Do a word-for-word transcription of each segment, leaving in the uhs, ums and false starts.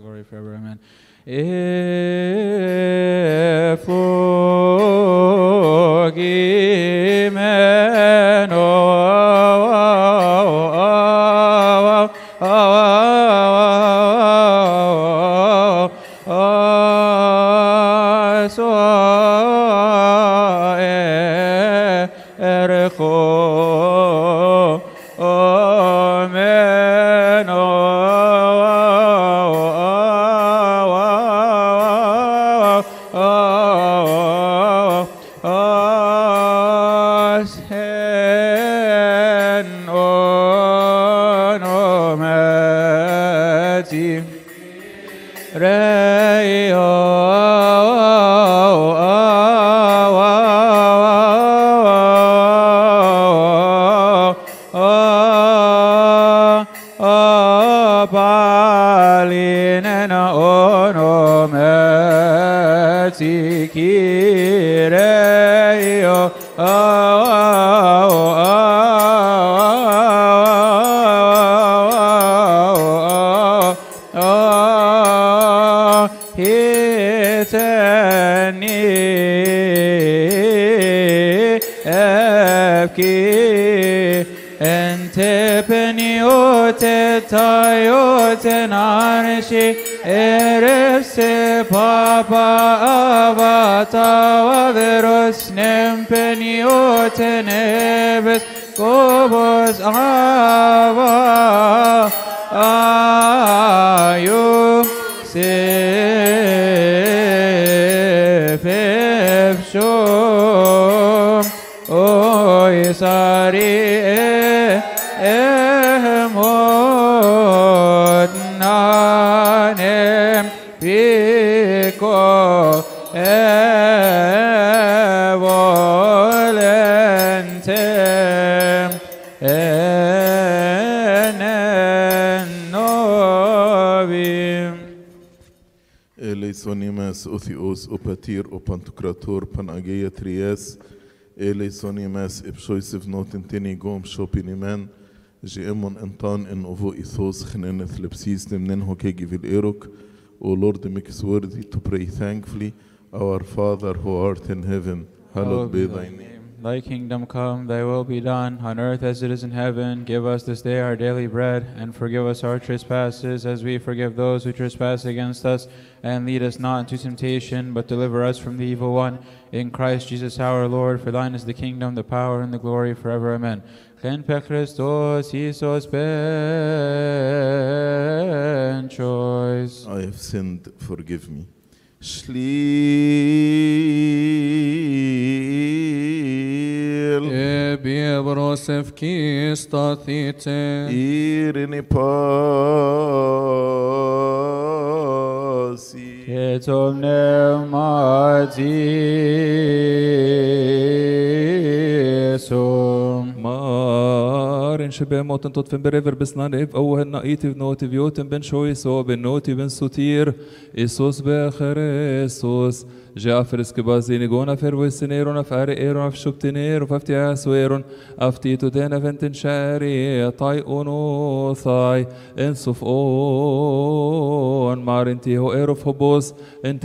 glory forever. Amen. Otheos, Opatir, Opantocrator, Panagia Trias, Eleisonimas, Epsoisiv Notentini, Gom, Shopiniman, Gemon Anton, and Ovo Ethos, Heneneth Lepsis, Nemnen Hokegivil Erok. O Lord, make us worthy to pray thankfully. Our Father who art in heaven, hallowed be thy name. Thy kingdom come, thy will be done, on earth as it is in heaven. Give us this day our daily bread, and forgive us our trespasses, as we forgive those who trespass against us. And lead us not into temptation, but deliver us from the evil one. In Christ Jesus our Lord, for thine is the kingdom, the power, and the glory forever. Amen. Chen pe Christos Isos ben choice. I have sinned, forgive me. Shliel Ebiabrosef kistathite Irini pasi Ketom pneumatiesum Maren shebe moten tot fin berever besnanev Ohen naitiv noti vioten ben shoiso ben noti ben sutir Isus be Christus Jafres kebazini gona fervoisineron afare eron afshubtinero faftiasueron aftito dena ventin shari tai ono thai ensuf on marinti ho erof hobos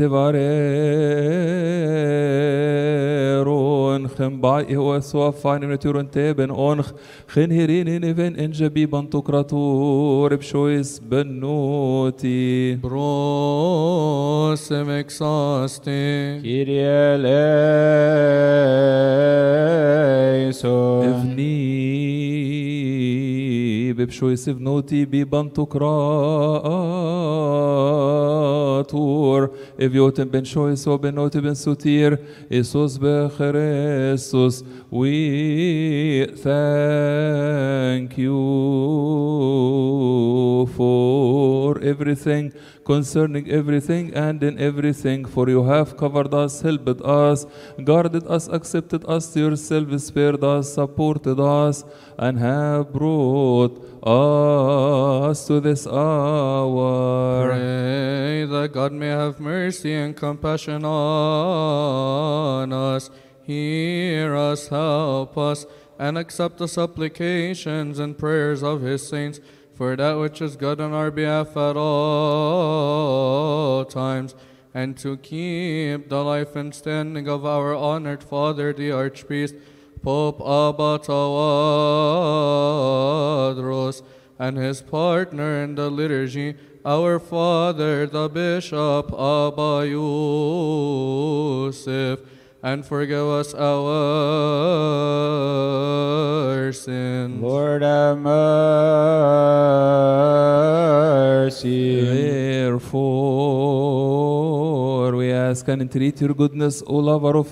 entivareron khembai ho swafani naturun teben on khinhirin even enjabi bantukratur bshois benoti Bros emexaste Kyrie eleison Evni bebshois evnoti bibantukratur Evioten ben shois o benoti ben sutir Isus be Christus we thank you for everything concerning everything and in everything, for you have covered us, helped us, guarded us, accepted us to yourself, spared us, supported us, and have brought us to this hour. Pray that God may have mercy and compassion on us, hear us, help us, and accept the supplications and prayers of his saints, for that which is good on our behalf at all times, and to keep the life and standing of our honored Father, the Archpriest, Pope Abba Tawadros, and his partner in the liturgy, our Father, the Bishop Abba Youssef, and forgive us our sins. Lord have mercy. Therefore, we ask and entreat your goodness, O lover of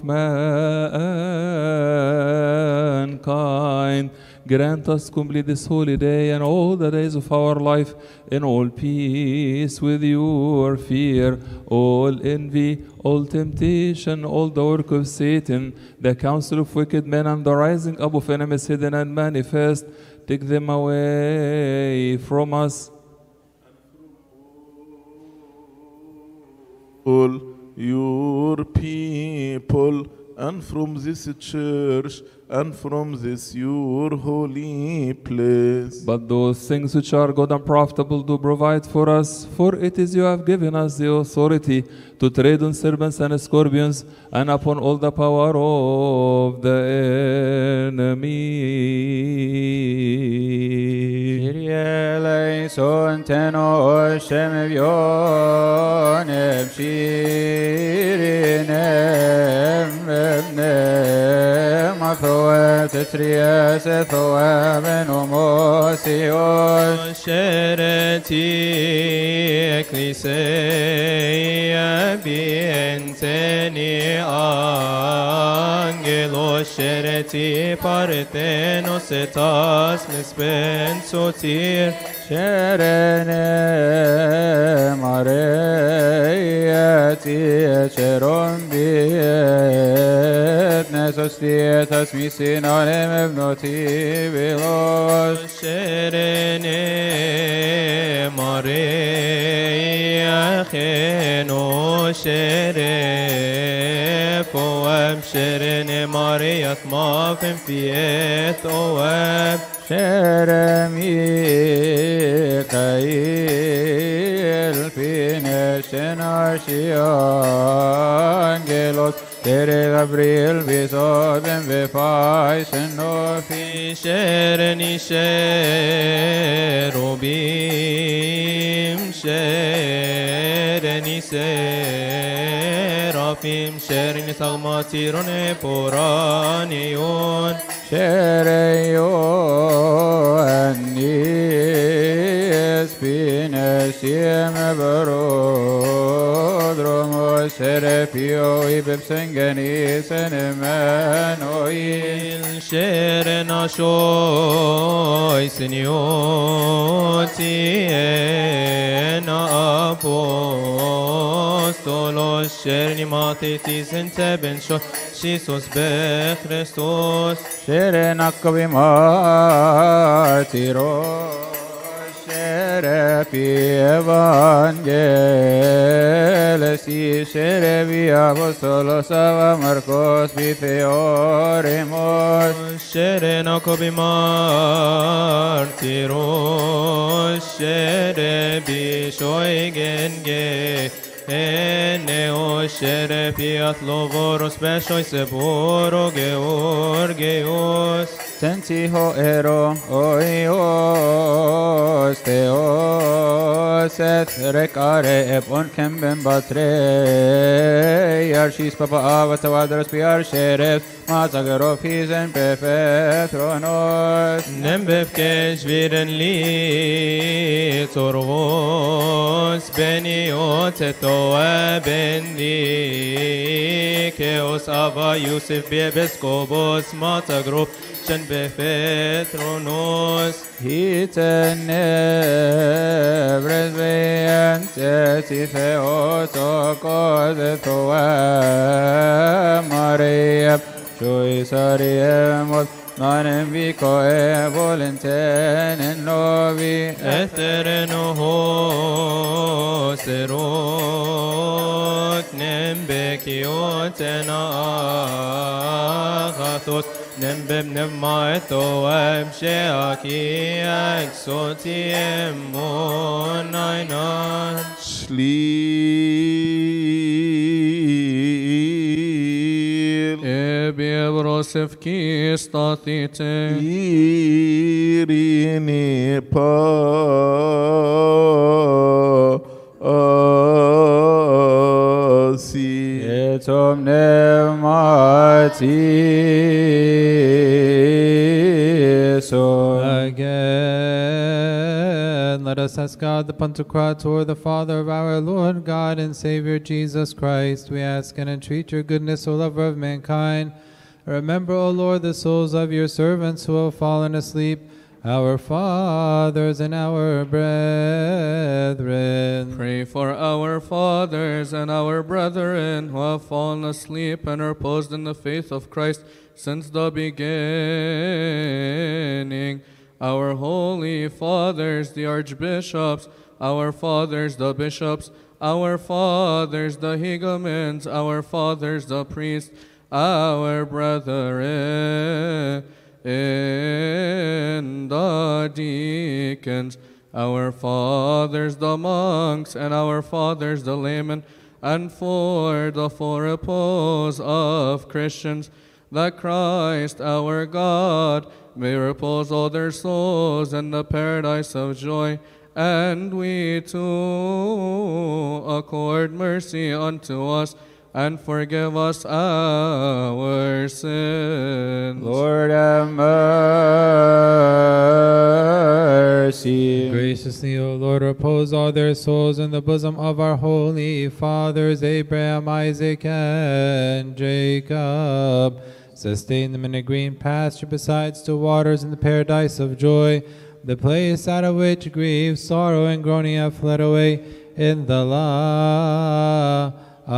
mankind. Grant us complete this holy day and all the days of our life in all peace with your fear, all envy, all temptation, all the work of Satan, the counsel of wicked men, and the rising up of enemies hidden and manifest. Take them away from us. All your people, and from this church, and from this your holy place. But those things which are good and profitable do provide for us, for it is you have given us the authority to tread on serpents and scorpions, and upon all the power of the enemy. Kyrie eleison teno Shem Evyon Evshirinem Evnem Athoev Tetrias Ethoev Enomosios Shereti Ecclesia Bienteni Angelos Shereti Parthenos Etas Mispen Sotir Sherene Mareiati Cheron Biet Nesostietas Misinanem Evnoti Vilos Sherene Maria Cheno Sheref Oeb Sherene Maria Tmafim Fiet Oeb Sheremichael Fineshen Archangelos Tere Gabriel Visodem Vifaisen Nofi Shereni Sherubim Shereni Serafim Shereni Sagmatirone Poranion Shereyo Anis Pinesiem Barodromo Sherefio Ibipsengenis Enemanoil Sherena Shoy Senioti Ena Apostolos Sherni Matetis Enteben Shoy Jesus Be Christos Sherenakavi Martiros Sherepi Evangelisi Sherevi Apostolos Ava Marcos Bifeoremos Sherena Kobi Martiros Sherebi Shoigenge Eneo Sherepiat Lovoros Beshoy Seboro Georgios Tentiho ero oios theos et recare epon kemben batre archis papa avatavadros piar sheref mazagaropis en pefetronos Nembefkesh viren li torvos beniot etoa bendi keos ava Youssef bebeskobos matagrop Shen befetronos hiten nevres veante theos okos etoa Maria Shoisariemot Nanem vico e volenten en novi Ethereno hoserot Nembekioten agathos نمبب نمايتو وبشياكي اكسوتي امون اينان شليل ابي بروسف كي ستاثيتي إيريني باسي Etom pneumatiso. Again, let us ask God, the Pantocrator, the Father of our Lord God and Savior Jesus Christ. We ask and entreat your goodness, O lover of mankind. Remember, O Lord, the souls of your servants who have fallen asleep, our fathers and our brethren. Pray for our fathers and our brethren who have fallen asleep and are reposed in the faith of Christ since the beginning. Our holy fathers, the archbishops, our fathers, the bishops, our fathers, the hegumens, our fathers, the priests, our brethren and the deacons, our fathers the monks, and our fathers the laymen, and for the full repose of Christians, that Christ our God may repose all their souls in the paradise of joy, and we too accord mercy unto us, and forgive us our sins. Lord have mercy. Graciously, O Lord, repose all their souls in the bosom of our holy fathers, Abraham, Isaac, and Jacob. Sustain them in a green pasture beside still waters in the paradise of joy, the place out of which grief, sorrow, and groaning have fled away in the light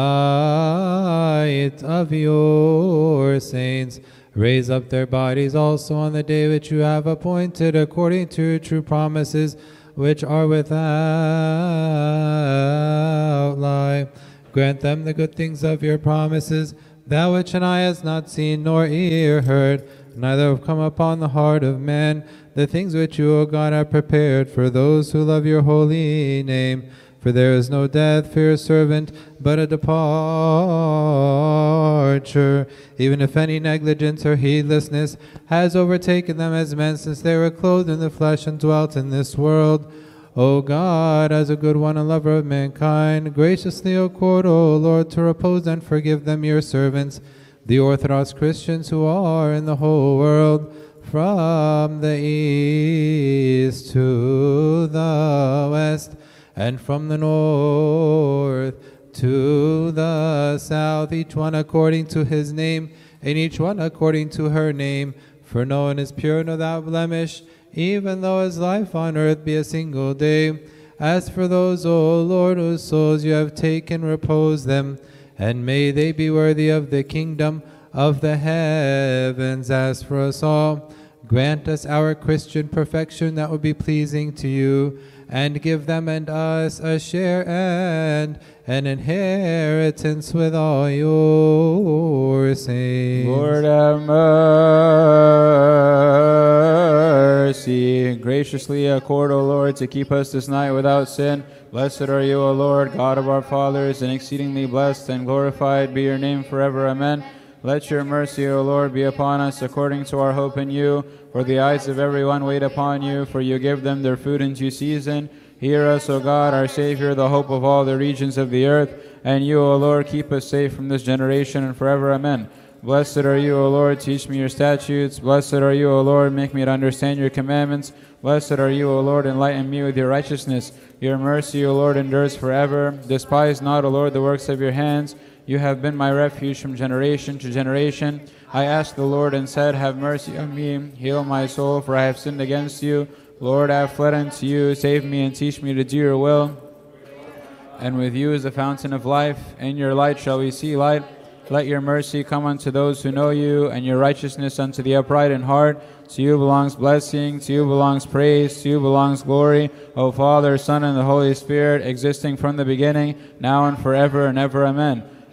of your saints. Raise up their bodies also on the day which you have appointed, according to your true promises, which are without lie. Grant them the good things of your promises, that which an eye has not seen, nor ear heard, neither have come upon the heart of man, the things which you, O God, have prepared for those who love your holy name. For there is no death for your servant, but a departure, even if any negligence or heedlessness has overtaken them as men, since they were clothed in the flesh and dwelt in this world. O God, as a good one and lover of mankind, graciously accord, O Lord, to repose and forgive them, your servants, the Orthodox Christians who are in the whole world, from the east to the west, and from the north to the south, each one according to his name, and each one according to her name. For no one is pure and without blemish, even though his life on earth be a single day. As for those, O Lord, whose souls you have taken, repose them, and may they be worthy of the kingdom of the heavens. As for us all, grant us our Christian perfection that would be pleasing to you, and give them and us a share and an inheritance with all your saints. Lord have mercy. Graciously accord, O Lord, to keep us this night without sin. Blessed are you, O Lord, God of our fathers, and exceedingly blessed and glorified be your name forever. Amen. Let your mercy, O Lord, be upon us according to our hope in you. For the eyes of everyone wait upon you, for you give them their food in due season. Hear us, O God, our Savior, the hope of all the regions of the earth. And you, O Lord, keep us safe from this generation and forever. Amen. Blessed are you, O Lord, teach me your statutes. Blessed are you, O Lord, make me to understand your commandments. Blessed are you, O Lord, enlighten me with your righteousness. Your mercy, O Lord, endures forever. Despise not, O Lord, the works of your hands. You have been my refuge from generation to generation. I asked the Lord and said, have mercy on me. Heal my soul, for I have sinned against you. Lord, I have fled unto you. Save me and teach me to do your will. And with you is the fountain of life. In your light shall we see light. Let your mercy come unto those who know you, and your righteousness unto the upright in heart. To you belongs blessing, to you belongs praise, to you belongs glory, O Father, Son, and the Holy Spirit, existing from the beginning, now and forever and ever. Amen.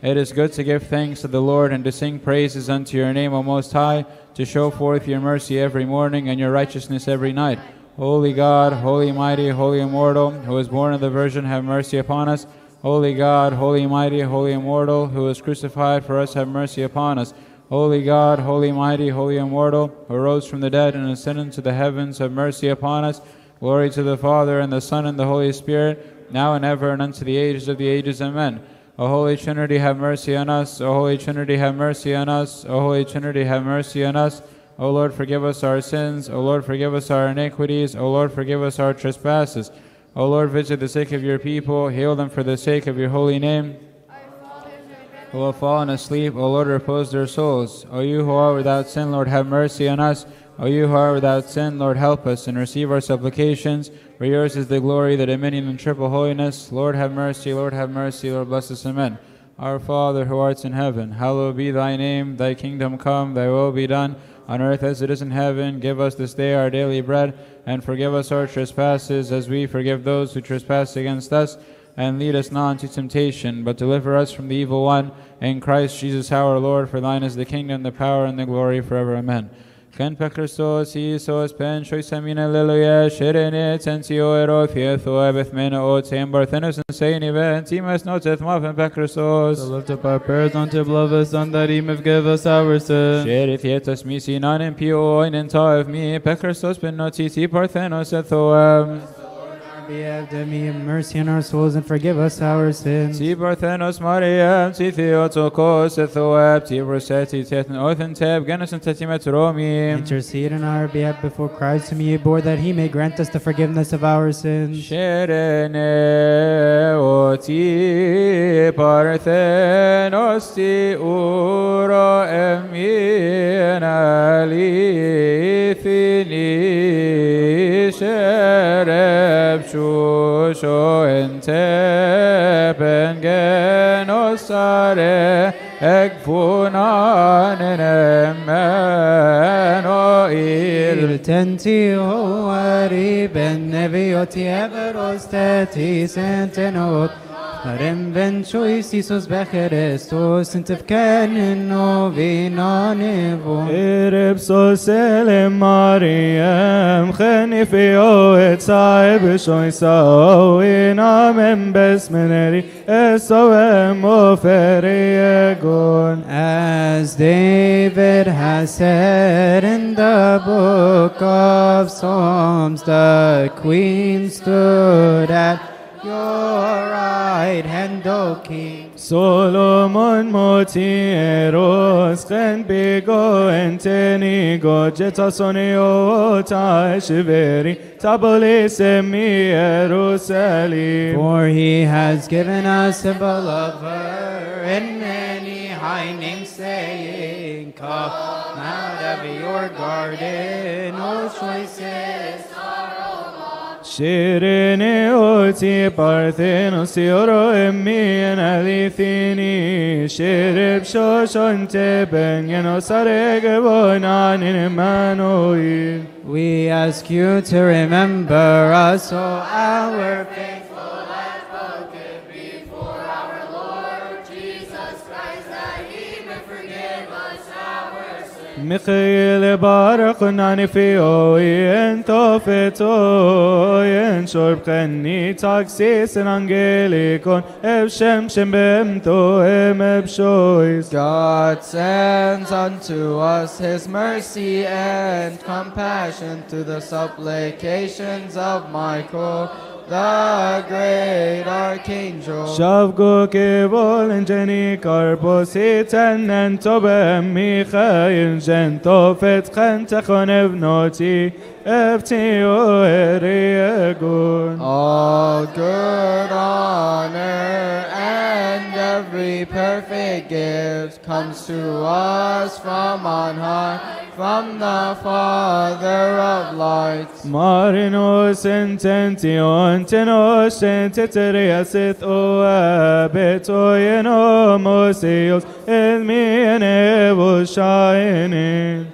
It is good to give thanks to the Lord and to sing praises unto your name, O Most High, to show forth your mercy every morning and your righteousness every night. Holy God, holy mighty, holy immortal, who was born of the Virgin, have mercy upon us. Holy God, holy mighty, holy immortal, who was crucified for us, have mercy upon us. Holy God, holy mighty, holy immortal, who rose from the dead and ascended to the heavens, have mercy upon us. Glory to the Father, and the Son, and the Holy Spirit, now and ever, and unto the ages of the ages. Amen. O Holy Trinity, have mercy on us. O Holy Trinity, have mercy on us. O Holy Trinity, have mercy on us. O Lord, forgive us our sins. O Lord, forgive us our iniquities. O Lord, forgive us our trespasses. O Lord, visit the sick of your people. Heal them for the sake of your holy name. Who have fallen asleep, O Lord, repose their souls. O you who are without sin, Lord, have mercy on us. O you who are without sin, Lord, help us and receive our supplications. For yours is the glory, the dominion, and triple holiness. Lord, have mercy. Lord, have mercy. Lord, bless us. Amen. Our Father, who art in heaven, hallowed be thy name. Thy kingdom come, thy will be done, on earth as it is in heaven. Give us this day our daily bread, and forgive us our trespasses, as we forgive those who trespass against us. And lead us not into temptation, but deliver us from the evil one. In Christ Jesus our Lord, for thine is the kingdom, the power, and the glory forever. Amen. Ken pe Christos Iisos pen shoisamin alleluia sherene tentio ero fietho ebeth mena o tem barthenos and say event timas noteth mafen pe Christos. So lift up our prayers unto beloved Son, that he may forgive us our sins. Shere thietas misi non impio in ta of me pe Christos ben notiti parthenos ethoem. Be have mercy on our souls and forgive us our sins. Si Parthenos Mariam, si Theotokos, Ethoeb, ti Roseti, Tetan Othenteb, Genus and Tetimetromi. Intercede on our behalf before Christ, whom ye bore, that he may grant us the forgiveness of our sins. Sherene oti Parthenos ti uro emin alithini shereb Shusho ente pengenosare ekfunan emeno il tenti hoari ben nevioti everos teti sentenot Arem ben chois Iisos becherestos intif kenin novina nevo Erepsos elem Mariam Chenifio et saib shoisao in amem besmeneri esoem oferi egon. As David has said in the book of Psalms, the queen stood at your right hand, O King. Solomon motieros chen bigo entenigo jetasonio ta shiveri tabolis emi Jerusalem. For he has given us a belover in many high names, saying, come out of your garden, O choicest. Shirene oti Parthenos oro emien alithini Shirib shoshon teben yenosareg bonan in Emmanuel. We ask you to remember us, O our faithful advocate, before our Lord Jesus Christ, that he may forgive us our sins. Michael barak nani fio yen tofeto yen shorb kani taxis and angelikon evshem shembem to em ebshois. God sends unto us his mercy and compassion through the supplications of Michael, the great Archangel. Shavgo kevol and Jenny Carposit and Tobem Michael Gento fet Kentachon evnoti eftio eriegun. All good honor and every perfect gift comes to us from on high, from the Father of lights. Marinos intention tenos enteteriasit o abetoyeno mosios en mi enevo shining.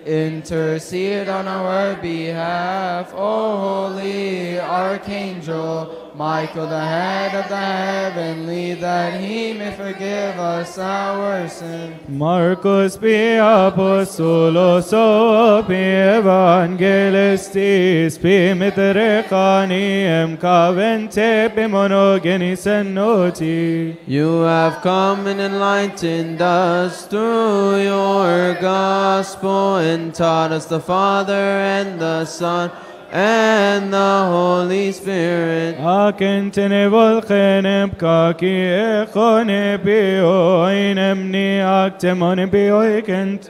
Intercede on our behalf, O holy Archangel Michael, the head of the heavenly, that he may forgive us our sins. Marcus pi apostolos o pi evangelistis pi mitrecaniem cavente pi monogenes en noti. You have come and enlightened us through your gospel and taught us the Father and the Son and the Holy Spirit. Akentene volcane kaki echone pio inemni actemone pio ikent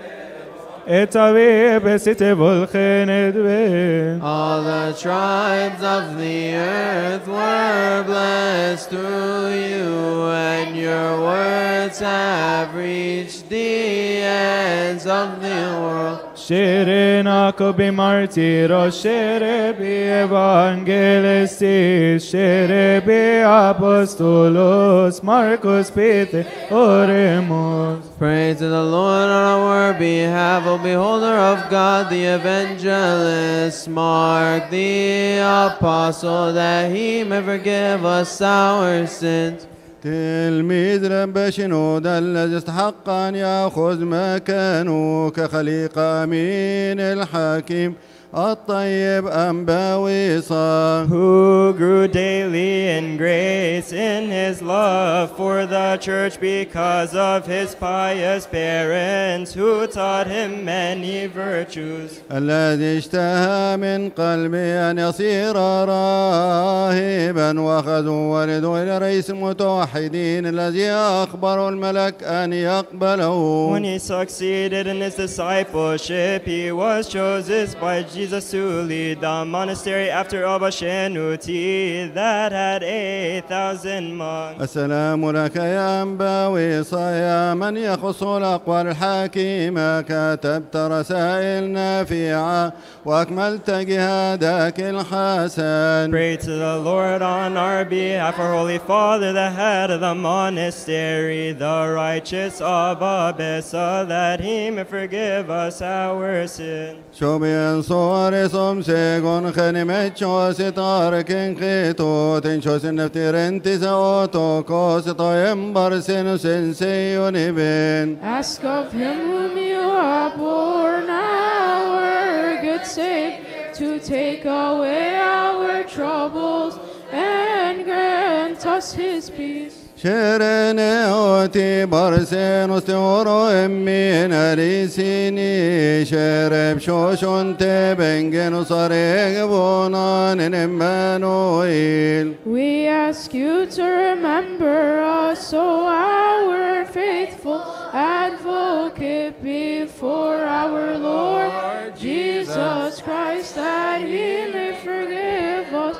etavi besite volcane dve. All the tribes of the earth were blessed through you, and your words have reached the ends of the world. Shere nako bi martiro, shere bi evangelistis, shere bi apostolos, Marcus pite oremus. Praise to the Lord on our behalf, O beholder of God, the evangelist, Mark the apostle, that he may forgive us our sins. تلميذ رب شنود الذي استحق أن يأخذ مكانه كخليقة أمين الحكيم الطيب أنباويصا, who grew daily in grace in his love for the church because of his pious parents who taught him many virtues. الذي اشتهى من قلبي أن يصير راهبا وأخذوا ولده إلى رئيس المتوحدين الذي أخبر الملك أن يقبله. When he succeeded in his discipleship, he was chosen by Jesus Jesus to lead the monastery after Abba Shenuti that had eight thousand monks. السلام لك يا أنباويصا يا من يخص الأقوال الحكيمة, كتبت رسائل نافعة وأكملت جهادك الحسن. Pray to the Lord on our behalf, our Holy Father, the head of the monastery, the righteous Abba Besa, that he may forgive us our sins. شوبيان صوريسوم سيغون خنمت شو ستاركين خيتوتين شو سنفتيرين تساوتو كوستو يمبرسين سنسيونيبين. Ask of him whom you have born, our good Savior, to take away our troubles and grant us his peace. شيرني أوتي برسين استورو إمين أريسيني شرب شوشون تبنجن صريق بونان إمانويل. We ask you to remember us, O our faithful advocate before our Lord Jesus Christ, that he may forgive us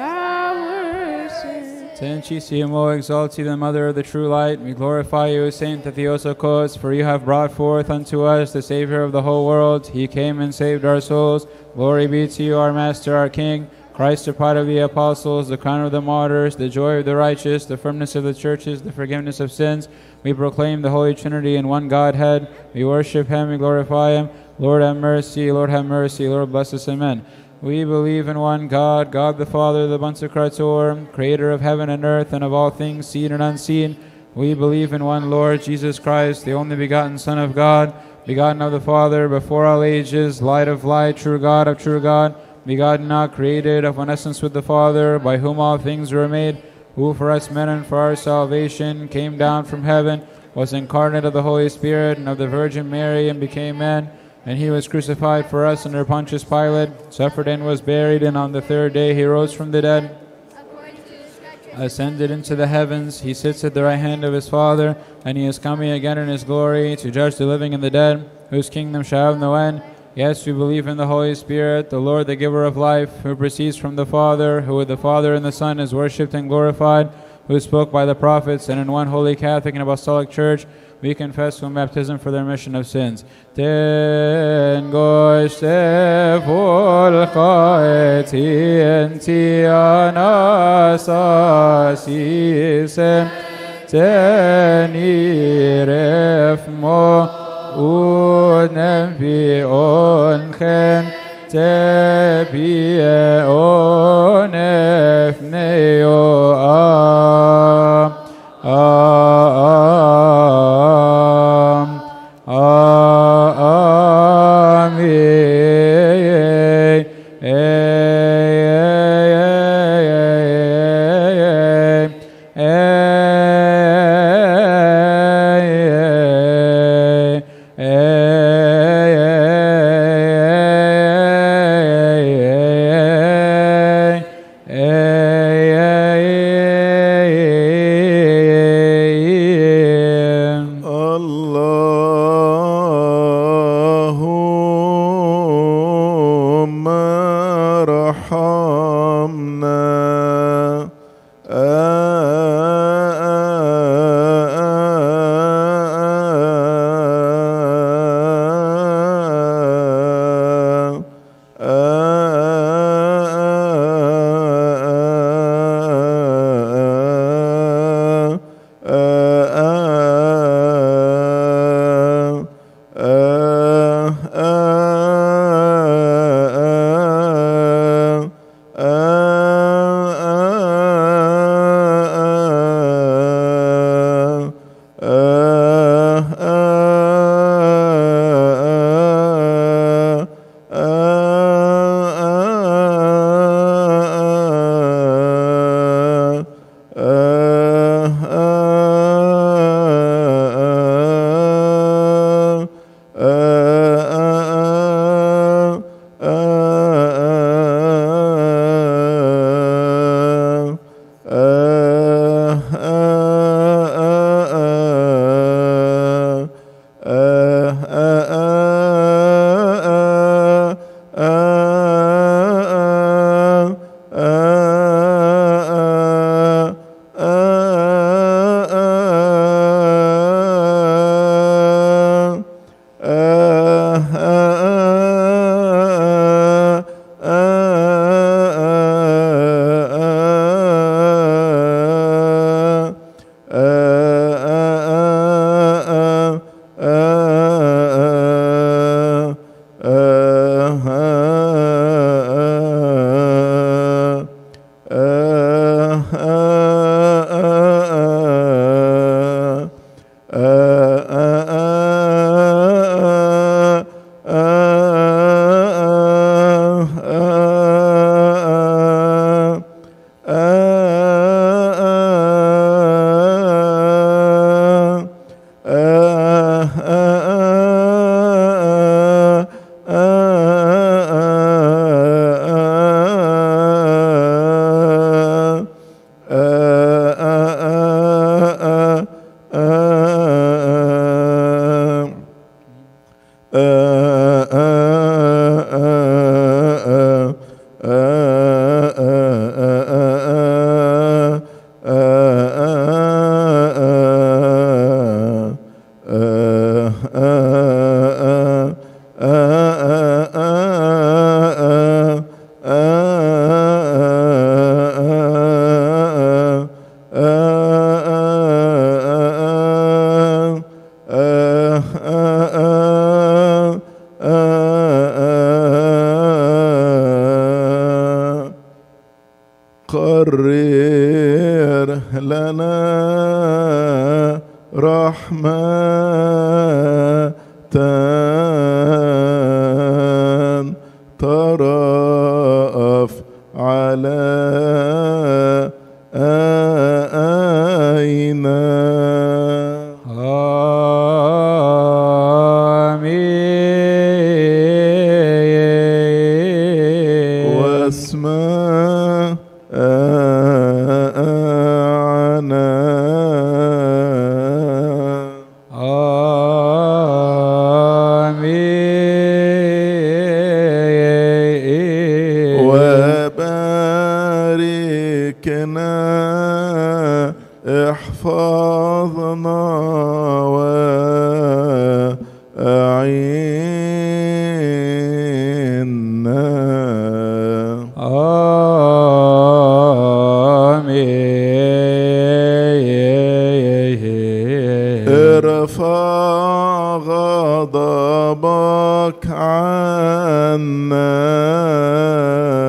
our sins. Sanctissimo, exalt you, the Mother of the true light. We glorify you, Saint Theotokos, for you have brought forth unto us the Savior of the whole world. He came and saved our souls. Glory be to you, our Master, our King, Christ, the pride of the apostles, the crown of the martyrs, the joy of the righteous, the firmness of the churches, the forgiveness of sins. We proclaim the Holy Trinity in one Godhead. We worship him, we glorify him. Lord have mercy, Lord have mercy, Lord bless us, amen. We believe in one God, God the Father, the Pantocrator, creator of heaven and earth and of all things seen and unseen. We believe in one Lord Jesus Christ, the only begotten Son of God, begotten of the Father, before all ages, light of light, true God of true God, begotten not created, of one essence with the Father, by whom all things were made, who for us men and for our salvation came down from heaven, was incarnate of the Holy Spirit and of the Virgin Mary, and became man. And he was crucified for us under Pontius Pilate, suffered and was buried, and on the third day he rose from the dead, ascended into the heavens. He sits at the right hand of his Father, and he is coming again in his glory to judge the living and the dead, whose kingdom shall have no end. Yes, we believe in the Holy Spirit, the Lord, the giver of life, who proceeds from the Father, who with the Father and the Son is worshipped and glorified, who spoke by the prophets, and in one holy Catholic and Apostolic Church we confess one baptism for the remission of sins. Ten goshte volkaeti enti anasasisen ten irefmo unem vi onchen te bie onef neo آم آمين. اللهم ارحمنا. قرر لنا رحمة ترأف على آينا. آمين. واسمع احفظنا وأعيننا. آمين. ارفع غضبك عنا،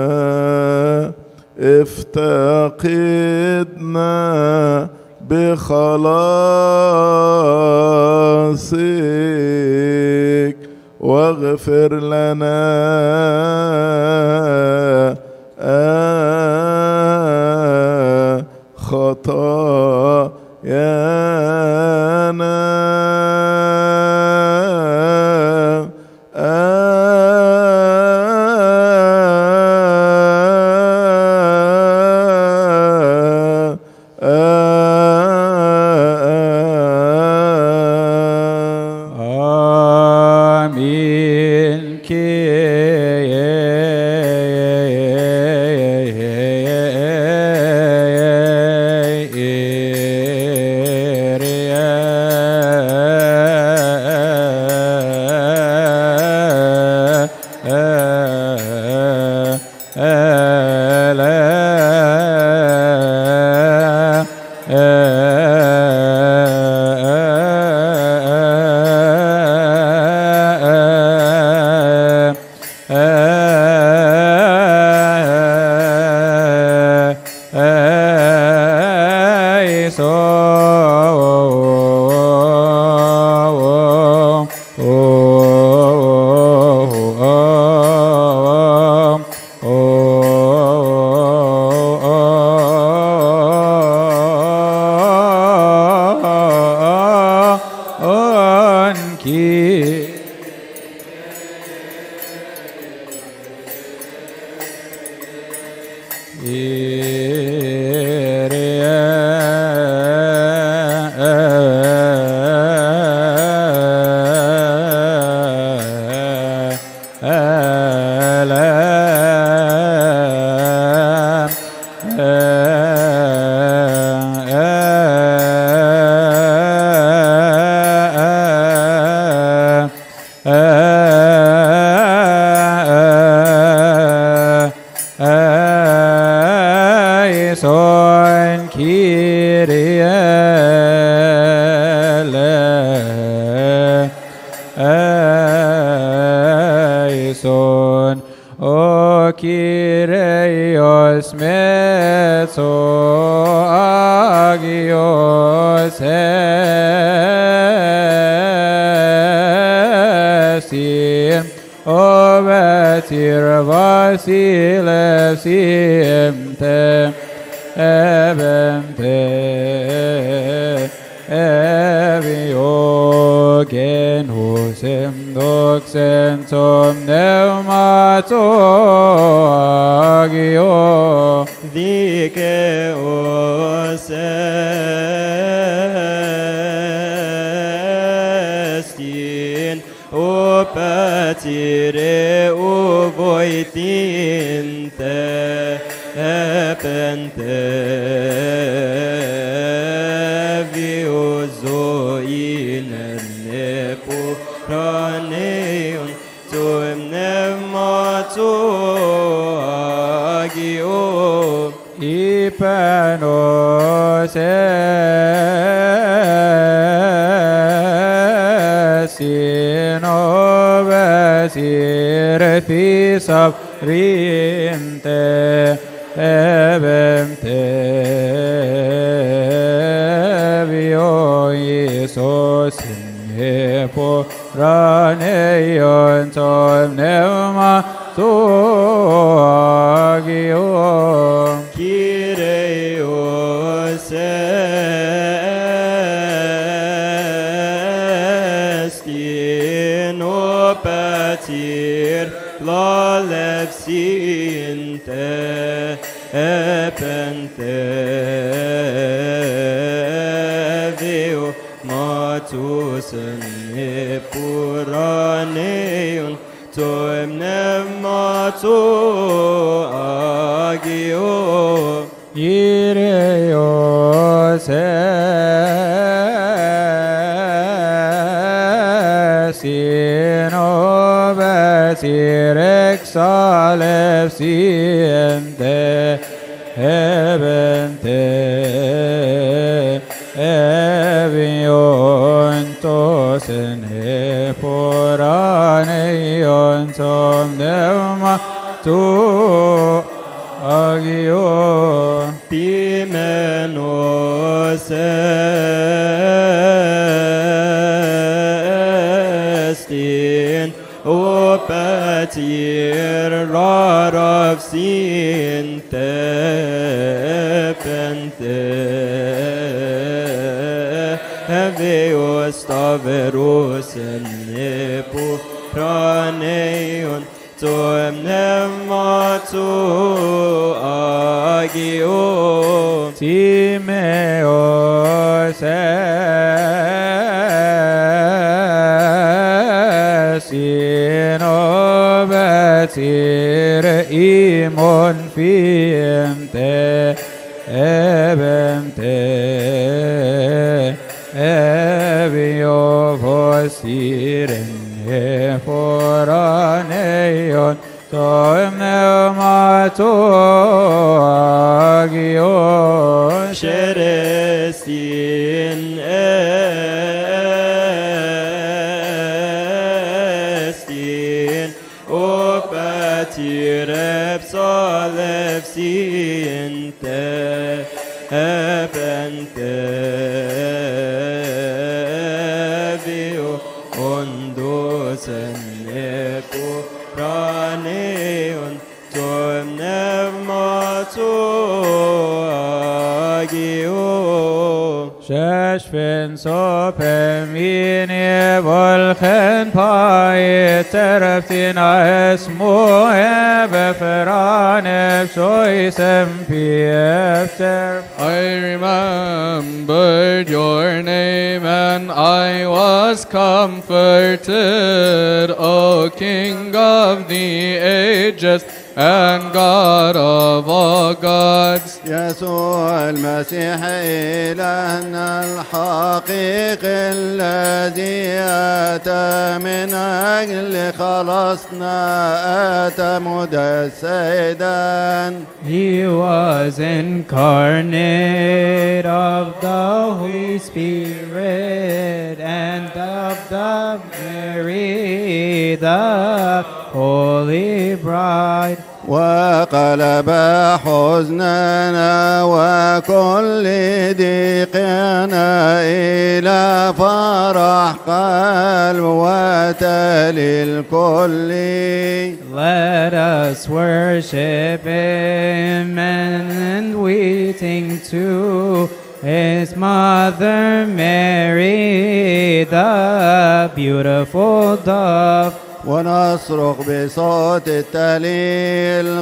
افتقدنا بخلاصك خلاصك واغفر لنا خطايانا Estin Opatir Rod of Sin Tepente Heveos Taverus Nepo Praneon Toem Nematu Agio Timeos Esinobetir Imon Fiente Ebente Ebio Vosiren Eforaneon Toem Neumatu Agio Sherestin Estin Opatir Epsalefsin Tepente Vio Ondosen Nepo Praneon Toem Nevmatu Agio Sheshvin Sopemini Volchen Pai Tereftina Esmo Ebeferanef Shoisem Piefter I remembered your name and I was comforted, O King of the ages and God of all gods. يسوع المسيح إلهنا الحقيقي الذي أتى من أجل خلاصنا أتى متجسدا. He was incarnate of the Holy Spirit and of the Mary, the Holy Bride. وقلب حزننا وكل ضيقنا إلى فرح قلب وتالي الكل. Let us worship Him and we sing to His mother Mary, the beautiful dove. ونصرخ بصوت التهليل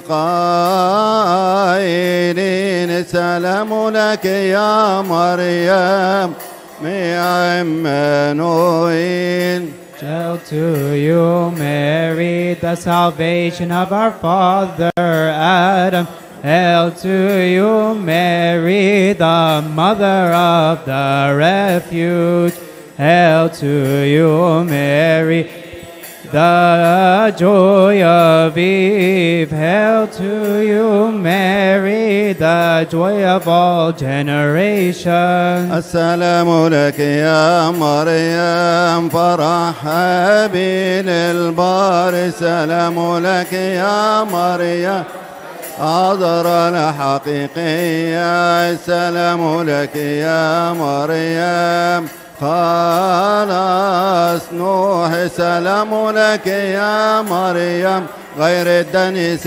قائلين السلام لك يا مريم من عمانوئيل. Shout to you, Mary, the salvation of our father Adam. Hail to you, Mary, the mother of the refuge. Hail to you, Mary, the joy of Eve. Hail to you, Mary, the joy of all generations. السلام لك يا مريم فرح هابيل البار. السلام لك يا مريم عذرا الحقيقية. السلام لك يا مريم خلاص نوح. السلام لك يا مريم غير الدنس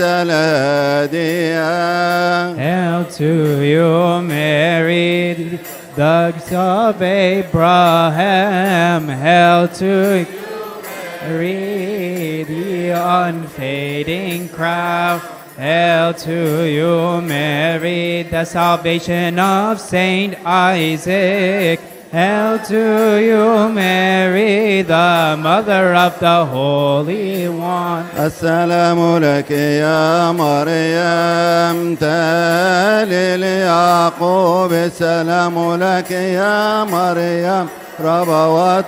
الهادية. Hail to you, Mary, the son of Abraham. Hail to you, Mary, the unfading crown. Hail to you, Mary, the salvation of Saint Isaac. Hail to you, Mary, the mother of the Holy One. السلام لك يا مريم تالي ليعقوب. السلام لك يا مريم ربوات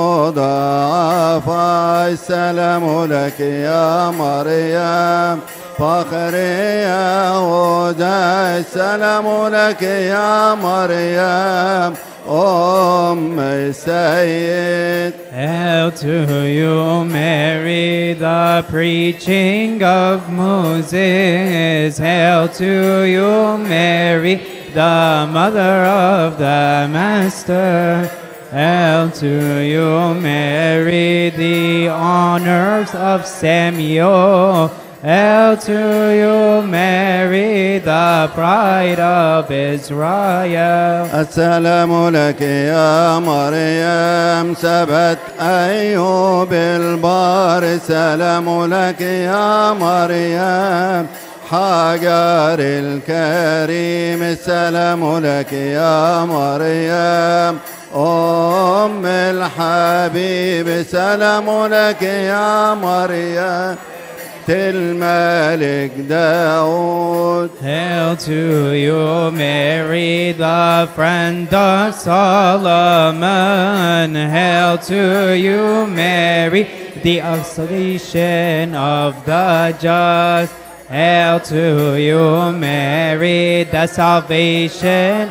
مضاعفة. السلام لك يا مريم فخر يهوذا. السلام لك يا مريم أم السيد. Hail to you, Mary, the preaching of Moses. Hail to you, Mary, the mother of the Master. Hail to you, Mary, the honors of Samuel. Hail to you, Mary, the bride of Israel. السلام لك يا مريم سبت أيوب البار. السلام لك يا مريم حجر الكريم. السلام لك يا مريم أم الحبيب. السلام لك يا مريم الملك داود. Hail to you, Mary, the friend of Solomon. Hail to you, Mary, the consolation of the just. Hail to you, Mary, the salvation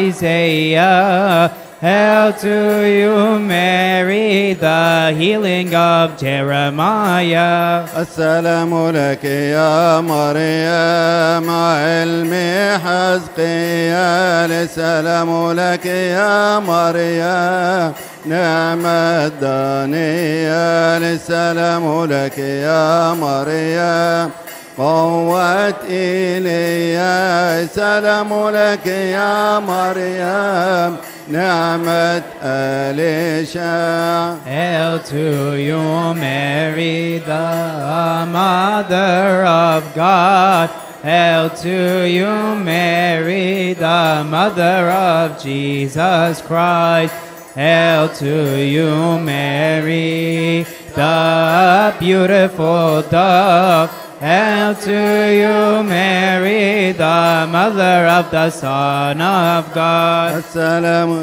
Isaiah. Hail to you, Mary, the healing of Jeremiah. السلام لك يا مريم علمي حزقيال. السلام لك يا مريم نعمة دانيال. السلام لك يا مريم قوة إيليا. السلام لك يا مريم نعمة أليشا. Hail to you, Mary, the mother of God. Hail to you, Mary, the mother of Jesus Christ. Hail to you, Mary, the beautiful dove. Hail to you, Mary, the mother of the Son of God. السلام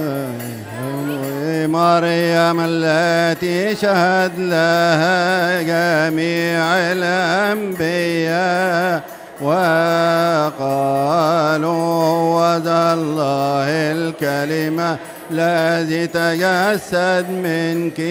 مريم التي شهد لها جميع الأنبياء وقالوا وذا الله الكلمة الذي تجسد منك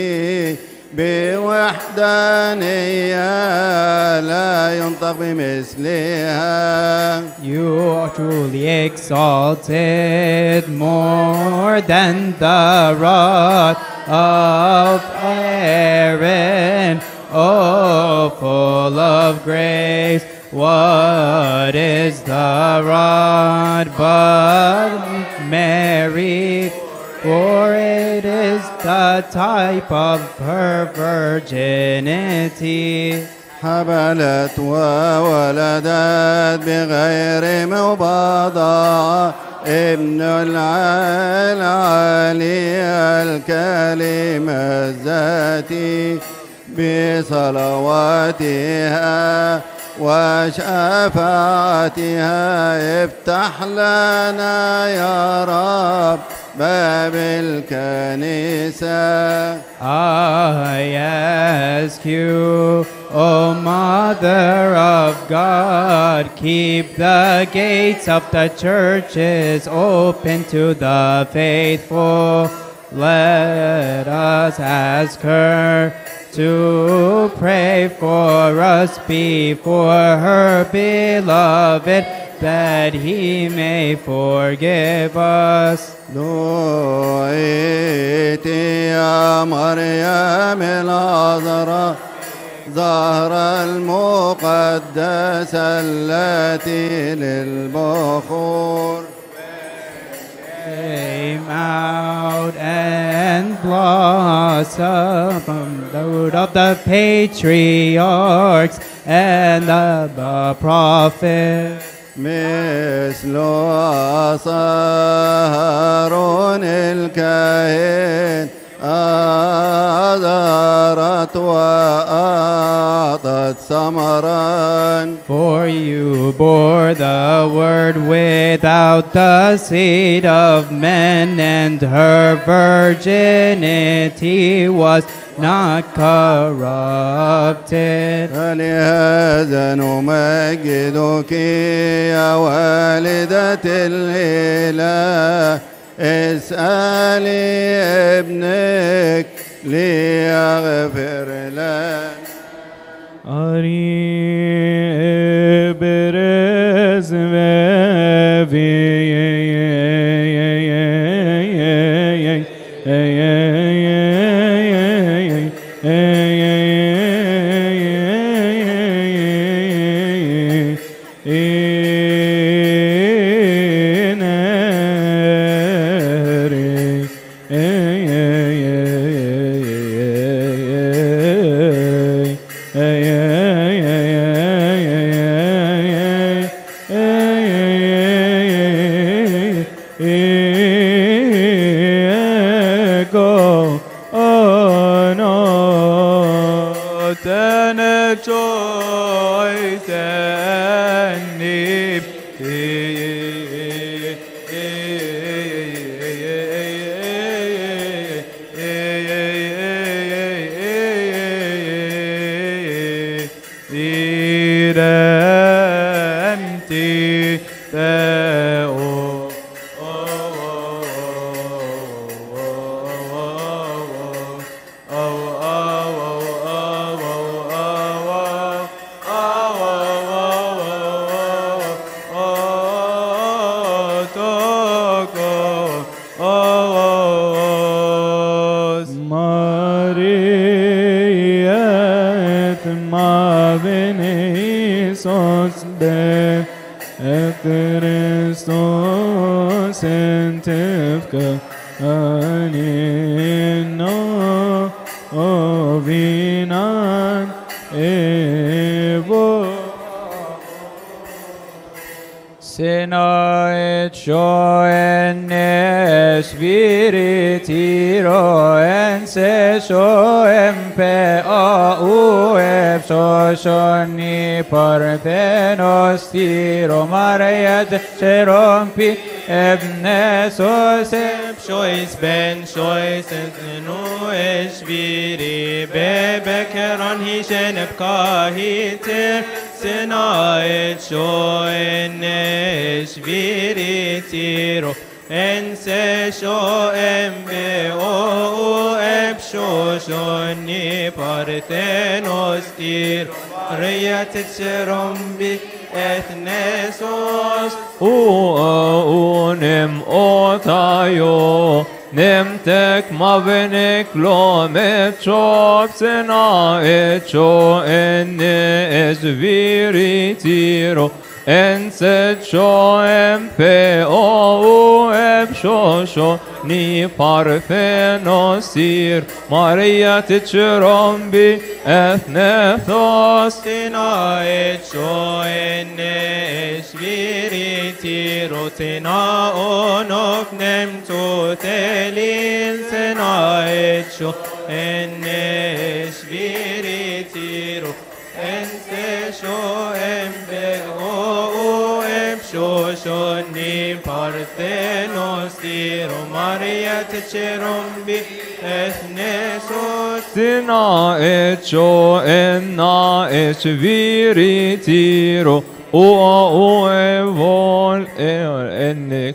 بوحدانية لا ينطق بمثلها. You are truly exalted more than the rod of Aaron, oh, full of grace. What is the rod but Mary? For it is the type of her virginity. حبلت وولدت بغير مباضعة ابن العالي الكلمة الذاتي بصلواتها وشفاعتها. افتح لنا يا رب باب الكنيسة. I ask you, O Mother of God, keep the gates of the churches open to the faithful. Let us ask her to pray for us before her beloved, that he may forgive us. دعيتي يا مريم العذراء زهرة المقدسة التي للبخور. Came out and blossomed from the root of the patriarchs and the, the prophets. مثل أصهارون الكاهن أظهرت وأعطت ثمرا. For you bore the word without the seed of men, and her virginity was not corrupted. فلهذا نمجدك يا والدة الإله. اسألي ابنك ليغفر لنا. Ari ebrez vevi parfenosir Maria ticherombi ethnethos Tina etcho enne spiriti rotina onok nem totelin Tina etcho enne spiriti ro ense sho embe o emsho shoni parthenos tiro Maria ticherombi ethnesos Tina etcho enna esviritiro o o evol enne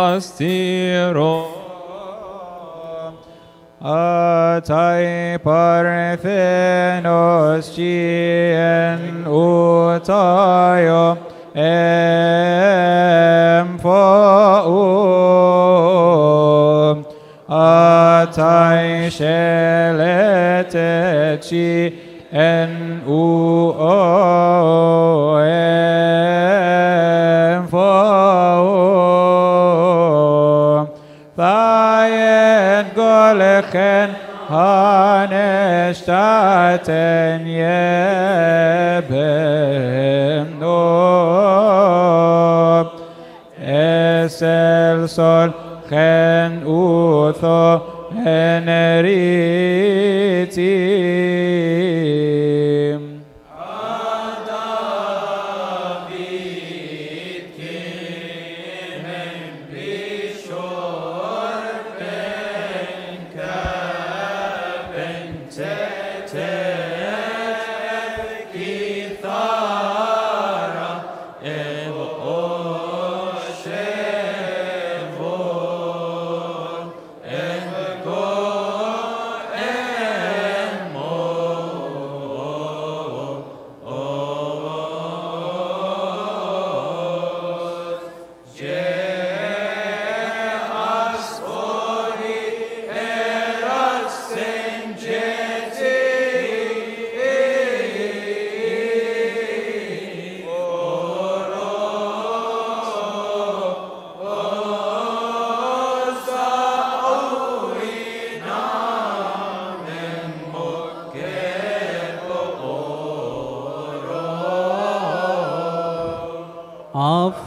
castiro Atai parthenos cien utayo emphoum Atai shelete cien uo emphoum Thayen golchen hanestaten yebem no esel sol chen utho eneritim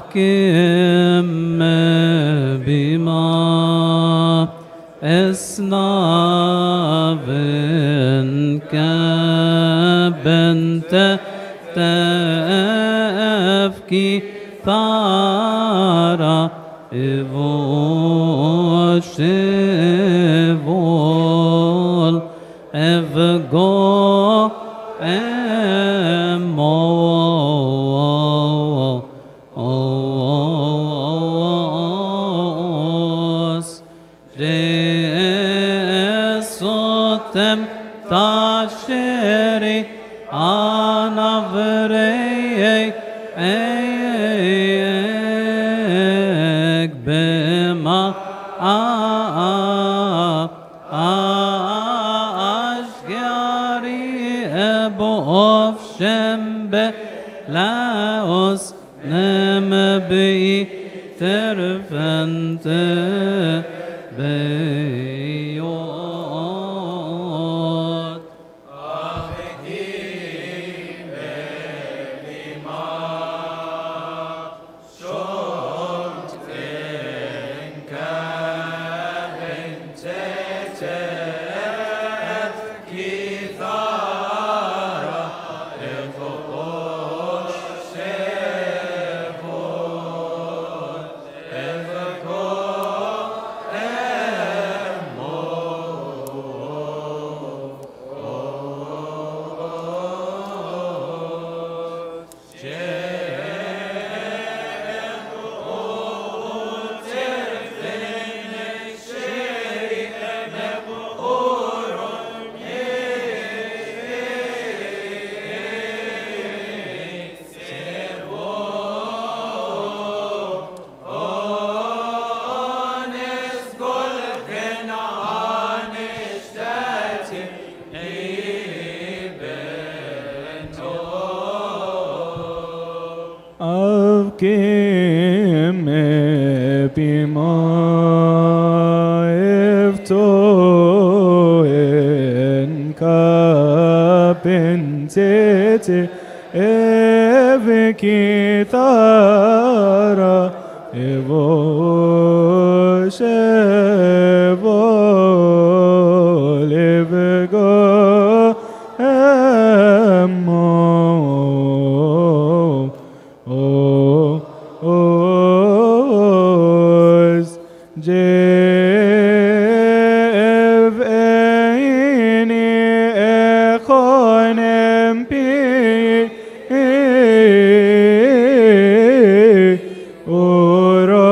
أفكم بما إصنابن كبنت تفكي ثارا إفوشيفول إفغو أمو جيسوتم تاشري أنا بريك أيك بما أشجاري أبو أفشم بلاوس نمبي ترفنت بيوت أفكيم بما شمت إنك بنت تفكي ثارة إفقوش سيفون إفقو أفكم بما افتو إنك بنتي افكي ثارة إفوش إفول إفقو أمو Os Jev Eini Echonem Pi Uro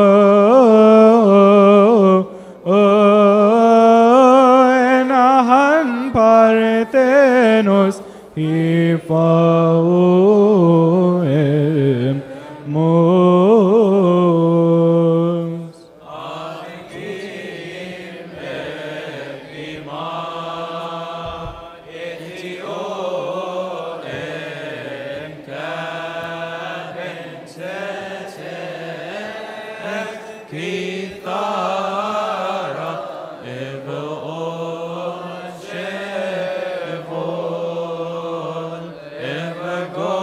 Enahan Parthenos Hifaoem Mos Afikim Bima Ihtio Em Kaben Tetef Kithara Evo Shevon Evo Go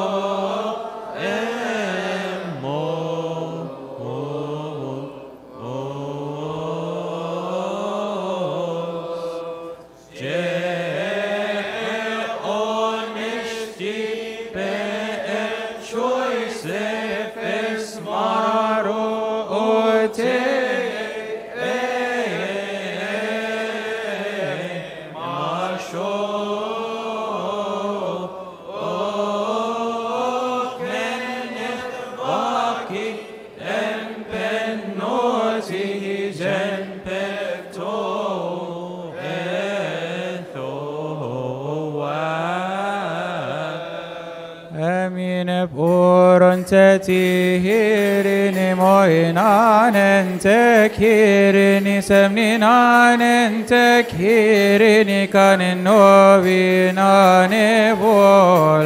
تتيهيرني موينان تكهيرني سمنان تكهيرني كان النوبينان بول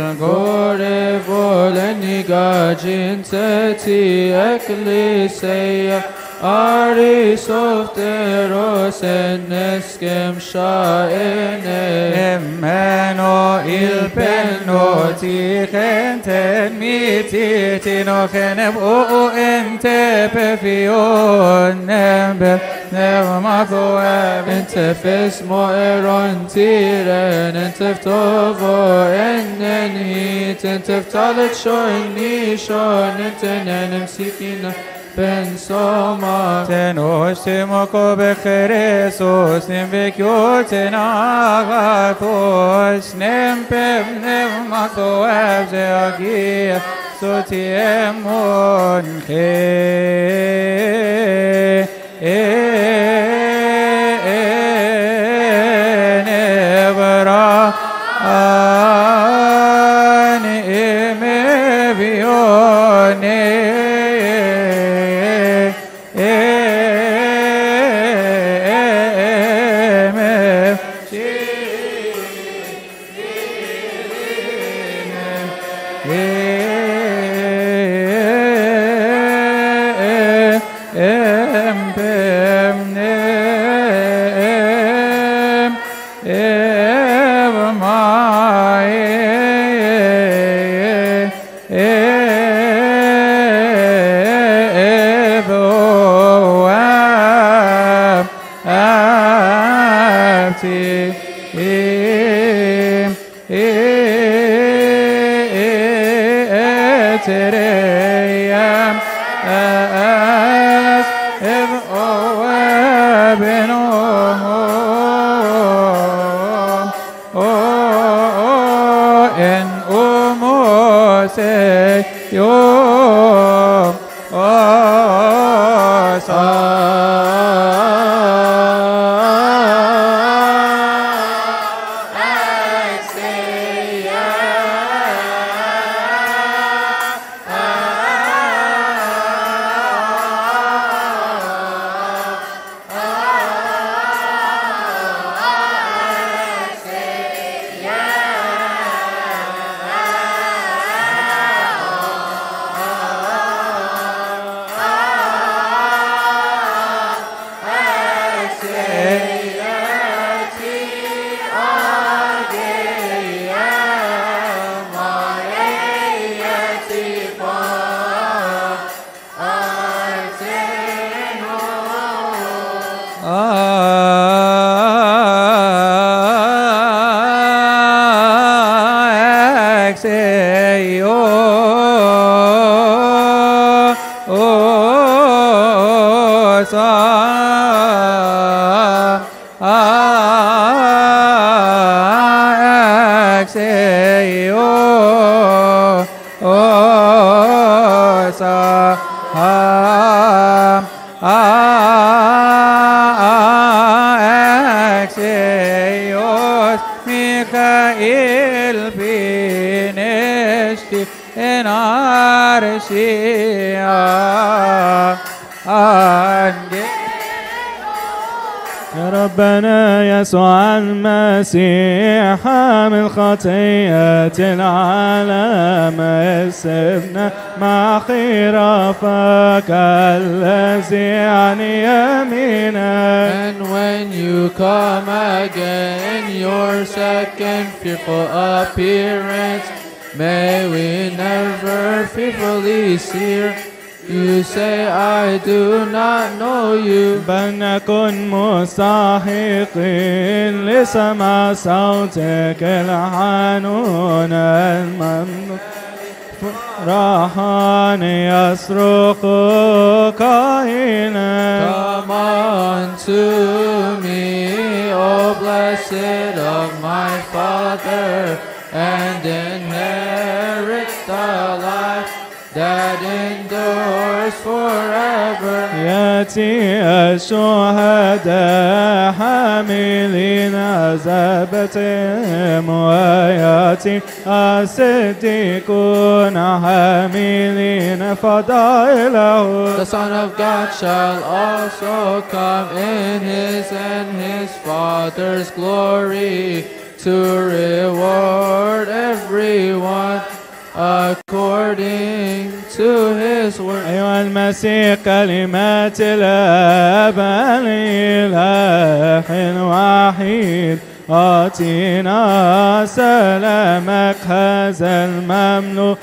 قول بول اني قاجين تتي اكليسيا Arisofteros eneskem shaene Emmeno il penoti chenten mititi no chenem o ente pefion nembe nevmakoev ente fismo eron tiren ente ftovo enen hit ente ftalet shoin nishon ente nenem sikina Pensoma tenosimo kobe Christos nim vekioten agatos nim pem nim makoev zeagia sotiemon che nevra ani emevione ربنا يسوع المسيح من خطية العالم اسفنا مع خرافك الذي عن يمينك. And when you come again in your second fearful appearance, may we never fearfully see you say, I do not know you. بل نكن مستحقين لسمع صوتك الحنون الممنون فرحان يصرخ قائلا. Come unto me, O blessed of my Father, and inherit the life that endures forever. يأتي الشهداء حاملين عذابتهم ويأتي الصديقون حاملين فضائلهم. The Son of God shall also come in his and his Father's glory to reward everyone according to his word. أيها المسيح كلمات الآب الإله الوحيد أعطينا سلامك هذا المملوء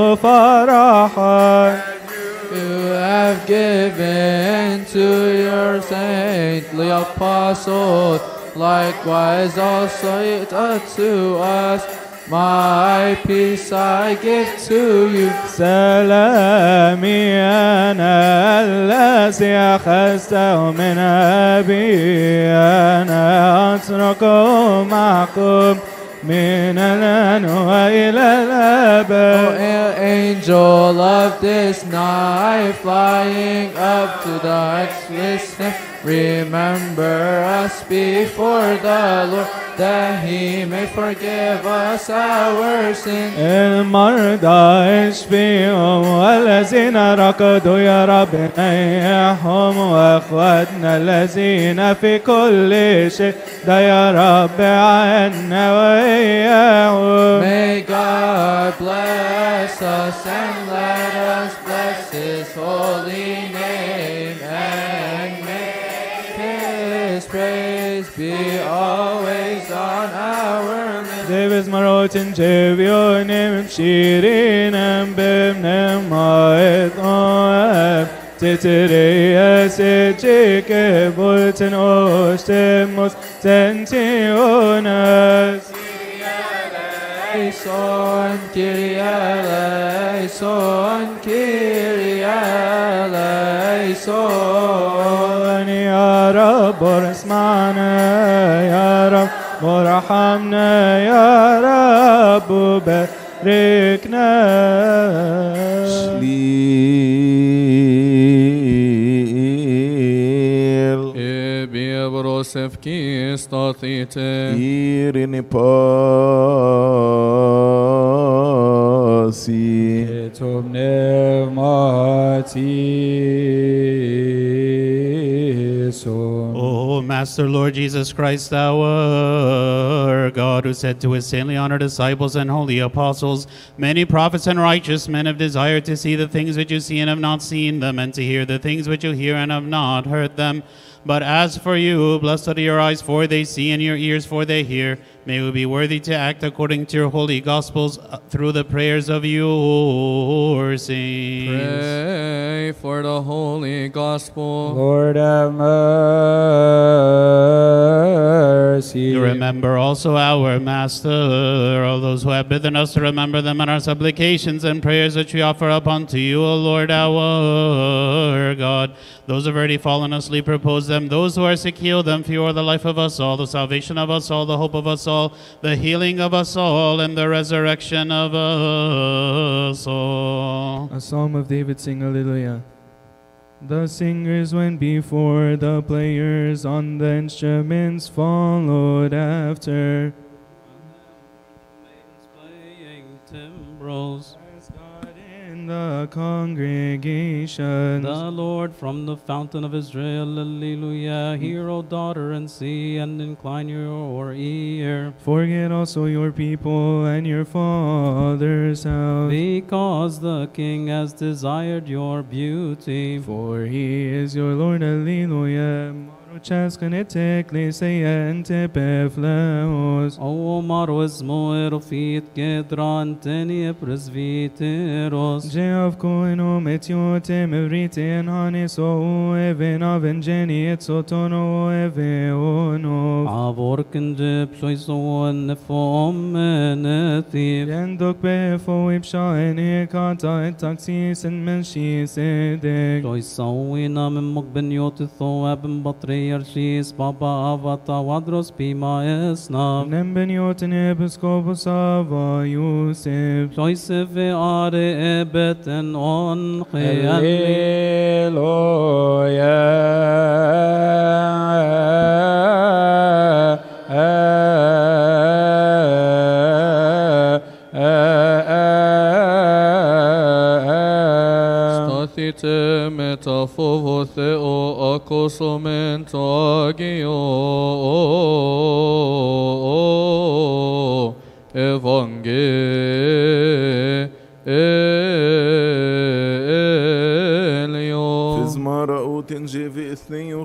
فرحا. You have given to your saintly apostles, likewise also to us. My peace I give to you. سلامي أنا الذي أخذته من أبي أنا أتركه معكم من الآن وإلى الأبد. O angel of this night, flying up to the excelsis, remember us before the Lord, that He may forgive us our sins. المرضى اشفيهم والذين ركضوا يا رب نيحهم واخواتنا الذين في كل شيء ده يا رب عنا وإياهم. May God bless us and let us bless His holy name, and may His praise be always on our lips. Devis marotin jevionim shirinem bimnem maet oem Titirias ejike bulten ostemus tentionas. Son, Kyrie eleison, Kyrie eleison. Ya Rab اسمعنا يا رب وارحمنا يا رب وباركنا. Brosevki statite Irini pasi Etum pneumati. O Master Lord Jesus Christ, our God, who said to his saintly honored disciples and holy apostles, many prophets and righteous men have desired to see the things which you see and have not seen them, and to hear the things which you hear and have not heard them. But as for you, blessed are your eyes, for they see, and your ears, for they hear. May we be worthy to act according to your holy gospels through the prayers of your saints. Pray for the holy gospel. Lord have mercy. Remember also our Master, all those who have bidden us to remember them, and our supplications and prayers which we offer up unto you, O Lord our God. Those who have already fallen asleep, repose them. Those who are sick, heal them. For you are the life of us all, the salvation of us all, the hope of us all, the healing of us all, and the resurrection of us all. A psalm of David, sing Hallelujah. The singers went before, the players on the instruments followed after. Maidens playing timbrels. In the congregation, the Lord from the fountain of Israel, Alleluia. Hear, O daughter, and see, and incline your ear. Forget also your people and your father's house, because the King has desired your beauty. For he is your Lord, Alleluia. Chascanet ecclesia ente pefleos. O maro esmo erofit gedran tenie presviteros. Jeav koino metiote mevrite en hanis o even avengeni et sotono eve ono. Avorken de ploiso en fom enethi. Yendok befo ipsha en ekata et taxis en menshis edek. Ploiso inam mokbeniot thoab batre Yarshis Baba Avata Wadros Pima Esna Nembenioten Episcopus Ava Youssef Youssef Are Ebet en On Stathite metaphovo theo acosoment agio evangelium.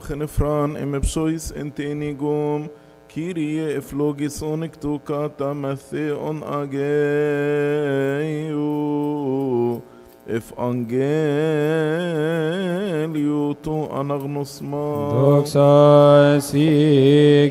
خنفران ام بشويس انتيني قوم كيري افلوجي سونك توكا تمثي اون اجيو اف انجيليو تو انغنوسما دوكسا سي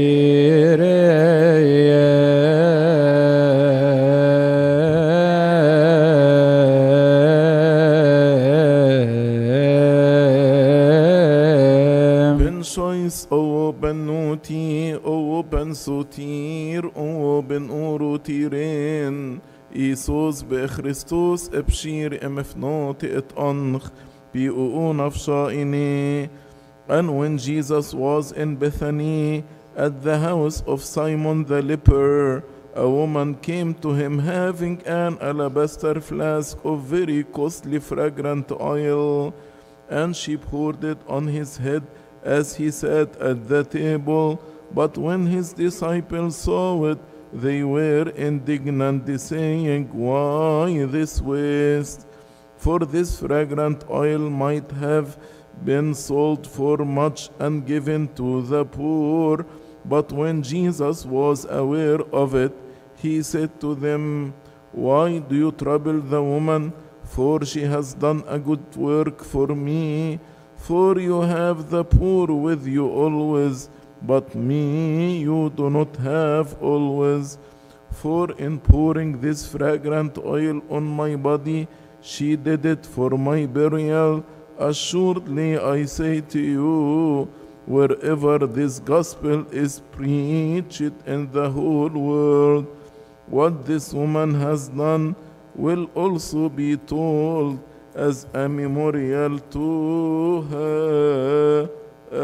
شويس او بنوتي او بنسوتير او بن اوروتيرين إيسوس بخريستوس ابشير امفنوتي اتأنخ بي او نفشائني. And when Jesus was in Bethany at the house of Simon the leper, a woman came to him having an alabaster flask of very costly fragrant oil, and she poured it on his head as he sat at the table. But when his disciples saw it, they were indignant, saying, "Why this waste? For this fragrant oil might have been sold for much and given to the poor." But when Jesus was aware of it, he said to them, "Why do you trouble the woman? For she has done a good work for me. For you have the poor with you always, but me you do not have always. For in pouring this fragrant oil on my body, she did it for my burial. Assuredly I say to you, wherever this gospel is preached in the whole world, what this woman has done will also be told as a memorial to her." Uh,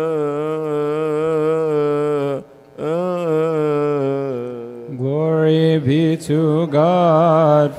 uh. Glory be to God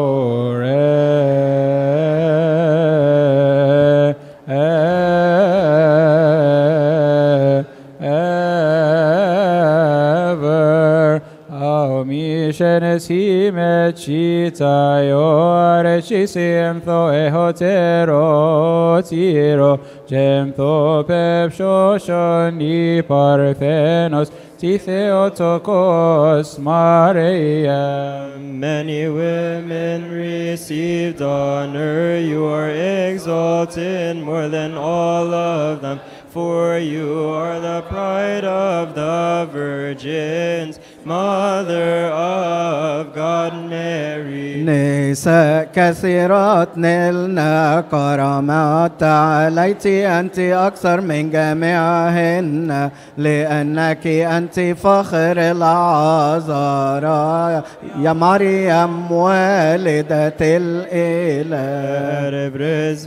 forever. Mishenesi mechita yore chisim tho ehotero tiro gemtho pepsho shoni parthenos titheotokos Maria. Many women received honor, you are exalted more than all of them, for you are the pride of the virgins, Mother of God Mary. نساء كثيرات نلنا كرامات، عليت أنت أكثر من جميعهن، لأنك أنت فخر العذراء يا مريم والدة الإله. Rebres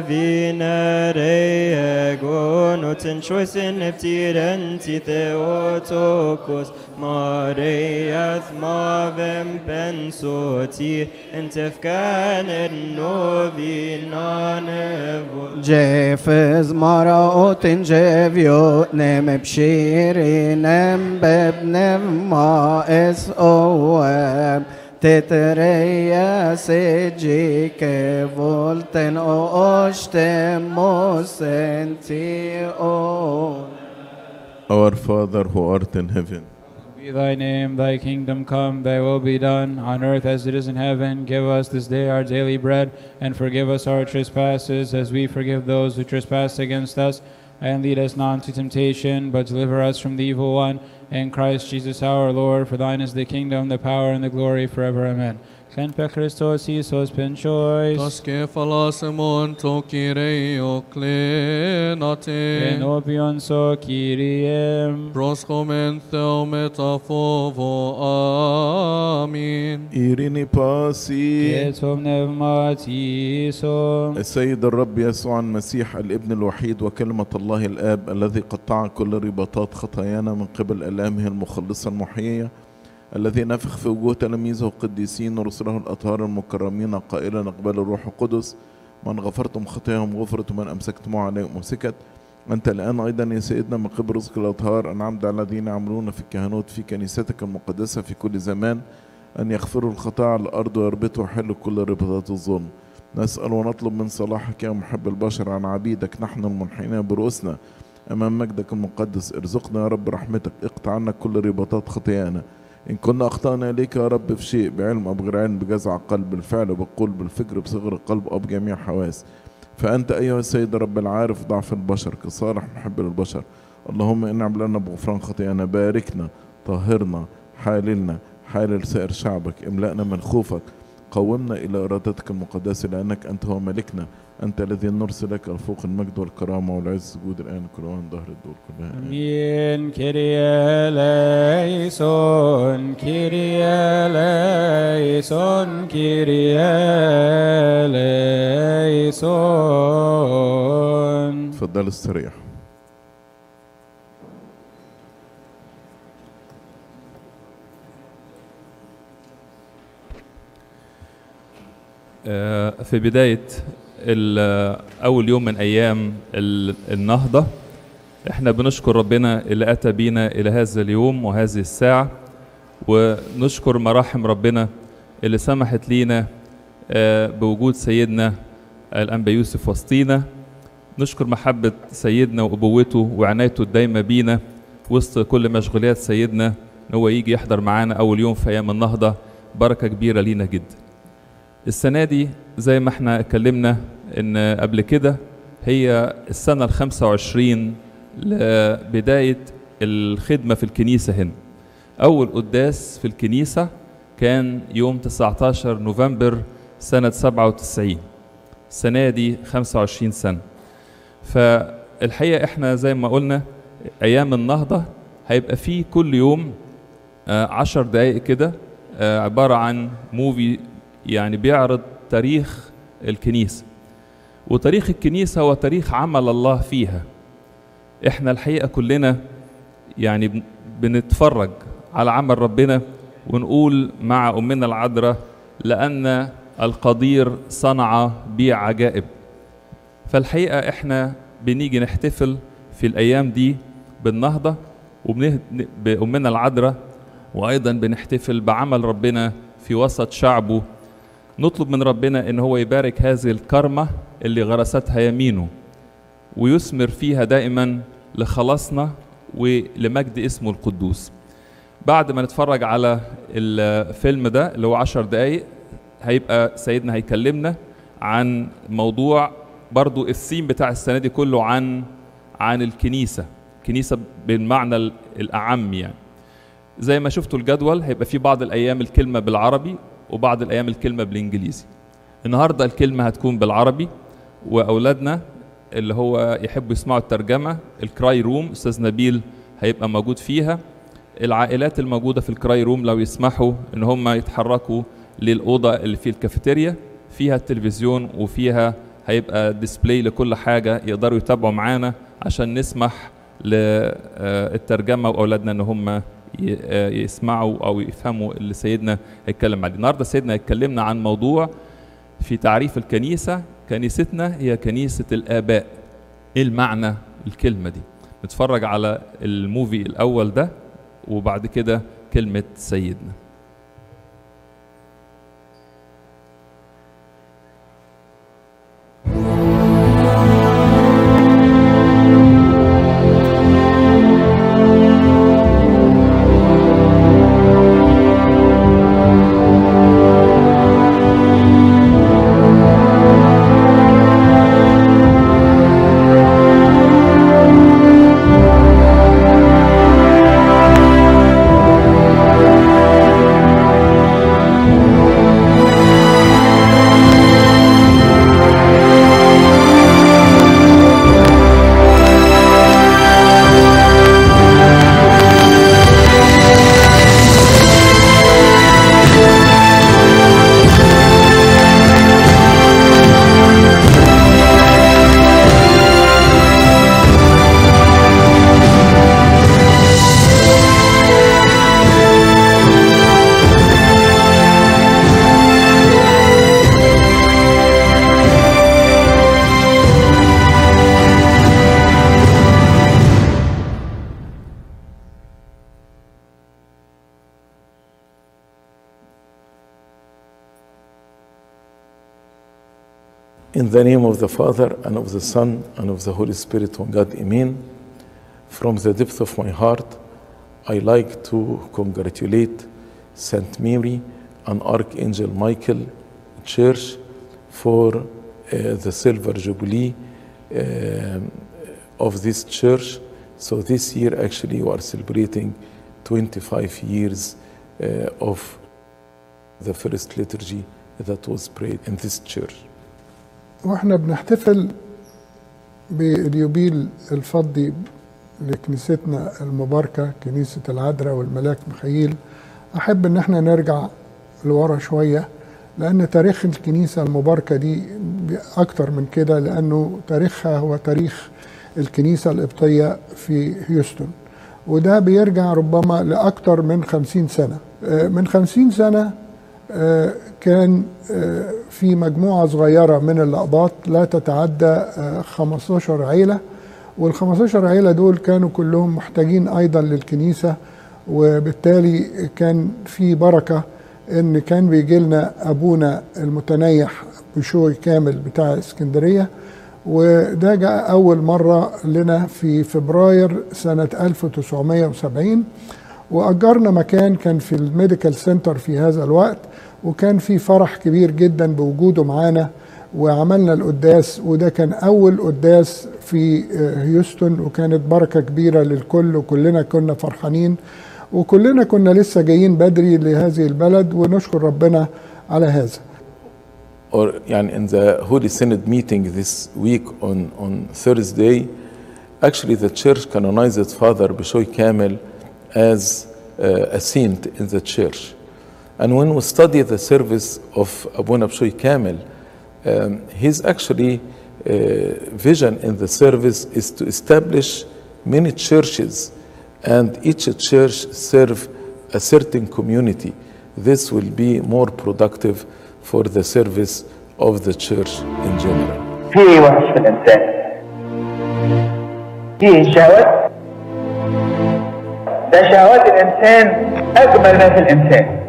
vavinare gonoten choisen neptiren Theotokos Marias mavem pensoti entefkan novinane. جيفز مراوت جيفيو نم بشيري نم ببنم ما اس اوام تتريا سجي كفولتن اوشتم موسنتي او. Our Father who art in heaven, be thy name, thy kingdom come, thy will be done, on earth as it is in heaven. Give us this day our daily bread, and forgive us our trespasses, as we forgive those who trespass against us. And lead us not into temptation, but deliver us from the evil one. In Christ Jesus our Lord, for thine is the kingdom, the power, and the glory forever. Amen. Kent Christos Isos penchois. Toske falasemon to kireo klenate. Enopion so kiriem. Proskomen theometafovo. Amin. إيريني باسي. Ketom nevmatisom. السيد الرب يسوع المسيح الابن الوحيد وكلمة الله الآب الذي قطع كل رباطات خطايانا من قبل آلامه المخلصة المحيية، الذي نفخ في وجوه تلاميذه القديسين ورسله الأطهار المكرمين قائلا اقبلوا الروح القدس، من غفرتم خطاياهم غفرت ومن أمسكتم عليهم أمسكت. أنت الآن أيضا يا سيدنا من قبل رزق الأطهار أنعمت على الذين يعملون في الكهنوت في كنيستك المقدسة في كل زمان أن يغفروا الخطايا على الأرض ويربطوا ويحلوا كل رباطات الظلم. نسأل ونطلب من صلاحك يا محب البشر عن عبيدك نحن المنحنين برؤوسنا أمام مجدك المقدس. ارزقنا يا رب رحمتك، اقطع عنا كل رباطات خطايانا. إن كنا أخطأنا إليك يا رب في شيء، بعلم أو بغير علم، بجزع القلب، بالفعل، بالقول، بالفكر، بصغر القلب أو بجميع حواس، فأنت أيها السيد رب العارف ضعف البشر كصالح محب للبشر. اللهم انعم لنا بغفران خطايانا، باركنا، طهرنا، حاللنا، حالل سائر شعبك، املأنا من خوفك، قومنا إلى إرادتك المقدسة، لأنك أنت هو ملكنا، أنت الذي نرسل لك الفوق المجد والكرامة والعز سجود الآن كل وان ظهر الدور كلها. آمين. كيريا ليسون كيريا ليسون كيريا ليسون. تفضل استريح. في بداية أول يوم من أيام النهضة احنا بنشكر ربنا اللي أتى بينا إلى هذا اليوم وهذه الساعة، ونشكر مراحم ربنا اللي سمحت لينا بوجود سيدنا الأنبا يوسف وسطينا. نشكر محبة سيدنا وأبوته وعنايته الدايمة بينا وسط كل مشغوليات سيدنا، إن هو يجي يحضر معانا أول يوم في أيام النهضة، بركة كبيرة لينا جدا. السنة دي زي ما احنا اتكلمنا ان قبل كده هي السنة الخمسة وعشرين لبداية الخدمة في الكنيسة هنا. أول قداس في الكنيسة كان يوم تسعة عشر نوفمبر سنة سبعة وتسعين. السنة دي خمسة وعشرين سنة. فالحقيقة احنا زي ما قلنا أيام النهضة هيبقى فيه كل يوم عشر دقايق كده عبارة عن موفي، يعني بيعرض تاريخ الكنيسة، وتاريخ الكنيسة هو تاريخ عمل الله فيها. احنا الحقيقة كلنا يعني بنتفرج على عمل ربنا ونقول مع أمنا العذراء لأن القدير صنع بي عجائب. فالحقيقة احنا بنيجي نحتفل في الأيام دي بالنهضة وبأمنا العذراء، وأيضا بنحتفل بعمل ربنا في وسط شعبه. نطلب من ربنا ان هو يبارك هذه الكرمة اللي غرستها يمينه ويثمر فيها دائما لخلاصنا ولمجد اسمه القدوس. بعد ما نتفرج على الفيلم ده اللي هو عشر دقايق، هيبقى سيدنا هيكلمنا عن موضوع برضو الثيم بتاع السنة دي كله عن عن الكنيسة، كنيسة بالمعنى الأعم. يعني زي ما شفتوا الجدول هيبقى في بعض الأيام الكلمة بالعربي وبعض الأيام الكلمة بالإنجليزي. النهاردة الكلمة هتكون بالعربي، وأولادنا اللي هو يحبوا يسمعوا الترجمة الكراي روم أستاذ نبيل هيبقى موجود فيها. العائلات الموجودة في الكراي روم لو يسمحوا إن هم يتحركوا للأوضة اللي في الكافيتيريا، فيها التلفزيون وفيها هيبقى ديسبلاي لكل حاجة يقدروا يتابعوا معانا عشان نسمح للترجمة وأولادنا إن هم يسمعوا أو يفهموا اللي سيدنا هيتكلم عليه. النهاردة سيدنا هيتكلمنا عن موضوع في تعريف الكنيسة. كنيستنا هي كنيسة الآباء. إيه المعنى الكلمة دي؟ نتفرج على الموفي الأول ده وبعد كده كلمة سيدنا. Thank you. In the name of the Father, and of the Son, and of the Holy Spirit, one God, Amen. From the depth of my heart, I like to congratulate StMary and Archangel Michael Church for uh, the Silver Jubilee uh, of this church. So this year, actually, we are celebrating twenty-five years uh, of the first liturgy that was prayed in this church. واحنا بنحتفل باليوبيل الفضي لكنيستنا المباركة كنيسة العذراء والملاك ميخائيل. أحب إن احنا نرجع لورا شوية، لأن تاريخ الكنيسة المباركة دي أكتر من كده، لأنه تاريخها هو تاريخ الكنيسة القبطية في هيوستن، وده بيرجع ربما لأكتر من خمسين سنة. من خمسين سنة كان في مجموعة صغيرة من الأقباط لا تتعدى خمستاشر عيلة، والخمستاشر عيلة دول كانوا كلهم محتاجين أيضا للكنيسة، وبالتالي كان في بركة إن كان بيجي لنا أبونا المتنيح بشوي كامل بتاع اسكندرية، وده جاء أول مرة لنا في فبراير سنة ألف وتسعمائة وسبعين، وأجرنا مكان كان في الميديكال سنتر في هذا الوقت، وكان في فرح كبير جدا بوجوده معانا، وعملنا القداس، وده كان أول قداس في هيوستن، وكانت بركة كبيرة للكل، وكلنا كنا فرحانين، وكلنا كنا لسه جايين بدري لهذه البلد، ونشكر ربنا على هذا. Or يعني in the Holy Synod meeting this week on, on Thursday, actually the church canonized Father Bishoy Kamel as uh, a saint in the church. And when we study the service of Abuna Bishoy Kamel, um, his actually uh, vision in the service is to establish many churches, and each church serve a certain community. This will be more productive for the service of the church in general. في وحش في الإنسان، فيه شهوات، ده شهوات الإنسان أجمل ما في الإنسان.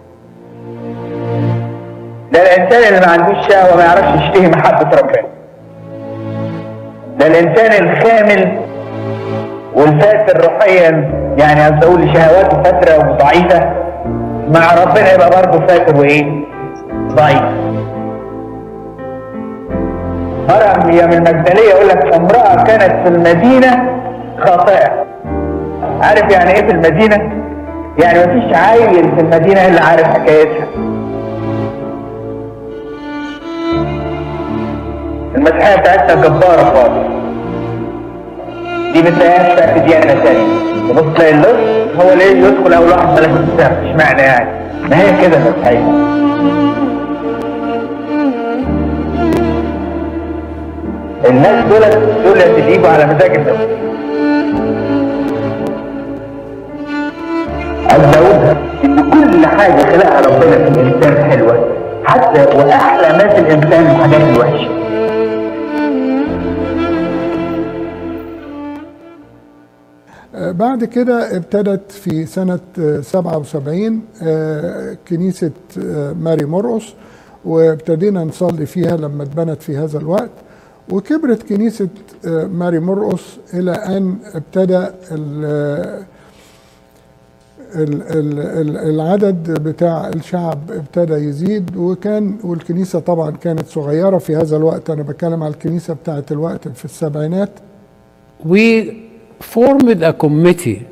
ده الإنسان اللي ما عندوش شهوة ما يعرفش يشتهي محبة ربنا. ده الإنسان الكامل والفاتر روحيا، يعني عايز أقول شهواته فاترة وضعيفة، مع ربنا يبقى برضه فاتر وإيه؟ ضعيف. مريم المجدلية يقول لك امرأة كانت في المدينة خاطئة. عارف يعني إيه في المدينة؟ يعني مفيش عيل في المدينة إلا عارف حكايتها. المسيحية بتاعتنا جبارة خالص. دي بتلاقيها بتاعت ديانة تانية. تبص تلاقي اللص هو ليه يدخل أول واحد ملك السماء، اشمعنى يعني؟ ما هي كده المسيحية. الناس دول دول اللي يجيبوا على مزاج الناس. عايز اقولها ان كل حاجه خلقها ربنا في الانسان حلوه، حتى واحلى ما في الانسان الحاجات الوحشه. بعد كده ابتدت في سنة سبعة وسبعين كنيسة ماري مرقس، وابتدينا نصلي فيها لما اتبنت في هذا الوقت، وكبرت كنيسة ماري مرقس إلى أن ابتدى العدد بتاع الشعب ابتدى يزيد، وكان والكنيسة طبعا كانت صغيرة في هذا الوقت. أنا بتكلم على الكنيسة بتاعت الوقت في السبعينات. We formed a committee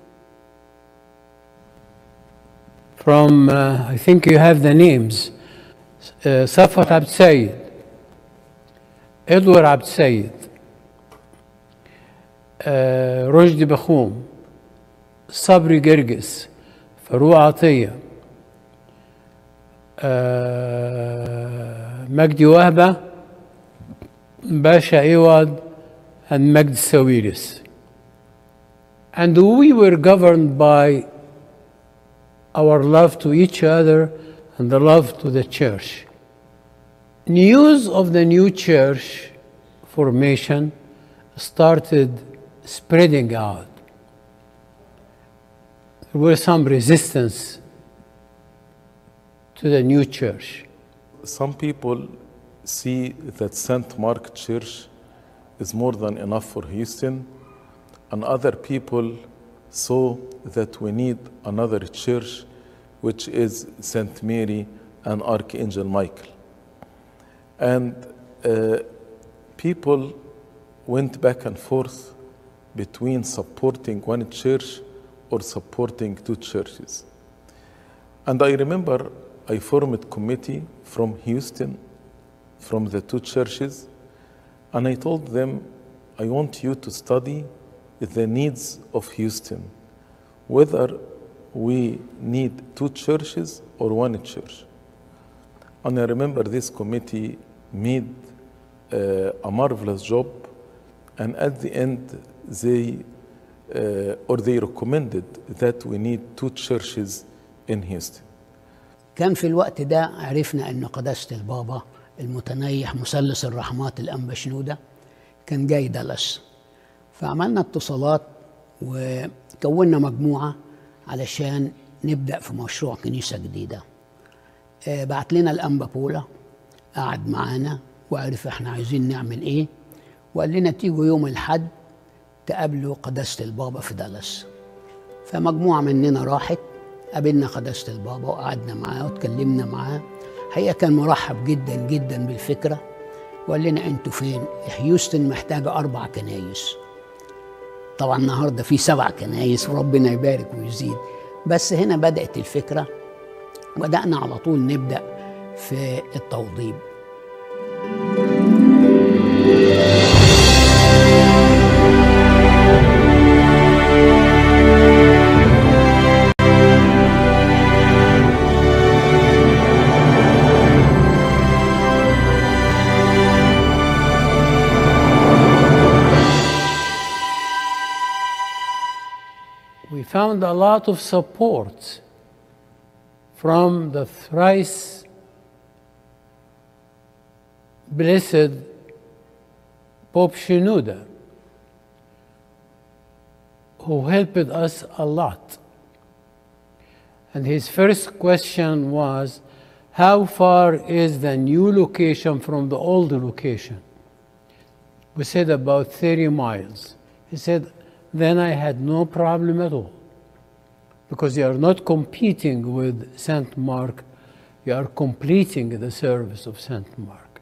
from, uh, I think you have the names, uh, Safat Abd Said, Edward Abd Said, uh, Rojdi Bakhoum, Sabri Gergis, Farouk Atiyah, uh, Magdi Wahba, Basha Iwad, and Magdi Sawiris. And we were governed by our love to each other and the love to the church. News of the new church formation started spreading out. There was some resistance to the new church. Some people see that Saint Mark Church is more than enough for Houston, and other people saw that we need another church, which is StMary and Archangel Michael. And uh, people went back and forth between supporting one church or supporting two churches. And I remember I formed a committee from Houston, from the two churches, and I told them, I want you to study the needs of Houston, whether we need two churches or one church. And I remember this committee made uh, a marvelous job, and at the end they uh, or they recommended that we need two churches in Houston. كان في الوقت ده عرفنا أن قداسة البابا المتنيح مثلث الرحمات الأنبا شنودة كان جاي دالاس، فعملنا اتصالات وكونا مجموعة علشان نبدأ في مشروع كنيسة جديدة. آه بعت لنا الأنبا بولا، قعد معانا وعرف احنا عايزين نعمل ايه، وقال لنا تيجوا يوم الحد تقابلوا قداسة البابا في دالاس. فمجموعة مننا راحت، قابلنا قداسة البابا وقعدنا معاه واتكلمنا معاه. حقيقة كان مرحب جدا جدا بالفكرة، وقال لنا انتوا فين؟ هيوستن محتاجة أربع كنايس. طبعا النهارده في سبع كنايس وربنا يبارك ويزيد، بس هنا بدأت الفكرة، بدأنا على طول نبدأ في التوضيب. We found a lot of support from the thrice blessed Pope Shenouda, who helped us a lot. And his first question was, how far is the new location from the old location? We said about thirty miles. He said, then I had no problem at all, because you are not competing with Saint Mark, you are completing the service of Saint Mark.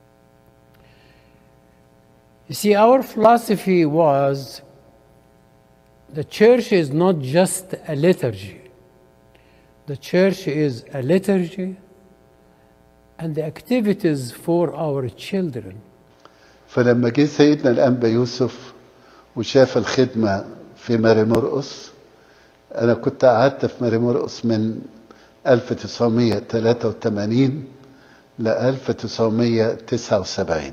You see, our philosophy was the church is not just a liturgy. The church is a liturgy and the activities for our children. فلما جه سيدنا الأنبا يوسف وشاف الخدمة في ماري مرقس، أنا كنت قعدت في ماري مرقس من ألف وتسعمائة وثلاثة وثمانين ل ألف وتسعمائة وتسعة وسبعين.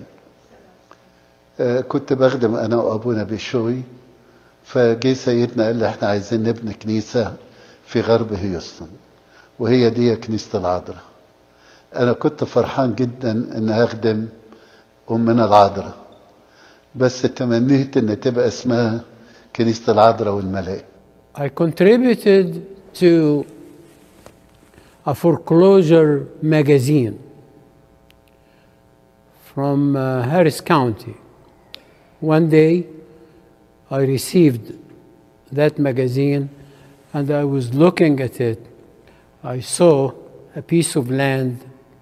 كنت بخدم أنا وأبونا بشوي، فجي سيدنا قال لي احنا عايزين نبني كنيسة في غرب هيوستن، وهي دي كنيسة العذراء. أنا كنت فرحان جدا إن أخدم أمنا العذراء، بس تمنيت إن تبقى اسمها كنيسة العذراء والملاك. I contributed to a foreclosure magazine from uh, Harris County. One day I received that magazine and I was looking at it. I saw a piece of land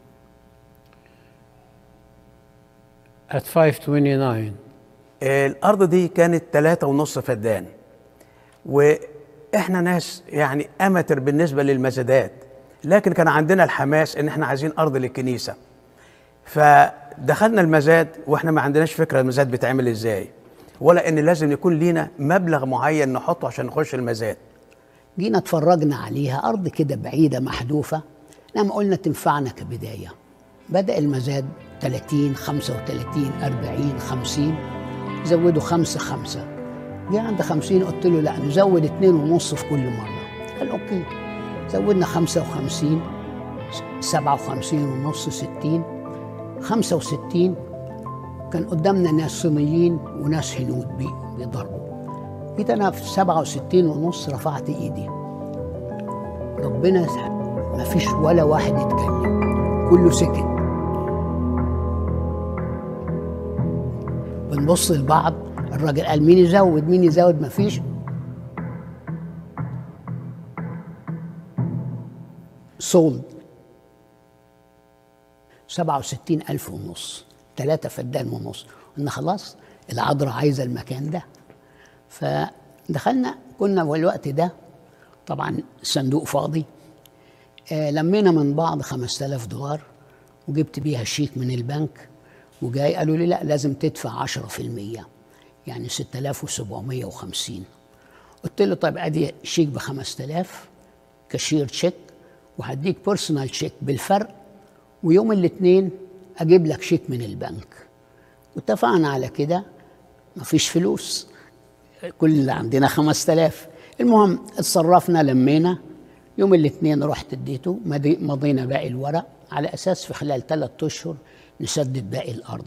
at five twenty-nine. الأرض دي كانت ثلاثة ونص فدان، وإحنا ناس يعني أماتر بالنسبة للمزادات، لكن كان عندنا الحماس إن إحنا عايزين أرض للكنيسة. فدخلنا المزاد وإحنا ما عندناش فكرة المزاد بيتعمل إزاي، ولا إن لازم يكون لينا مبلغ معين نحطه عشان نخش المزاد. جينا اتفرجنا عليها، أرض كده بعيدة محذوفة، لما قلنا تنفعنا كبداية. بدأ المزاد ثلاثين خمسة وثلاثين أربعين خمسين، زودوا خمسة خمسة. جه عند خمسين قلت له لا نزود اتنين ونص في كل مرة. قال اوكي. زودنا خمسة وخمسين، سبعة وخمسين ونص، ستين، خمسة وستين. كان قدامنا ناس صينيين وناس هنود بيضربوا. جيت انا في سبعة وستين ونص رفعت ايدي. ربنا ما فيش ولا واحد يتكلم، كله سكت. بنبص لبعض، الراجل قال مين يزود مين يزود، مفيش. سولد سبعة وستين ألف ونص، ثلاثة فدان ونص. قلنا خلاص العذراء عايزة المكان ده. فدخلنا، كنا في الوقت ده طبعا الصندوق فاضي. آه لمينا من بعض خمسة آلاف دولار وجبت بيها شيك من البنك، وجاي قالوا لي لا لازم تدفع عشرة في المية يعني ستة آلاف وسبعمية وخمسين. قلت له طيب ادي شيك ب خمسة آلاف كاشير تشيك، وهديك بيرسونال تشيك بالفرق، ويوم الاثنين اجيب لك شيك من البنك. واتفقنا على كده، مفيش فلوس، كل اللي عندنا خمسة آلاف. المهم اتصرفنا، لمينا يوم الاثنين رحت اديته، مضينا باقي الورق على اساس في خلال ثلاثة اشهر نسدد باقي الارض.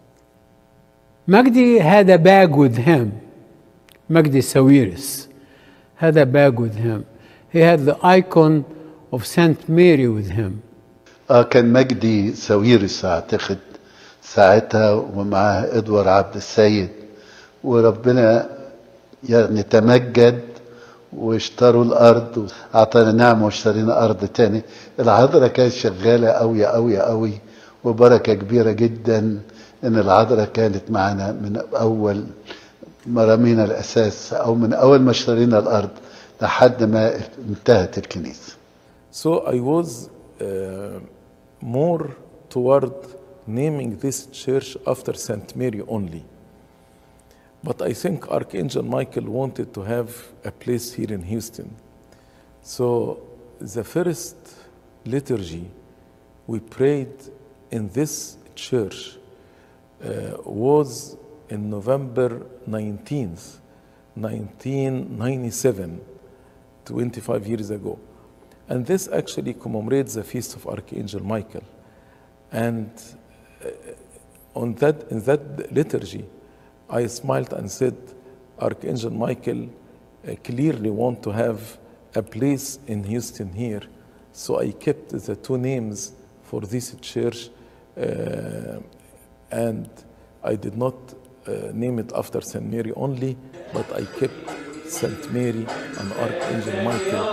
مجدي هذا bag with him. مجدي ساويرس هذا bag with him. He had the icon of Saint Mary with him. اه كان مجدي ساويرس اعتقد ساعتها، ومعاه ادوار عبد السيد، وربنا يعني تمجد واشتروا الارض، اعطانا نعمه واشترينا ارض تاني. العذراء كانت شغاله قوي قوي قوي، وبركه كبيره جدا ان العذراء كانت معنا من اول ما رمينا الاساس، او من اول ما اشترينا الارض لحد ما انتهت الكنيسه. So I was uh, more toward naming this church after Saint Mary only. But I think Archangel Michael wanted to have a place here in Houston. So the first liturgy we prayed in this church uh, was in November nineteenth, nineteen ninety-seven, twenty-five years ago. And this actually commemorates the feast of Archangel Michael. And uh, on that, in that liturgy, I smiled and said, Archangel Michael uh, clearly want to have a place in Houston here. So I kept the two names for this church, uh, and I did not uh, name it after Saint Mary only, but I kept Saint Mary and Archangel Michael.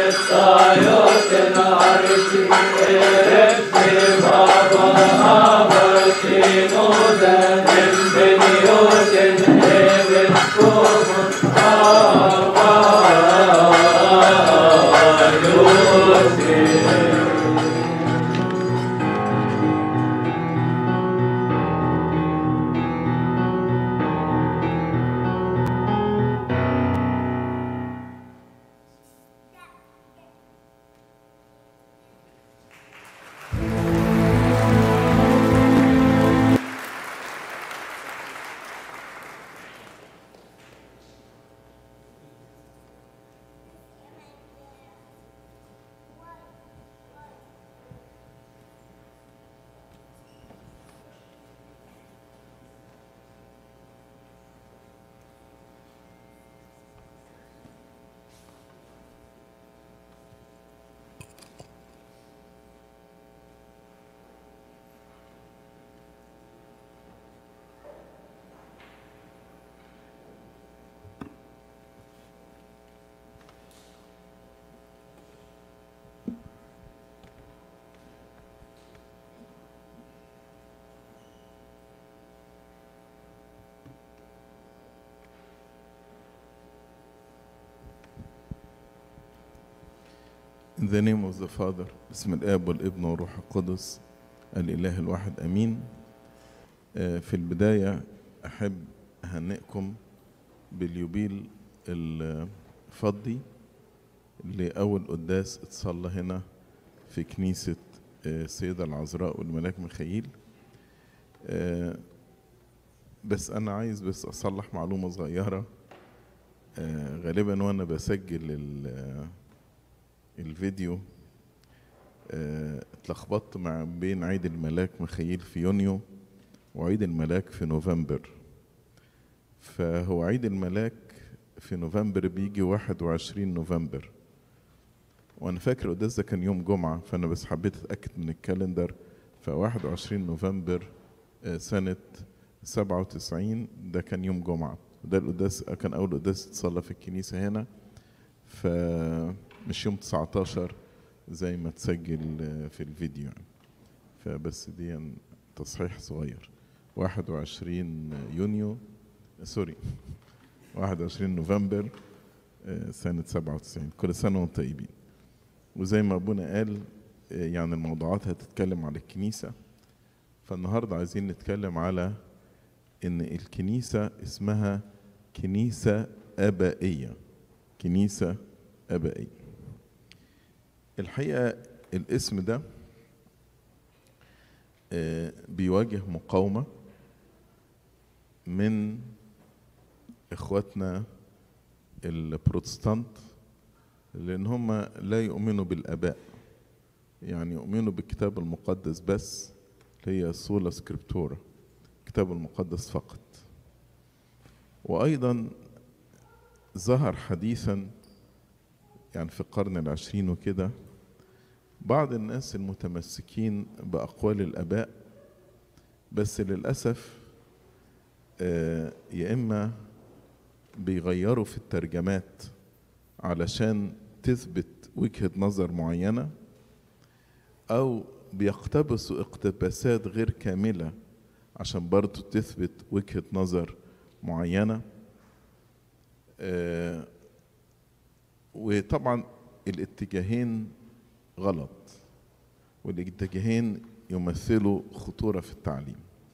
In the name of the Father, بسم الآب والابن والروح القدس الإله الواحد أمين. في البداية أحب أهنئكم باليوبيل الفضي لأول قداس اتصلى هنا في كنيسة السيدة العذراء والملاك ميخائيل. بس أنا عايز بس أصلح معلومة صغيرة. غالبا وأنا بسجل الفيديو اتلخبطت مع بين عيد الملاك ميخائيل في يونيو وعيد الملاك في نوفمبر. فهو عيد الملاك في نوفمبر بيجي واحد وعشرين نوفمبر، وانا فاكر القداس ده كان يوم جمعة، فانا بس حبيت اتأكد من الكالندر. فواحد وعشرين نوفمبر سنة سبعة وتسعين ده كان يوم جمعة، وده القداس كان أول قداس اتصلى في الكنيسة هنا، فمش يوم تسعتاشر زي ما تسجل في الفيديو يعني. فبس دي تصحيح صغير. واحد وعشرين يونيو سوري واحد وعشرين نوفمبر سنة سبعة وتسعين. كل سنة وانتم طيبين. وزي ما أبونا قال يعني الموضوعات هتتكلم على الكنيسة، فالنهاردة عايزين نتكلم على إن الكنيسة اسمها كنيسة آبائية. كنيسة آبائية. الحقيقة الاسم ده بيواجه مقاومة من إخواتنا البروتستانت، لأن هم لا يؤمنوا بالآباء، يعني يؤمنوا بالكتاب المقدس بس، هي سولا سكريبتورا، الكتاب المقدس فقط. وأيضا ظهر حديثا يعني في القرن العشرين وكده بعض الناس المتمسكين بأقوال الآباء، بس للأسف يا إما بيغيروا في الترجمات علشان تثبت وجهة نظر معينة، أو بيقتبسوا اقتباسات غير كاملة عشان برضو تثبت وجهة نظر معينة. آه وطبعا الاتجاهين غلط، والاتجاهين يمثلوا خطورة في التعليم.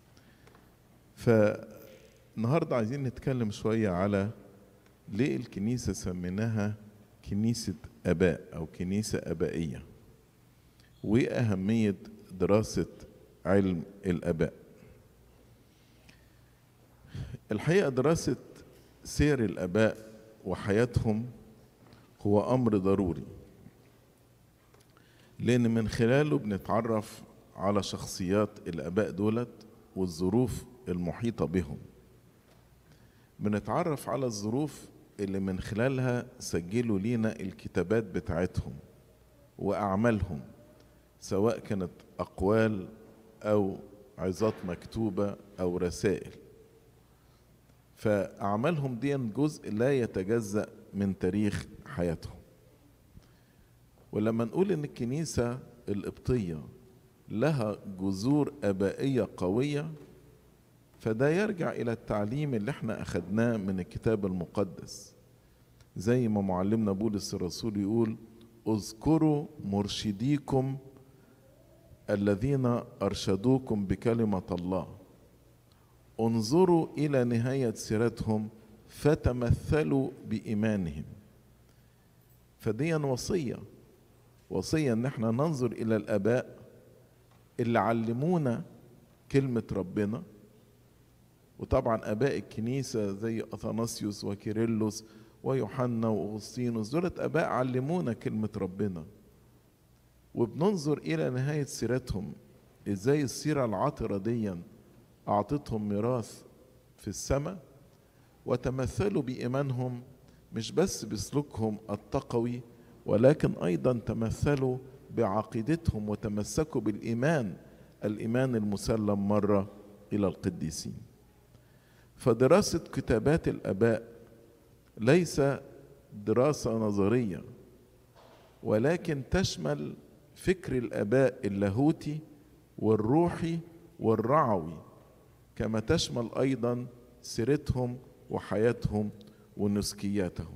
فالنهاردة عايزين نتكلم شوية على ليه الكنيسة سميناها كنيسة آباء أو كنيسة آبائية، وأهمية دراسة علم الآباء. الحقيقة دراسة سير الآباء وحياتهم هو أمر ضروري، لأن من خلاله بنتعرف على شخصيات الآباء دولت والظروف المحيطة بهم. بنتعرف على الظروف اللي من خلالها سجلوا لينا الكتابات بتاعتهم وأعمالهم، سواء كانت أقوال أو عظات مكتوبة أو رسائل. فأعمالهم دي جزء لا يتجزأ من تاريخ حياتهم. ولما نقول إن الكنيسة القبطية لها جذور آبائية قوية، فده يرجع إلى التعليم اللي احنا أخدناه من الكتاب المقدس، زي ما معلمنا بولس الرسول يقول: اذكروا مرشديكم الذين أرشدوكم بكلمة الله، انظروا إلى نهاية سيرتهم فتمثلوا بإيمانهم. فدي وصية وصية ان احنا ننظر إلى الآباء اللي علمونا كلمة ربنا. وطبعا آباء الكنيسة زي أثناسيوس وكيرلس ويوحنا وأغسطينوس دولت آباء علمونا كلمة ربنا، وبننظر إلى نهاية سيرتهم إزاي السيرة العطرة دي أعطتهم ميراث في السماء، وتمثلوا بإيمانهم مش بس بسلوكهم التقوي، ولكن أيضا تمثلوا بعقيدتهم وتمسكوا بالإيمان الإيمان المسلم مرة إلى القديسين. فدراسة كتابات الآباء ليس دراسة نظرية، ولكن تشمل فكر الآباء اللاهوتي والروحي والرعوي، كما تشمل أيضا سيرتهم وحياتهم ونسكياتهم.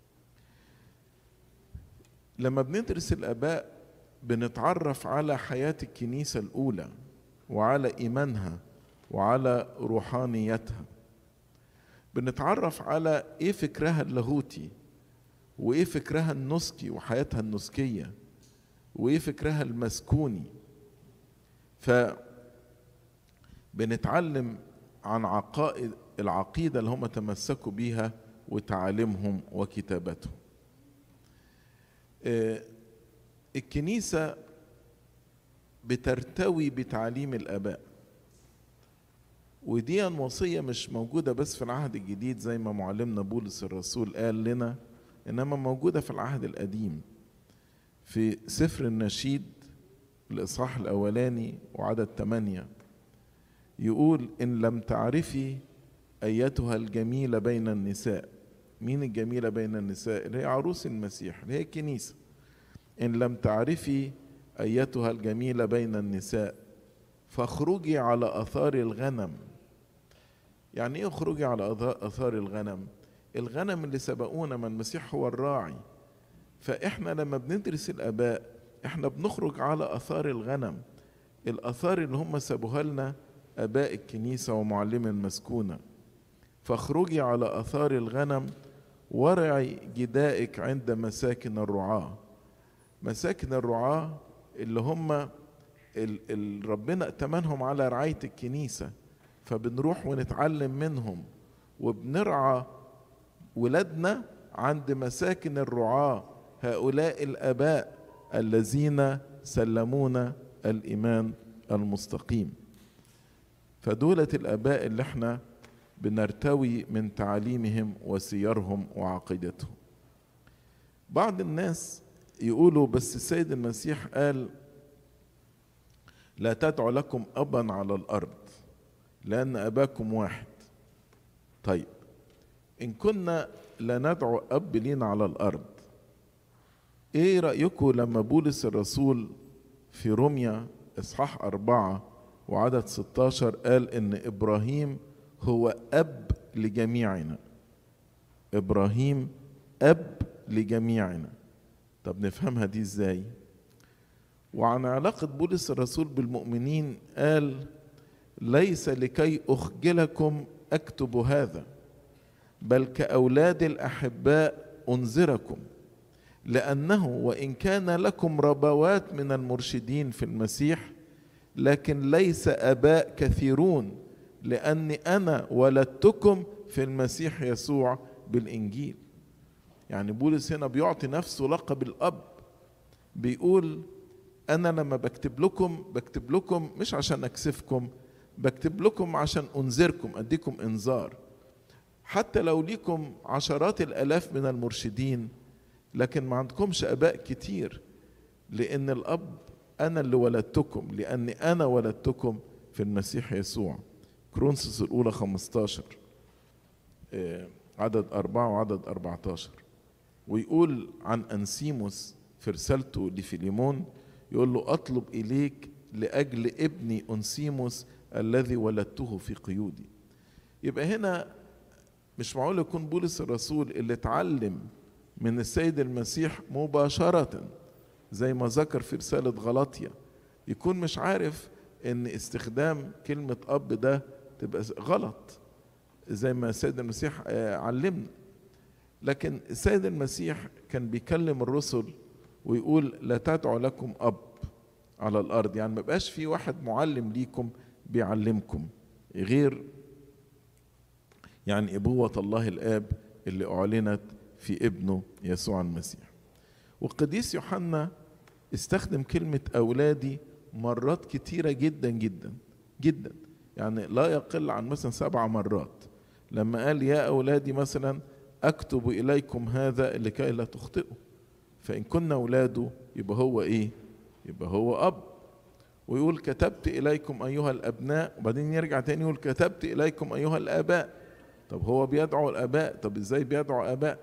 لما بندرس الآباء بنتعرف على حياة الكنيسة الأولى وعلى إيمانها وعلى روحانيتها. بنتعرف على إيه فكرها اللاهوتي، وإيه فكرها النسكي وحياتها النسكية، وإيه فكرها المسكوني. فبنتعلم عن عقائد العقيدة اللي هم تمسكوا بيها وتعاليمهم وكتاباتهم. الكنيسة بترتوي بتعليم الآباء، ودي وصية مش موجودة بس في العهد الجديد زي ما معلمنا بولس الرسول قال لنا، إنما موجودة في العهد القديم. في سفر النشيد الإصحاح الأولاني وعدد ثمانية يقول إن لم تعرفي أيتها الجميلة بين النساء. مين الجميلة بين النساء؟ اللي هي عروس المسيح، اللي هي الكنيسة. إن لم تعرفي أيتها الجميلة بين النساء فاخرجي على آثار الغنم. يعني إيه اخرجي على آثار الغنم؟ الغنم اللي سبقونا، ما المسيح هو الراعي. فإحنا لما بندرس الآباء إحنا بنخرج على آثار الغنم، الآثار اللي هم سابوها لنا آباء الكنيسة ومعلم المسكونة. فاخرجي على آثار الغنم ورعي جدائك عند مساكن الرعاة. مساكن الرعاة اللي هم ال ربنا ائتمنهم على رعاية الكنيسة، فبنروح ونتعلم منهم وبنرعى ولادنا عند مساكن الرعاة، هؤلاء الآباء الذين سلمونا الإيمان المستقيم. فدولة الآباء اللي احنا بنرتوي من تعاليمهم وسيرهم وعقيدتهم. بعض الناس يقولوا بس السيد المسيح قال لا تدعو لكم أبا على الأرض لأن أباكم واحد. طيب إن كنا لا ندعو أب لينا على الأرض، إيه رأيكم لما بولس الرسول في روميا إصحاح أربعة وعدد ستاشر قال إن إبراهيم هو أب لجميعنا؟ إبراهيم أب لجميعنا. طب نفهمها دي إزاي؟ وعن علاقة بولس الرسول بالمؤمنين قال ليس لكي أخجلكم أكتب هذا بل كأولاد الأحباء أنذركم، لأنه وإن كان لكم ربوات من المرشدين في المسيح لكن ليس أباء كثيرون، لأني أنا ولدتكم في المسيح يسوع بالإنجيل. يعني بولس هنا بيعطي نفسه لقب الأب، بيقول أنا لما بكتب لكم بكتب لكم مش عشان أكسفكم، بكتب لكم عشان أنذركم، أديكم إنذار. حتى لو ليكم عشرات الآلاف من المرشدين لكن ما عندكمش آباء كتير، لأن الأب أنا اللي ولدتكم، لأني أنا ولدتكم في المسيح يسوع. كرونسوس الأولى خمستاشر عدد أربعة وعدد أربعتاشر. ويقول عن أنسيموس في رسالته لفيليمون، يقول له أطلب إليك لأجل ابني أنسيموس الذي ولدته في قيودي. يبقى هنا مش معقول يكون بولس الرسول اللي اتعلم من السيد المسيح مباشرة زي ما ذكر في رسالة غلاطيا يكون مش عارف ان استخدام كلمة أب ده تبقى غلط زي ما السيد المسيح علمنا. لكن السيد المسيح كان بيكلم الرسل ويقول لا تدعو لكم أب على الأرض، يعني ما بقاش في واحد معلم ليكم بيعلمكم غير يعني أبوة الله الآب اللي أعلنت في ابنه يسوع المسيح. والقديس يوحنا استخدم كلمة أولادي مرات كتيرة جدا جدا جدا، يعني لا يقل عن مثلا سبع مرات لما قال يا أولادي مثلا أكتب إليكم هذا لكي لا تخطئوا. فإن كنا أولاده يبقى هو إيه؟ يبقى هو أب. ويقول كتبت إليكم أيها الأبناء، وبعدين يرجع تاني يقول كتبت إليكم أيها الآباء. طب هو بيدعو الآباء، طب إزاي بيدعو آباء؟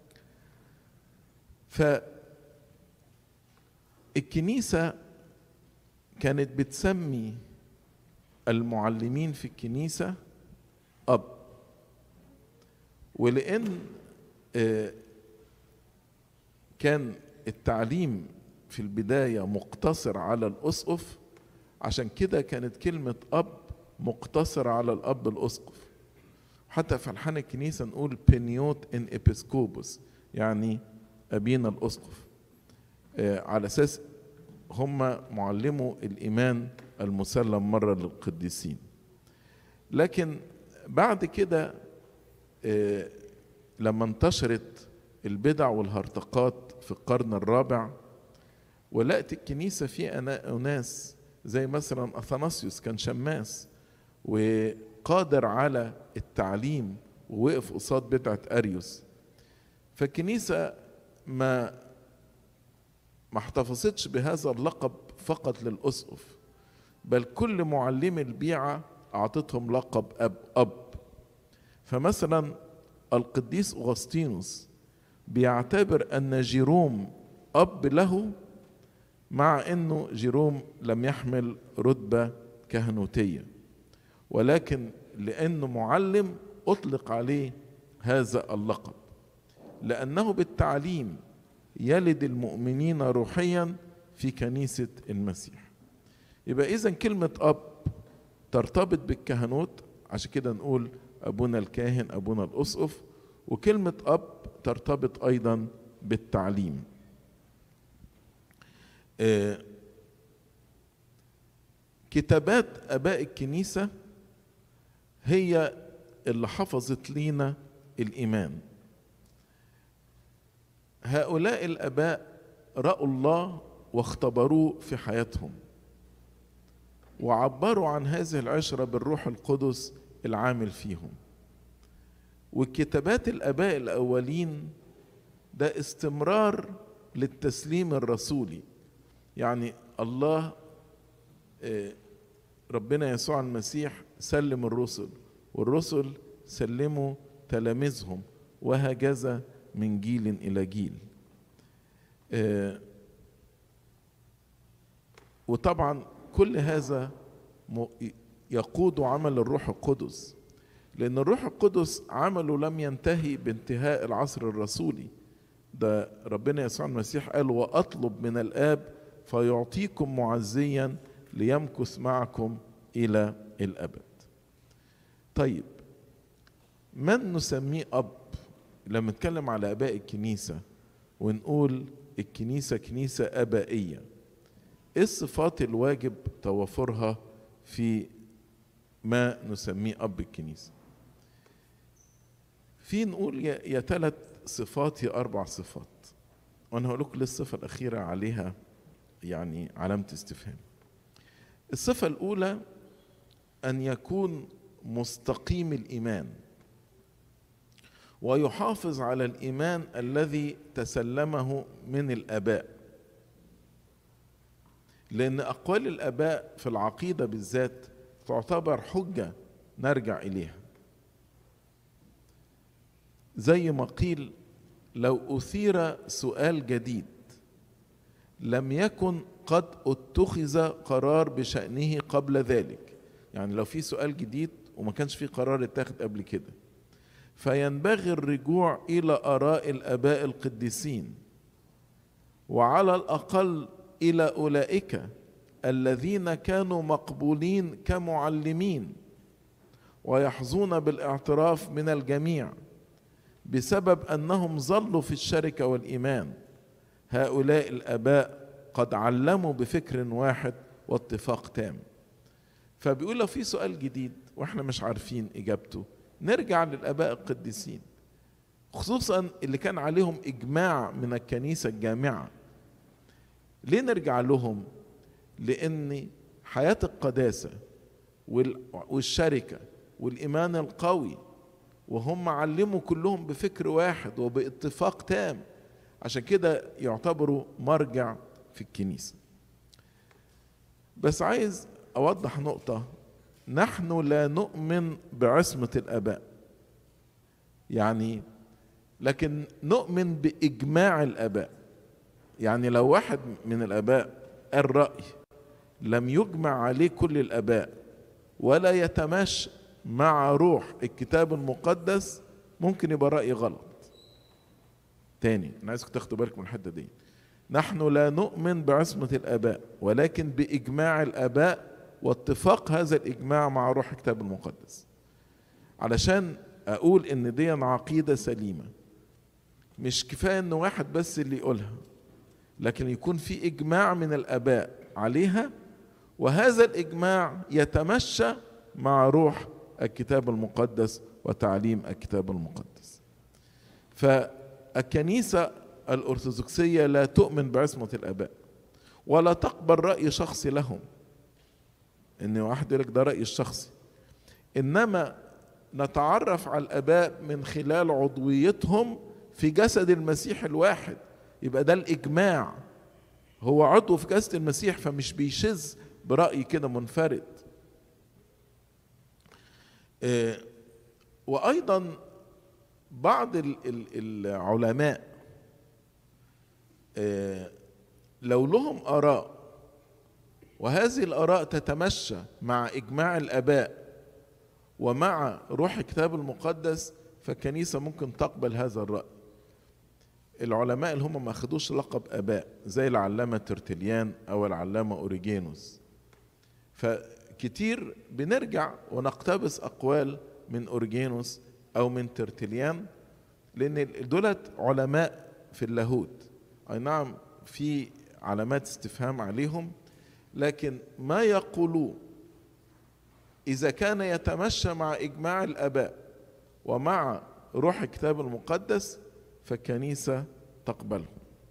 فالكنيسة كانت بتسمي المعلمين في الكنيسة أب، ولأن كان التعليم في البداية مقتصر على الأسقف، عشان كده كانت كلمة أب مقتصرة على الأب الأسقف. حتى في ألحان الكنيسة نقول بنيوت إن إبسكوبوس، يعني أبينا الأسقف، على أساس هم معلموا الإيمان المسلم مرة للقديسين. لكن بعد كده لما انتشرت البدع والهرطقات في القرن الرابع، ولقت الكنيسة في أناس زي مثلا أثناسيوس كان شماس وقادر على التعليم ووقف قصاد بدعة أريوس، فالكنيسة ما ما احتفظتش بهذا اللقب فقط للأسقف، بل كل معلم البيعة أعطتهم لقب أب أب فمثلا القديس أغسطينوس بيعتبر أن جيروم أب له، مع أنه جيروم لم يحمل رتبة كهنوتية، ولكن لأنه معلم أطلق عليه هذا اللقب، لأنه بالتعليم يلد المؤمنين روحيا في كنيسة المسيح. يبقى إذن كلمة أب ترتبط بالكهنوت، عشان كده نقول أبونا الكاهن أبونا الأسقف، وكلمة أب ترتبط أيضا بالتعليم. آه كتابات آباء الكنيسة هي اللي حفظت لينا الإيمان. هؤلاء الآباء رأوا الله واختبروه في حياتهم، وعبروا عن هذه العشرة بالروح القدس العامل فيهم. والكتابات الآباء الأولين ده استمرار للتسليم الرسولي، يعني الله ربنا يسوع المسيح سلم الرسل، والرسل سلموا تلاميذهم، وهكذا من جيل إلى جيل. وطبعا كل هذا يقود عمل الروح القدس، لأن الروح القدس عمله لم ينتهي بانتهاء العصر الرسولي. ده ربنا يسوع المسيح قال وأطلب من الآب فيعطيكم معزيا ليمكث معكم إلى الأبد. طيب من نسميه أب لما نتكلم على آباء الكنيسة ونقول الكنيسة كنيسة آبائية؟ إيه الصفات الواجب توفرها في ما نسميه أب الكنيسة؟ في نقول يا ثلاث صفات يا أربع صفات، وأنا هقول لكم الصفة الأخيرة عليها يعني علامة استفهام. الصفة الأولى أن يكون مستقيم الإيمان ويحافظ على الإيمان الذي تسلمه من الآباء، لأن أقوال الآباء في العقيدة بالذات تعتبر حجة نرجع إليها. زي ما قيل لو أثير سؤال جديد لم يكن قد اتخذ قرار بشأنه قبل ذلك، يعني لو في سؤال جديد وما كانش في قرار اتاخد قبل كده، فينبغي الرجوع إلى آراء الآباء القديسين، وعلى الأقل إلى أولئك الذين كانوا مقبولين كمعلمين ويحظون بالاعتراف من الجميع بسبب أنهم ظلوا في الشركة والإيمان. هؤلاء الآباء قد علموا بفكر واحد واتفاق تام. فبيقول لو في سؤال جديد واحنا مش عارفين إجابته نرجع للآباء القديسين، خصوصا اللي كان عليهم إجماع من الكنيسة الجامعة. ليه نرجع لهم؟ لأن حياة القداسة والشركة والإيمان القوي وهم علموا كلهم بفكر واحد وباتفاق تام، عشان كده يعتبروا مرجع في الكنيسة. بس عايز أوضح نقطة، نحن لا نؤمن بعصمة الآباء، يعني لكن نؤمن بإجماع الآباء. يعني لو واحد من الآباء قال رأي لم يجمع عليه كل الآباء ولا يتماشى مع روح الكتاب المقدس، ممكن يبقى رأي غلط. تاني أنا عايزكم تاخدوا بالكم من الحتة دي، نحن لا نؤمن بعصمة الآباء ولكن بإجماع الآباء واتفاق هذا الإجماع مع روح الكتاب المقدس. علشان أقول إن دي عقيدة سليمة، مش كفاية إن واحد بس اللي يقولها، لكن يكون في إجماع من الآباء عليها، وهذا الإجماع يتمشى مع روح الكتاب المقدس وتعليم الكتاب المقدس. فالكنيسة الأرثوذكسية لا تؤمن بعصمة الآباء ولا تقبل رأي شخصي لهم، إن واحد يقول لك ده رأي الشخصي، إنما نتعرف على الآباء من خلال عضويتهم في جسد المسيح الواحد. يبقى ده الإجماع، هو عضو في جسد المسيح فمش بيشذ برأي كده منفرد. آه وأيضا بعض ال- ال- العلماء آه لو لهم آراء وهذه الآراء تتمشى مع إجماع الآباء ومع روح الكتاب المقدس، فالكنيسة ممكن تقبل هذا الرأي. العلماء اللي هم ما أخدوش لقب آباء زي العلامة ترتليان أو العلامة أوريجينوس، فكتير بنرجع ونقتبس أقوال من أوريجينوس أو من ترتليان، لأن دولت علماء في اللاهوت. أي نعم في علامات استفهام عليهم، لكن ما يقولوه إذا كان يتمشى مع إجماع الآباء ومع روح الكتاب المقدس فالكنيسة تقبله.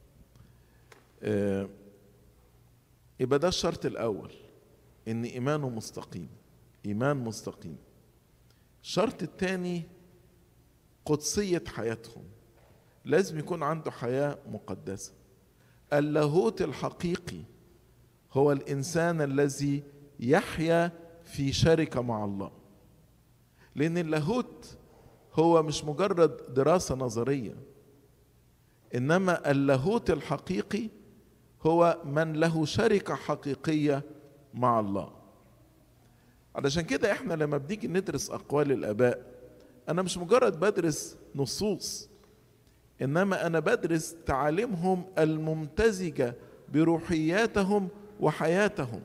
آه يبقى ده الشرط الأول، إن إيمانه مستقيم، إيمان مستقيم. الشرط الثاني قدسية حياتهم، لازم يكون عنده حياة مقدسة. اللاهوت الحقيقي هو الإنسان الذي يحيا في شركة مع الله، لأن اللاهوت هو مش مجرد دراسة نظرية، إنما اللاهوت الحقيقي هو من له شركة حقيقية مع الله. علشان كده احنا لما بنيجي ندرس أقوال الآباء، أنا مش مجرد بدرس نصوص، إنما أنا بدرس تعاليمهم الممتزجة بروحياتهم وحياتهم.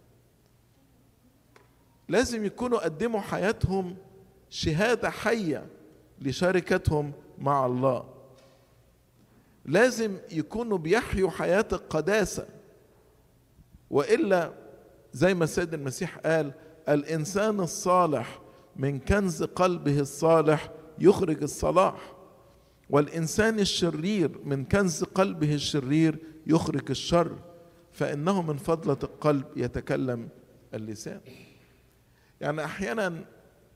لازم يكونوا قدموا حياتهم شهادة حية لشركتهم مع الله. لازم يكونوا بيحيوا حياة القداسة، وإلا زي ما السيد المسيح قال: الإنسان الصالح من كنز قلبه الصالح يخرج الصلاح، والإنسان الشرير من كنز قلبه الشرير يخرج الشر، فإنه من فضلة القلب يتكلم اللسان. يعني أحيانا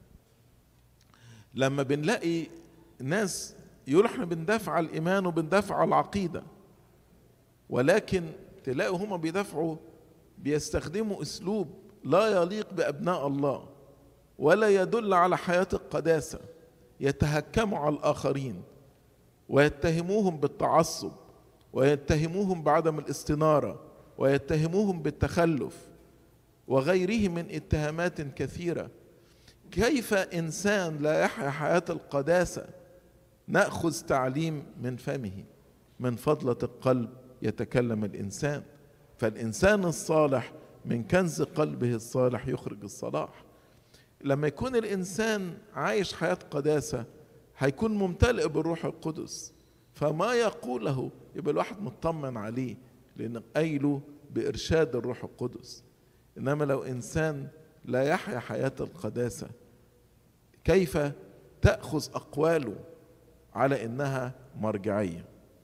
لما بنلاقي ناس يقول احنا بندافع على الإيمان وبندافع على العقيدة، ولكن تلاقوا هما بيدافعوا بيستخدموا أسلوب لا يليق بأبناء الله ولا يدل على حياة القداسة، يتهكموا على الآخرين ويتهموهم بالتعصب ويتهموهم بعدم الاستنارة ويتهموهم بالتخلف وغيره من اتهامات كثيرة. كيف إنسان لا يحيا حياة القداسة نأخذ تعليم من فمه؟ من فضلة القلب يتكلم الإنسان، فالإنسان الصالح من كنز قلبه الصالح يخرج الصلاح. لما يكون الإنسان عايش حياة قداسة هيكون ممتلئ بالروح القدس، فما يقوله يبقى الواحد مطمن عليه لأن قايله بإرشاد الروح القدس. إنما لو إنسان لا يحيا حياة القداسة كيف تأخذ أقواله على إنها مرجعية؟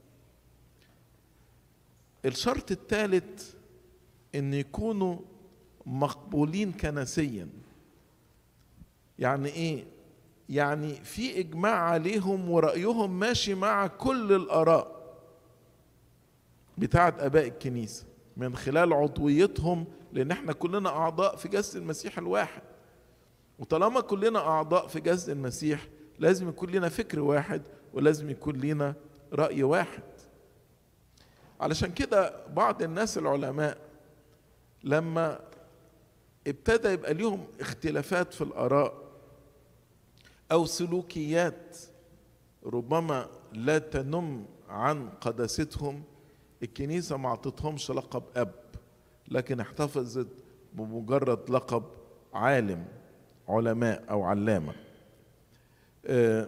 الشرط الثالث إن يكونوا مقبولين كنسيا. يعني إيه؟ يعني في إجماع عليهم ورأيهم ماشي مع كل الآراء بتاعت آباء الكنيسة من خلال عضويتهم، لأن احنا كلنا أعضاء في جسد المسيح الواحد، وطالما كلنا أعضاء في جسد المسيح لازم يكون لنا فكر واحد ولازم يكون لنا رأي واحد. علشان كده بعض الناس العلماء لما ابتدى يبقى ليهم اختلافات في الآراء أو سلوكيات ربما لا تنم عن قداستهم، الكنيسة ما اعطتهمش لقب أب، لكن احتفظت بمجرد لقب عالم، علماء أو علامة. آه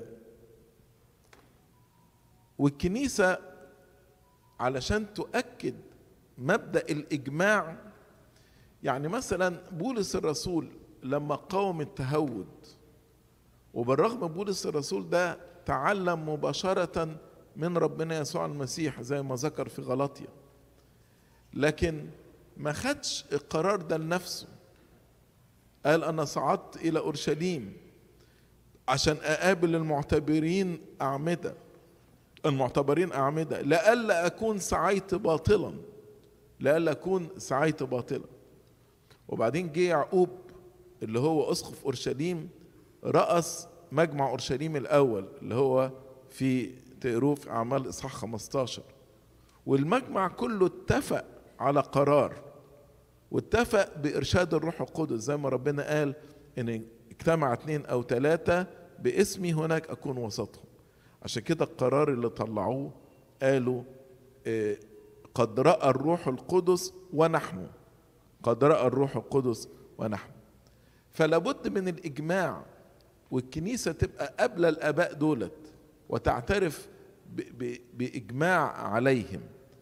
والكنيسة علشان تؤكد مبدأ الإجماع، يعني مثلا بولس الرسول لما قاوم التهود، وبالرغم بولس الرسول ده تعلم مباشرة من ربنا يسوع المسيح زي ما ذكر في غلاطيا، لكن ما خدش القرار ده لنفسه. قال أنا صعدت إلى أورشليم عشان أقابل المعتبرين أعمدة المعتبرين أعمدة لألا أكون سعيت باطلا لألا أكون سعيت باطلا. وبعدين جه يعقوب اللي هو أسقف أورشليم رأس مجمع أورشليم الأول اللي هو في تقروه في أعمال إصحاح خمستاشر، والمجمع كله اتفق على قرار واتفق بإرشاد الروح القدس، زي ما ربنا قال إن اجتمع اتنين أو ثلاثة باسمي هناك أكون وسطهم. عشان كده القرار اللي طلعوه قالوا اه قد رأى الروح القدس ونحن، قد رأى الروح القدس ونحن. فلابد من الإجماع، والكنيسة تبقى قبل الآباء دولت وتعترف ب ب بإجماع عليهم.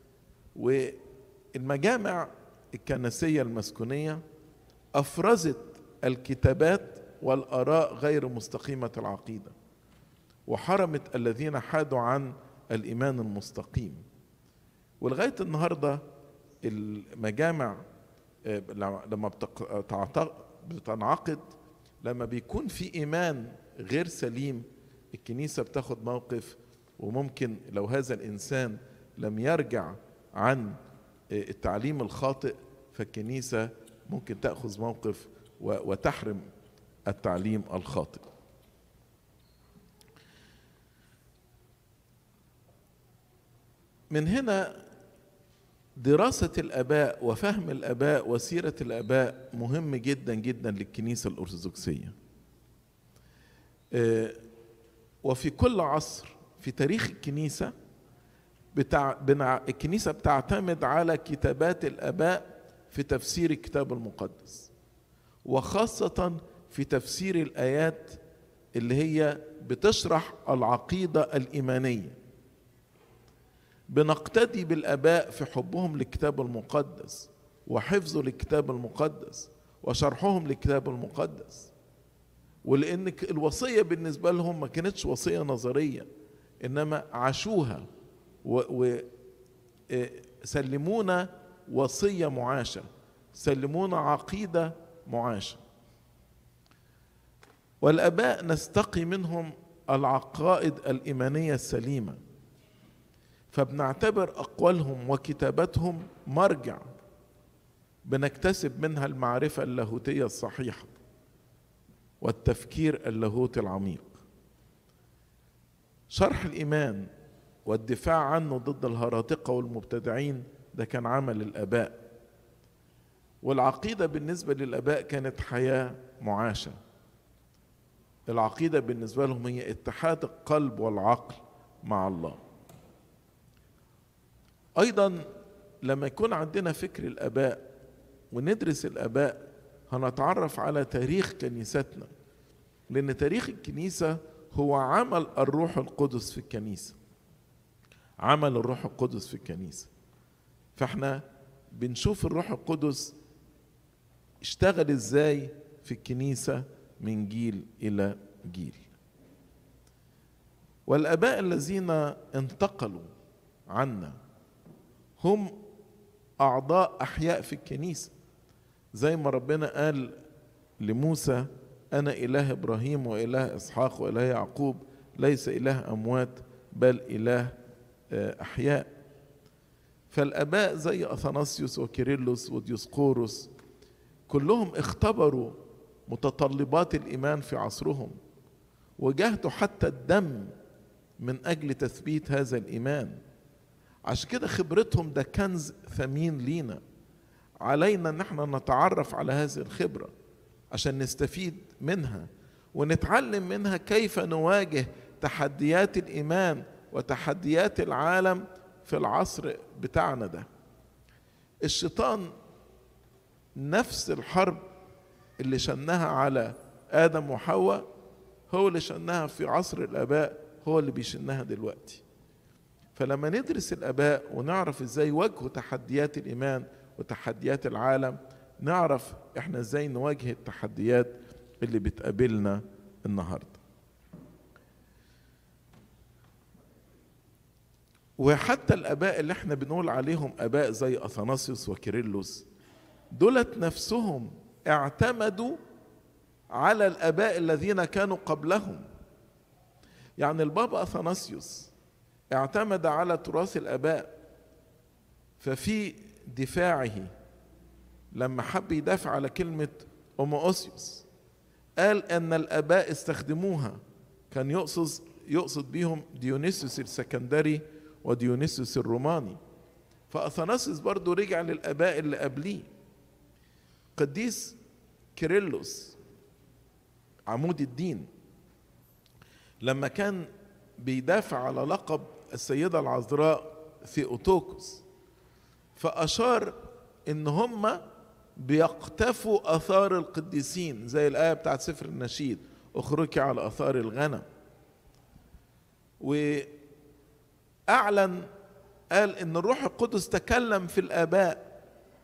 والمجامع الكنسية المسكونية أفرزت الكتابات والآراء غير مستقيمة العقيدة، وحرمت الذين حادوا عن الإيمان المستقيم. ولغاية النهاردة المجامع لما بتنعقد، لما بيكون في إيمان غير سليم، الكنيسة بتاخد موقف، وممكن لو هذا الإنسان لم يرجع عن التعليم الخاطئ فالكنيسة ممكن تأخذ موقف وتحرم التعليم الخاطئ. من هنا دراسة الآباء وفهم الآباء وسيرة الآباء مهم جدا جدا للكنيسة الأرثوذكسية. وفي كل عصر في تاريخ الكنيسة بتاع بنع الكنيسة بتعتمد على كتابات الآباء في تفسير الكتاب المقدس، وخاصة في تفسير الآيات اللي هي بتشرح العقيدة الإيمانية. بنقتدي بالآباء في حبهم للكتاب المقدس وحفظه للكتاب المقدس وشرحهم للكتاب المقدس، ولأن الوصية بالنسبة لهم ما كانتش وصية نظرية، إنما عاشوها وسلمونا وصية معاشة، سلمونا عقيدة معاشة. والآباء نستقي منهم العقائد الإيمانية السليمة، فبنعتبر أقوالهم وكتاباتهم مرجع بنكتسب منها المعرفة اللاهوتية الصحيحة والتفكير اللاهوتي العميق. شرح الإيمان والدفاع عنه ضد الهراطقة والمبتدعين ده كان عمل الآباء. والعقيدة بالنسبة للآباء كانت حياة معاشة. العقيدة بالنسبة لهم هي اتحاد القلب والعقل مع الله. أيضا لما يكون عندنا فكر الآباء وندرس الآباء هنتعرف على تاريخ كنيستنا، لأن تاريخ الكنيسة هو عمل الروح القدس في الكنيسة، عمل الروح القدس في الكنيسة. فاحنا بنشوف الروح القدس اشتغل ازاي في الكنيسة من جيل إلى جيل. والآباء الذين انتقلوا عنا هم أعضاء أحياء في الكنيسة، زي ما ربنا قال لموسى أنا إله إبراهيم وإله إسحاق وإله يعقوب، ليس إله أموات بل إله أحياء. فالآباء زي أثناسيوس وكيرلس وديوسقوروس كلهم اختبروا متطلبات الإيمان في عصرهم، وجاهدوا حتى الدم من أجل تثبيت هذا الإيمان. عشان كده خبرتهم ده كنز ثمين لينا، علينا ان احنا نتعرف على هذه الخبرة عشان نستفيد منها ونتعلم منها كيف نواجه تحديات الإيمان وتحديات العالم في العصر بتاعنا ده. الشيطان نفس الحرب اللي شنها على آدم وحواء هو اللي شنها في عصر الآباء، هو اللي بيشنها دلوقتي. فلما ندرس الآباء ونعرف ازاي واجهوا تحديات الإيمان وتحديات العالم، نعرف احنا ازاي نواجه التحديات اللي بتقابلنا النهارده. وحتى الآباء اللي احنا بنقول عليهم آباء زي أثناسيوس وكيرلس، دولت نفسهم اعتمدوا على الآباء الذين كانوا قبلهم. يعني البابا أثناسيوس اعتمد على تراث الآباء، ففي دفاعه لما حب يدافع على كلمة أوموسيوس قال أن الآباء استخدموها، كان يقصد يقصد بيهم ديونيسيوس السكندري وديونيسيوس الروماني. فأثناسيوس برضو رجع للآباء اللي قبليه. قديس كيرلس عمود الدين لما كان بيدافع على لقب السيدة العذراء ثيوتوكوس، فأشار إن هم بيقتفوا آثار القديسين زي الآية بتاعت سفر النشيد اخرجي على آثار الغنم. وأعلن قال إن الروح القدس تكلم في الآباء،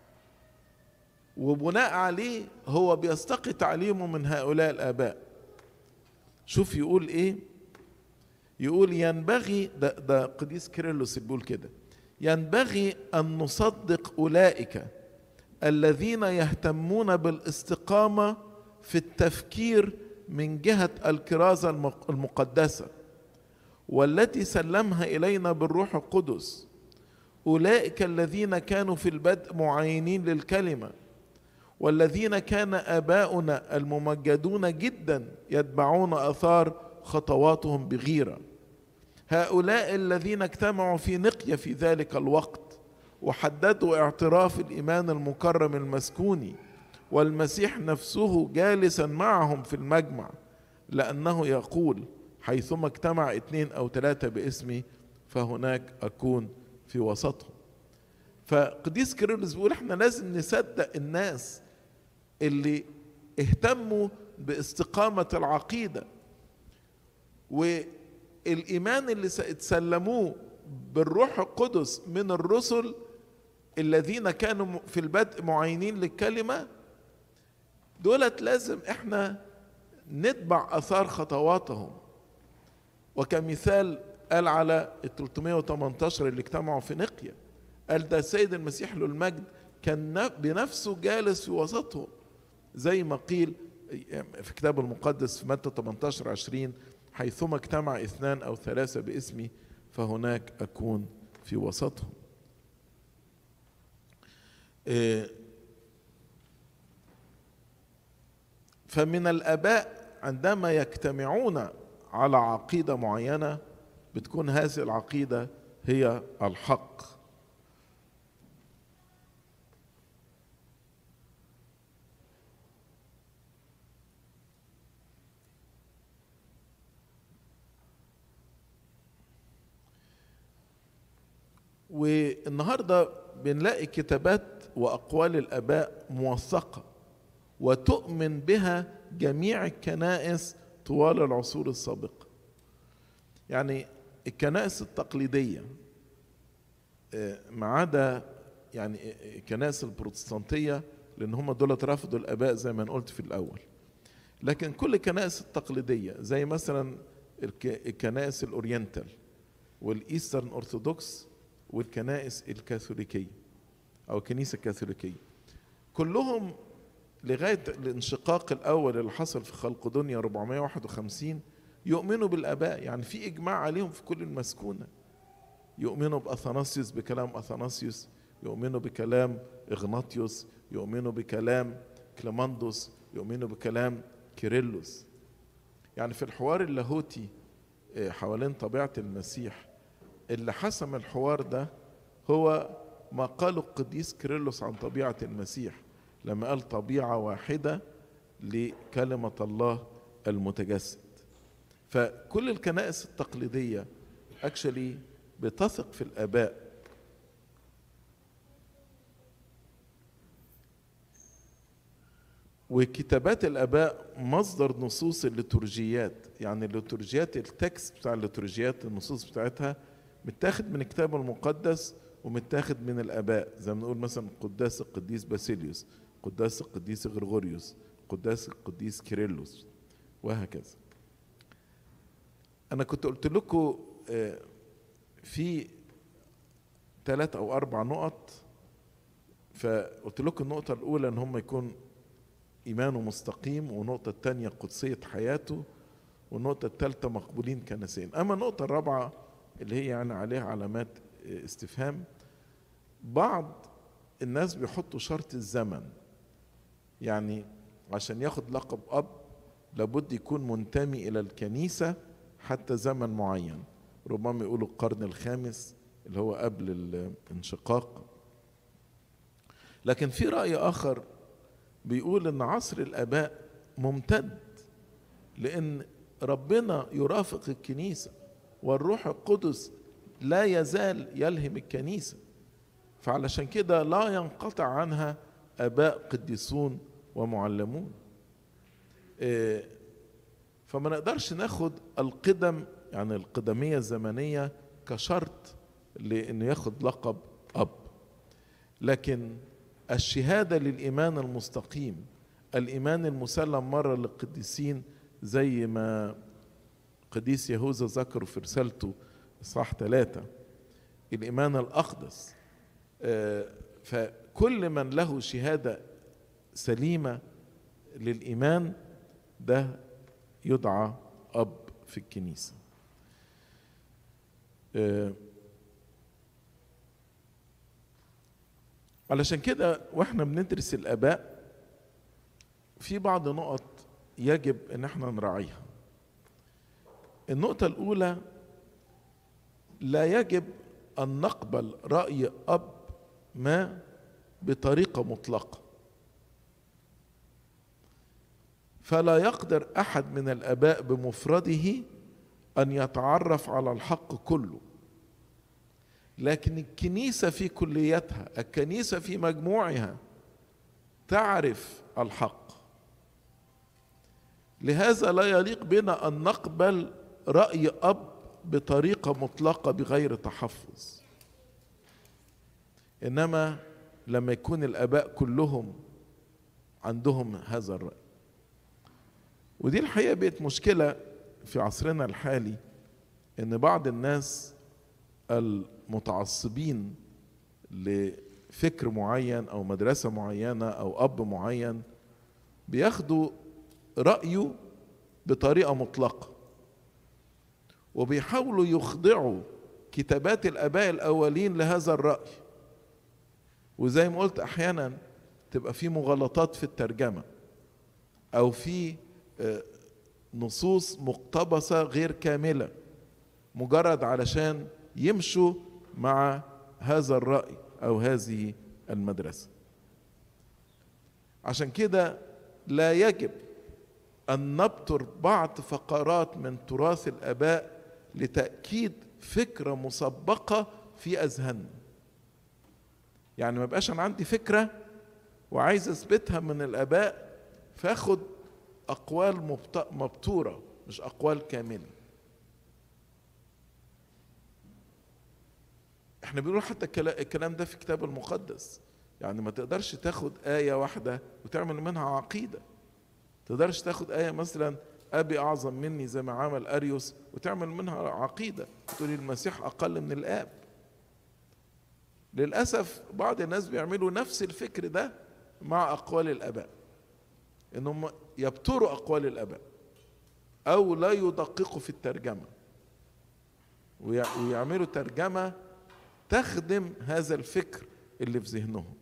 وبناء عليه هو بيستقي تعليمه من هؤلاء الآباء. شوف يقول إيه؟ يقول ينبغي، ده, ده قديس كيرلس بيقول كده، ينبغي أن نصدق أولئك الذين يهتمون بالاستقامة في التفكير من جهة الكرازة المقدسة والتي سلمها إلينا بالروح القدس، أولئك الذين كانوا في البدء معينين للكلمة، والذين كان آباؤنا الممجدون جدا يتبعون آثار خطواتهم بغيرة. هؤلاء الذين اجتمعوا في نقية في ذلك الوقت وحددوا اعتراف الإيمان المكرم المسكوني، والمسيح نفسه جالسا معهم في المجمع، لأنه يقول حيثما اجتمع اثنين أو ثلاثة باسمي فهناك أكون في وسطهم. فقديس كيرلس بيقول احنا لازم نصدق الناس اللي اهتموا باستقامة العقيدة، والإيمان اللي سلموه بالروح القدس من الرسل الذين كانوا في البدء معينين للكلمة، دولت لازم احنا نتبع أثار خطواتهم. وكمثال قال على ال ثلاثمائة وثمانية عشر اللي اجتمعوا في نقية، قال ده السيد المسيح له المجد كان بنفسه جالس في وسطهم، زي ما قيل في كتاب المقدس في متى ثمانية عشر عشرين حيثما اجتمع اثنان أو ثلاثة باسمي فهناك أكون في وسطهم. فمن الآباء عندما يجتمعون على عقيدة معينة بتكون هذه العقيدة هي الحق. والنهاردة بنلاقي كتابات وأقوال الآباء موثقة وتؤمن بها جميع الكنائس طوال العصور السابقة. يعني الكنائس التقليدية ما عدا يعني الكنائس البروتستانتية، لأن هم دول رفضوا الآباء زي ما قلت في الأول، لكن كل الكنائس التقليدية زي مثلا الكنائس الأورينتال والإيسترن أرثوذكس والكنائس الكاثوليكية أو الكنيسة الكاثوليكية، كلهم لغاية الانشقاق الأول اللي حصل في خلقدونيا أربعمائة وواحد وخمسين يؤمنوا بالآباء. يعني في إجماع عليهم في كل المسكونة، يؤمنوا بأثناسيوس بكلام أثناسيوس، يؤمنوا بكلام إغناطيوس، يؤمنوا بكلام كليماندوس، يؤمنوا بكلام كيرلس. يعني في الحوار اللاهوتي حوالين طبيعة المسيح اللي حسم الحوار ده هو ما قاله القديس كيرلس عن طبيعة المسيح لما قال طبيعة واحدة لكلمة الله المتجسد. فكل الكنائس التقليدية actually بتثق في الآباء. وكتابات الآباء مصدر نصوص الليتورجيات، يعني الليتورجيات التكست بتاع الليتورجيات النصوص بتاعتها متاخد من الكتاب المقدس ومتاخد من الآباء، زي ما نقول مثلا قداس القديس باسيليوس، قداس القديس غرغوريوس، قداس القديس كيرلس، وهكذا. أنا كنت قلت لكم في ثلاث أو أربع نقط، فقلت لكم النقطة الأولى إن هم يكون إيمانه مستقيم، والنقطة الثانية قدسية حياته، والنقطة الثالثة مقبولين كنسين. أما النقطة الرابعة اللي هي يعني عليها علامات استفهام، بعض الناس بيحطوا شرط الزمن، يعني عشان ياخد لقب أب لابد يكون منتمي إلى الكنيسة حتى زمن معين، ربما يقولوا القرن الخامس اللي هو قبل الانشقاق. لكن في رأي آخر بيقول إن عصر الآباء ممتد، لأن ربنا يرافق الكنيسة والروح القدس لا يزال يلهم الكنيسة، فعلشان كده لا ينقطع عنها آباء قديسون ومعلمون. فما نقدرش ناخد القدم يعني القدمية الزمنية كشرط لأنه ياخد لقب أب، لكن الشهادة للإيمان المستقيم، الإيمان المسلم مرة للقديسين زي ما قديس يهوذا ذكره في رسالته إصحاح ثلاثة، الإيمان الأقدس. فكل من له شهادة سليمة للإيمان ده يدعى أب في الكنيسة. علشان كده واحنا بندرس الآباء في بعض نقط يجب ان احنا نراعيها. النقطة الأولى، لا يجب أن نقبل رأي أب ما بطريقة مطلقة، فلا يقدر أحد من الآباء بمفرده أن يتعرف على الحق كله، لكن الكنيسة في كليتها، الكنيسة في مجموعها تعرف الحق. لهذا لا يليق بنا أن نقبل رأي أب بطريقة مطلقة بغير تحفظ، إنما لما يكون الآباء كلهم عندهم هذا الرأي. ودي الحقيقة بقت مشكلة في عصرنا الحالي، إن بعض الناس المتعصبين لفكر معين أو مدرسة معينة أو أب معين بياخدوا رأيه بطريقة مطلقة، وبيحاولوا يخضعوا كتابات الآباء الأولين لهذا الرأي، وزي ما قلت أحيانا تبقى في مغالطات في الترجمة أو في نصوص مقتبسة غير كاملة مجرد علشان يمشوا مع هذا الرأي أو هذه المدرسة. عشان كده لا يجب أن نبتر بعض فقرات من تراث الآباء لتأكيد فكرة مسبقة في أذهاننا. يعني ما بقاش أنا عندي فكرة وعايز أثبتها من الآباء فاخد أقوال مبتورة مش أقوال كاملة. احنا بنقول حتى الكلام ده في الكتاب المقدس، يعني ما تقدرش تاخد آية واحدة وتعمل منها عقيدة. تقدرش تاخد آية مثلا أبي أعظم مني زي ما عمل أريوس وتعمل منها عقيدة تقولي المسيح أقل من الآب. للأسف بعض الناس بيعملوا نفس الفكر ده مع أقوال الآباء، إنهم يبتروا أقوال الآباء أو لا يدققوا في الترجمة ويعملوا ترجمة تخدم هذا الفكر اللي في ذهنهم.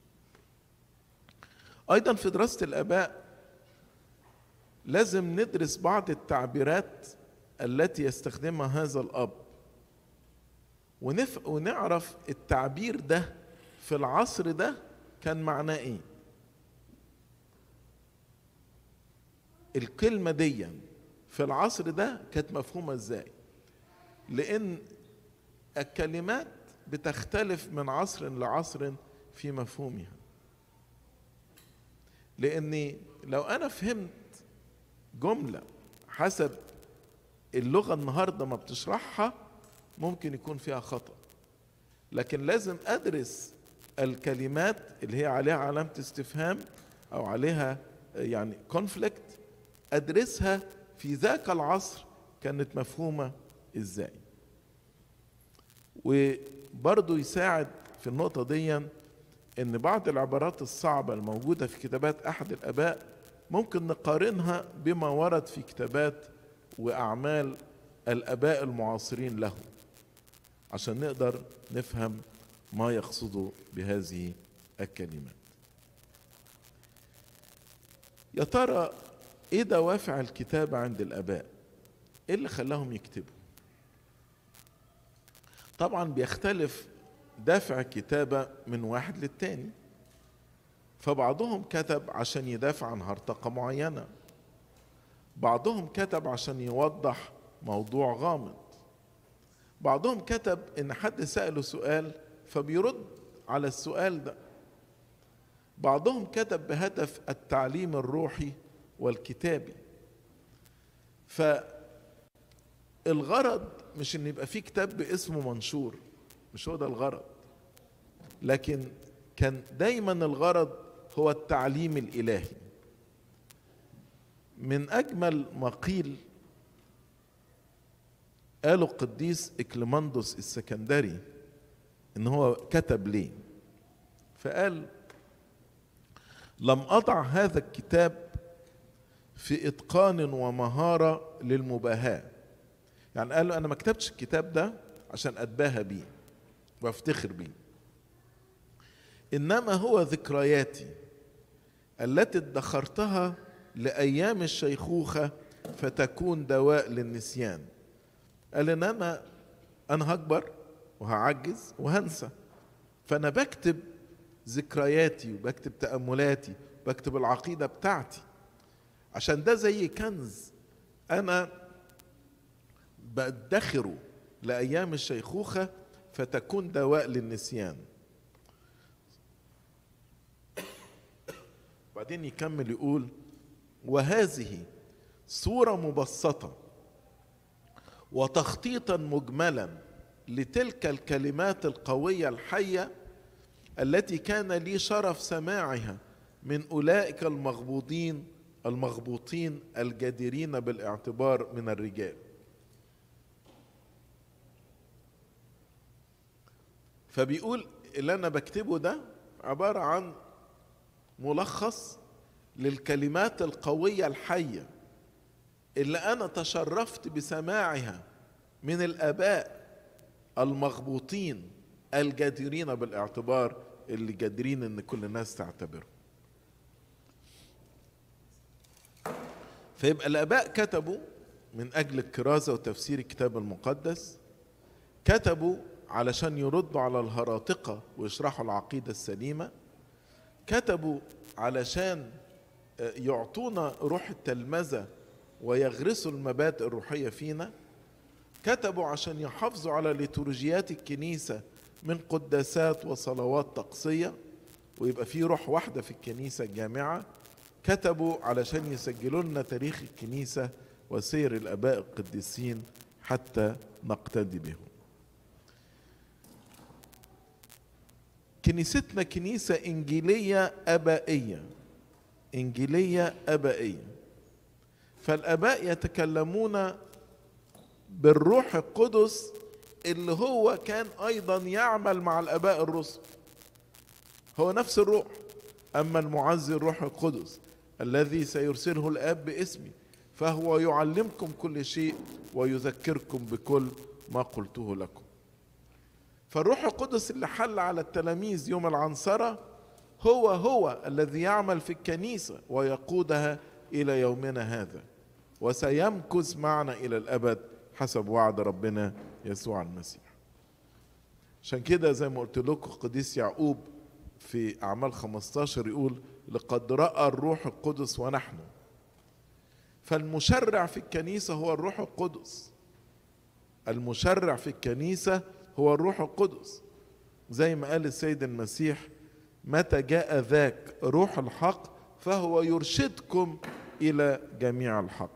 أيضا في دراسة الآباء لازم ندرس بعض التعبيرات التي يستخدمها هذا الأب ونف... ونعرف التعبير ده في العصر ده كان معناه ايه. الكلمة دي في العصر ده كانت مفهومة ازاي، لأن الكلمات بتختلف من عصر لعصر في مفهومها. لأني لو أنا فهمت جملة حسب اللغة النهاردة ما بتشرحها ممكن يكون فيها خطأ، لكن لازم أدرس الكلمات اللي هي عليها علامة استفهام أو عليها يعني كونفليكت، أدرسها في ذاك العصر كانت مفهومة إزاي. وبرضو يساعد في النقطة دي إن بعض العبارات الصعبة الموجودة في كتابات أحد الآباء ممكن نقارنها بما ورد في كتابات وأعمال الآباء المعاصرين له عشان نقدر نفهم ما يقصده بهذه الكلمات. يا ترى ايه دوافع الكتابة عند الآباء؟ ايه اللي خلاهم يكتبوا؟ طبعا بيختلف دافع الكتابة من واحد للتاني، فبعضهم كتب عشان يدافع عن هرطقة معينة، بعضهم كتب عشان يوضح موضوع غامض، بعضهم كتب ان حد سأله سؤال فبيرد على السؤال ده، بعضهم كتب بهدف التعليم الروحي والكتابي. فالغرض مش ان يبقى فيه كتاب باسمه منشور، مش هو ده الغرض، لكن كان دايما الغرض هو التعليم الإلهي. من أجمل ما قيل قاله القديس إكليماندوس السكندري إن هو كتب ليه، فقال: لم أضع هذا الكتاب في إتقان ومهارة للمباهاة. يعني قال له أنا ما كتبتش الكتاب ده عشان أتباهى بيه وافتخر بيه، إنما هو ذكرياتي التي ادخرتها لأيام الشيخوخة فتكون دواء للنسيان. قال إن أنا أنا هكبر وهعجز وهنسى، فأنا بكتب ذكرياتي وبكتب تأملاتي وبكتب العقيدة بتاعتي، عشان ده زي كنز أنا بدخره لأيام الشيخوخة فتكون دواء للنسيان. بعدين يكمل يقول: وهذه صورة مبسطة وتخطيطا مجملا لتلك الكلمات القوية الحية التي كان لي شرف سماعها من أولئك المغبوطين المغبوطين الجديرين بالاعتبار من الرجال. فبيقول اللي أنا بكتبه ده عبارة عن ملخص للكلمات القوية الحية اللي أنا تشرفت بسماعها من الآباء المغبوطين الجديرين بالاعتبار، اللي جديرين إن كل الناس تعتبره. فيبقى الآباء كتبوا من أجل الكرازة وتفسير الكتاب المقدس، كتبوا علشان يردوا على الهراطقة ويشرحوا العقيدة السليمة، كتبوا علشان يعطونا روح التلمذة ويغرسوا المبادئ الروحية فينا، كتبوا عشان يحافظوا على ليتورجيات الكنيسة من قداسات وصلوات طقسية ويبقى في روح واحدة في الكنيسة الجامعة، كتبوا علشان يسجلوا لنا تاريخ الكنيسة وسير الآباء القديسين حتى نقتدي بهم. كنيستنا كنيسة إنجيلية أبائية، إنجيلية أبائية، فالآباء يتكلمون بالروح القدس اللي هو كان أيضا يعمل مع الآباء الرسل، هو نفس الروح. أما المعزي الروح القدس الذي سيرسله الآب باسمي فهو يعلمكم كل شيء ويذكركم بكل ما قلته لكم. فالروح القدس اللي حل على التلاميذ يوم العنصرة هو هو الذي يعمل في الكنيسة ويقودها إلى يومنا هذا، وسيمكث معنا إلى الأبد حسب وعد ربنا يسوع المسيح. عشان كده زي ما قلت لكم قديس يعقوب في أعمال خمستاشر يقول: لقد رأى الروح القدس ونحن. فالمشرع في الكنيسة هو الروح القدس، المشرع في الكنيسة هو الروح القدس، زي ما قال السيد المسيح: متى جاء ذاك روح الحق فهو يرشدكم إلى جميع الحق.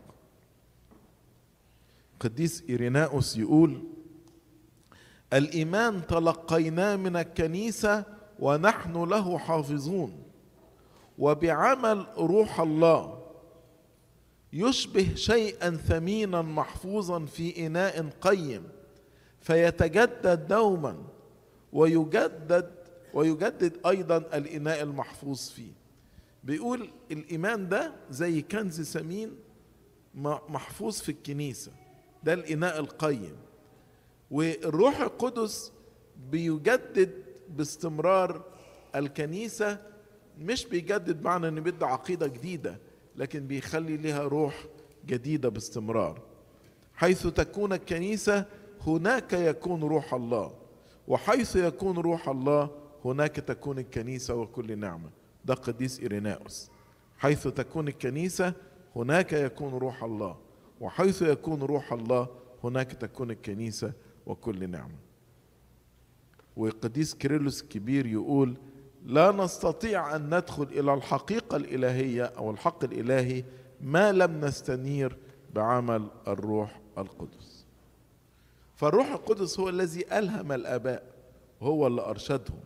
قديس إيريناؤوس يقول: الإيمان تلقيناه من الكنيسة ونحن له حافظون، وبعمل روح الله يشبه شيئا ثمينا محفوظا في إناء قيم فيتجدد دوما ويجدد ويجدد أيضا الإناء المحفوظ فيه. بيقول الإيمان ده زي كنز ثمين محفوظ في الكنيسة، ده الإناء القيم، والروح القدس بيجدد باستمرار الكنيسة. مش بيجدد معنى ان بيدي عقيدة جديدة، لكن بيخلي لها روح جديدة باستمرار. حيث تكون الكنيسة هناك يكون روح الله، وحيث يكون روح الله هناك تكون الكنيسة وكل نعمة. ده قديس إيريناوس. حيث تكون الكنيسة هناك يكون روح الله، وحيث يكون روح الله هناك تكون الكنيسة وكل نعمة. وقديس كيرلس الكبير يقول: لا نستطيع أن ندخل إلى الحقيقة الإلهية أو الحق الإلهي ما لم نستنير بعمل الروح القدس. فالروح القدس هو الذي ألهم الآباء، هو اللي أرشدهم.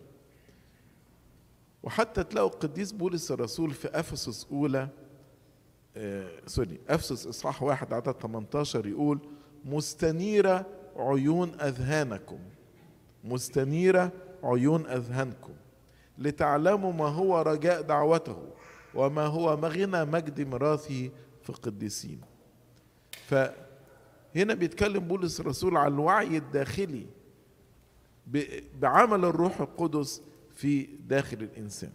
وحتى تلاقوا القديس بولس الرسول في أفسس أولى آه سوري أفسس إصحاح واحد عدد ثمانية عشر يقول: مستنيرة عيون أذهانكم، مستنيرة عيون أذهانكم لتعلموا ما هو رجاء دعوته وما هو مغنى مجد ميراثه في القديسين. فهنا بيتكلم بولس الرسول عن الوعي الداخلي بعمل الروح القدس في داخل الإنسان.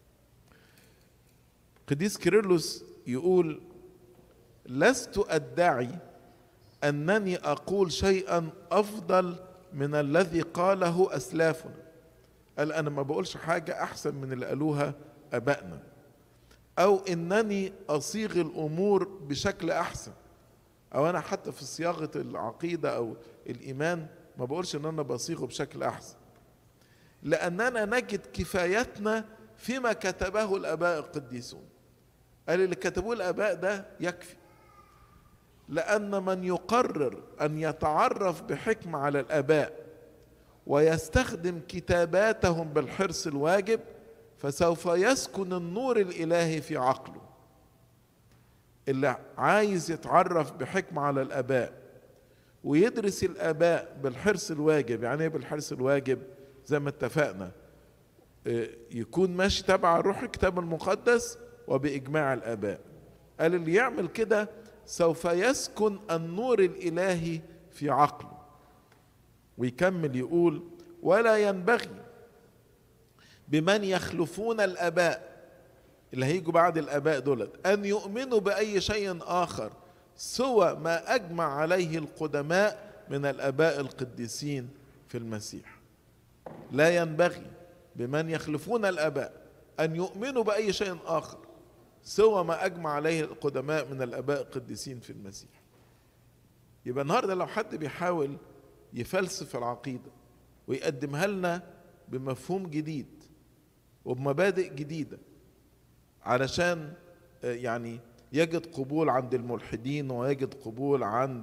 قديس كيرلس يقول: لست أدعي أنني أقول شيئا أفضل من الذي قاله أسلافنا. قال: أنا ما بقولش حاجة أحسن من اللي قالوها أبائنا، أو إنني أصيغ الأمور بشكل أحسن، أو أنا حتى في صياغة العقيدة أو الإيمان ما بقولش إن أنا بصيغه بشكل أحسن، لأننا نجد كفايتنا فيما كتبه الآباء القديسون. قال: اللي كتبوه الآباء ده يكفي، لأن من يقرر أن يتعرف بحكمة على الآباء ويستخدم كتاباتهم بالحرص الواجب فسوف يسكن النور الإلهي في عقله. اللي عايز يتعرف بحكمة على الآباء ويدرس الآباء بالحرص الواجب. يعني ايه بالحرص الواجب؟ زي ما اتفقنا، يكون ماشي تبع روح الكتاب المقدس وبإجماع الآباء. قال: اللي يعمل كده سوف يسكن النور الإلهي في عقله. ويكمل يقول: ولا ينبغي بمن يخلفون الآباء اللي هيجوا بعد الآباء دولت أن يؤمنوا بأي شيء آخر سوى ما أجمع عليه القدماء من الآباء القديسين في المسيح. لا ينبغي بمن يخلفون الآباء أن يؤمنوا بأي شيء آخر سوى ما أجمع عليه القدماء من الآباء القديسين في المسيح. يبقى النهارده لو حد بيحاول يفلسف العقيدة ويقدمها لنا بمفهوم جديد وبمبادئ جديدة علشان يعني يجد قبول عند الملحدين ويجد قبول عند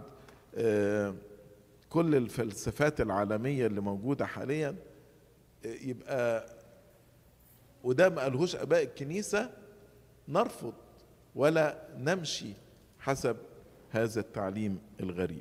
كل الفلسفات العالمية اللي موجودة حاليا، يبقى وده ما قالهوش آباء الكنيسة، نرفض ولا نمشي حسب هذا التعليم الغريب.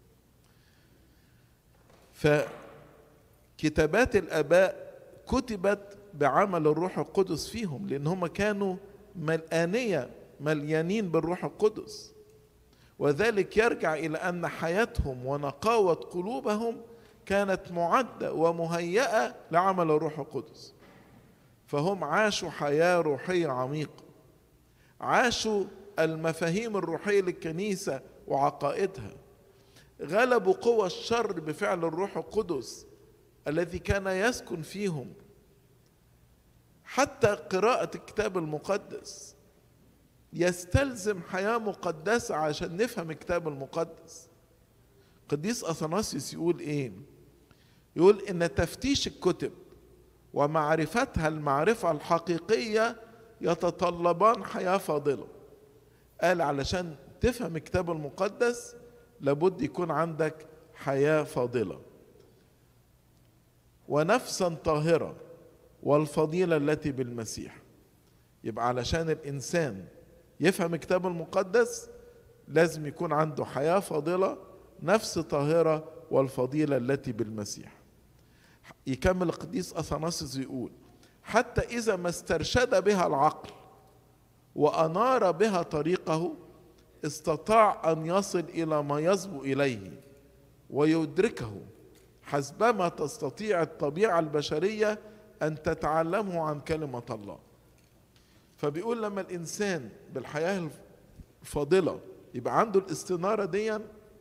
فكتابات الآباء كتبت بعمل الروح القدس فيهم، لأن هم كانوا ملآنية مليانين بالروح القدس، وذلك يرجع إلى أن حياتهم ونقاوة قلوبهم كانت معدة ومهيئة لعمل الروح القدس. فهم عاشوا حياة روحية عميقة، عاشوا المفاهيم الروحية للكنيسة وعقائدها، غلبوا قوى الشر بفعل الروح القدس الذي كان يسكن فيهم. حتى قراءة الكتاب المقدس يستلزم حياة مقدسة عشان نفهم الكتاب المقدس. قديس أثناسيوس يقول إيه؟ يقول إن تفتيش الكتب ومعرفتها المعرفة الحقيقية يتطلبان حياة فاضلة. قال علشان تفهم الكتاب المقدس لابد يكون عندك حياة فاضلة ونفسا طاهرة والفضيلة التي بالمسيح. يبقى علشان الإنسان يفهم الكتاب المقدس لازم يكون عنده حياة فاضلة، نفس طاهرة، والفضيلة التي بالمسيح. يكمل القديس أثناسيوس يقول: حتى إذا ما استرشد بها العقل وأنار بها طريقه استطاع أن يصل إلى ما يصبو إليه ويدركه حسبما تستطيع الطبيعة البشرية أن تتعلمه عن كلمة الله. فبيقول لما الإنسان بالحياة الفاضلة يبقى عنده الاستنارة دي،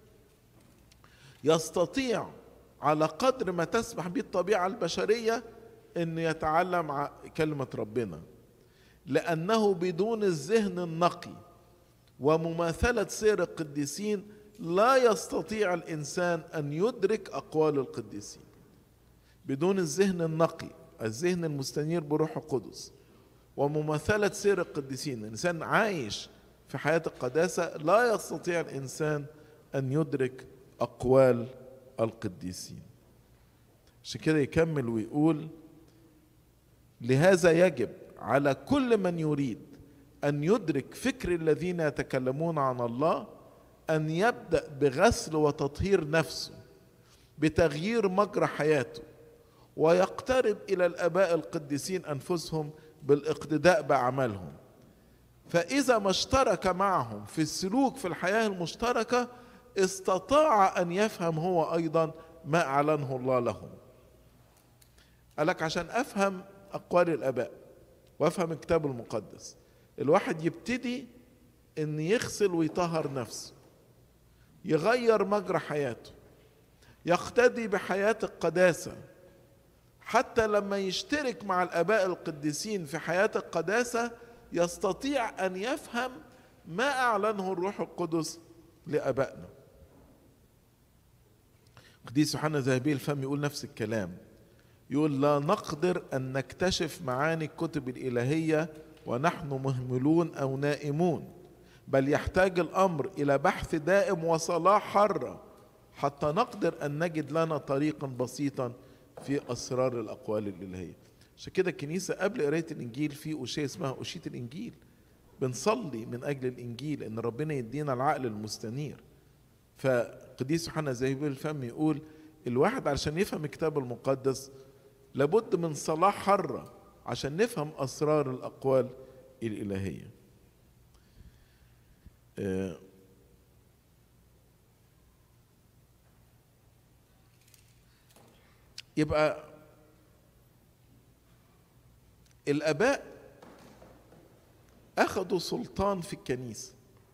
يستطيع على قدر ما تسمح به الطبيعة البشرية أن يتعلم كلمة ربنا، لأنه بدون الذهن النقي ومماثلة سير القديسين لا يستطيع الإنسان أن يدرك أقوال القديسين. بدون الذهن النقي، الذهن المستنير بروح القدس، ومماثلة سير القديسين، الإنسان عايش في حياة القداسة، لا يستطيع الإنسان أن يدرك أقوال القديسين. عشان كده يكمل ويقول: لهذا يجب على كل من يريد أن يدرك فكر الذين يتكلمون عن الله أن يبدأ بغسل وتطهير نفسه بتغيير مجرى حياته، ويقترب إلى الآباء القديسين أنفسهم بالاقتداء بأعمالهم. فإذا ما اشترك معهم في السلوك في الحياة المشتركة استطاع أن يفهم هو أيضا ما أعلنه الله لهم. قالك عشان أفهم أقوال الآباء وأفهم الكتاب المقدس، الواحد يبتدي أن يغسل ويطهر نفسه، يغير مجرى حياته، يقتدي بحياة القداسة، حتى لما يشترك مع الآباء القديسين في حياة القداسة يستطيع أن يفهم ما أعلنه الروح القدس لآبائنا. قديس يوحنا ذهبي الفم يقول نفس الكلام، يقول: لا نقدر أن نكتشف معاني الكتب الإلهية ونحن مهملون أو نائمون، بل يحتاج الأمر إلى بحث دائم وصلاح حرة حتى نقدر أن نجد لنا طريقا بسيطا في أسرار الأقوال الإلهية. عشان كده الكنيسة قبل قراية الإنجيل في أشياء اسمها أشية الإنجيل، بنصلي من أجل الإنجيل إن ربنا يدينا العقل المستنير. فقديس يوحنا ذهبي الفم يقول: الواحد علشان يفهم الكتاب المقدس لابد من صلاح حرة عشان نفهم أسرار الأقوال الإلهية. آه يبقى الآباء أخذوا سلطان في الكنيسة.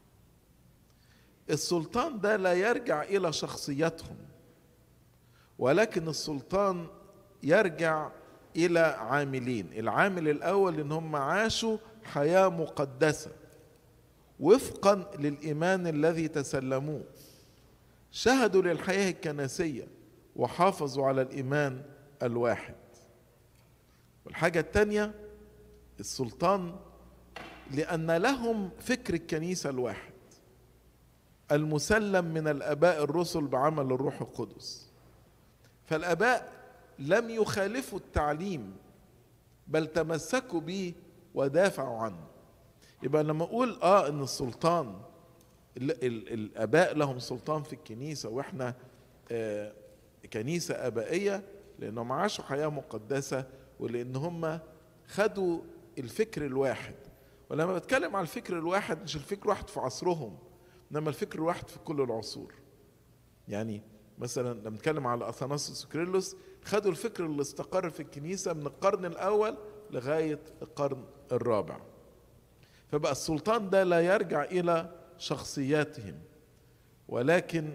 السلطان ده لا يرجع إلى شخصيتهم، ولكن السلطان يرجع إلى عاملين. العامل الأول إن هم عاشوا حياة مقدسة وفقا للإيمان الذي تسلموه، شهدوا للحياة الكنسية وحافظوا على الإيمان الواحد. والحاجة الثانية السلطان لأن لهم فكر الكنيسة الواحد المسلم من الآباء الرسل بعمل الروح القدس. فالآباء لم يخالفوا التعليم بل تمسكوا به ودافعوا عنه. يبقى لما أقول آه إن السلطان ال ال الآباء لهم سلطان في الكنيسة وإحنا آه كنيسة آبائية، لأنهم عاشوا حياة مقدسة ولأن هم خدوا الفكر الواحد. ولما بتكلم على الفكر الواحد مش الفكر واحد في عصرهم، إنما الفكر الواحد في كل العصور. يعني مثلا لما نتكلم على أثناسيوس وكيرلس خدوا الفكر اللي استقر في الكنيسة من القرن الأول لغاية القرن الرابع. فبقى السلطان ده لا يرجع إلى شخصياتهم، ولكن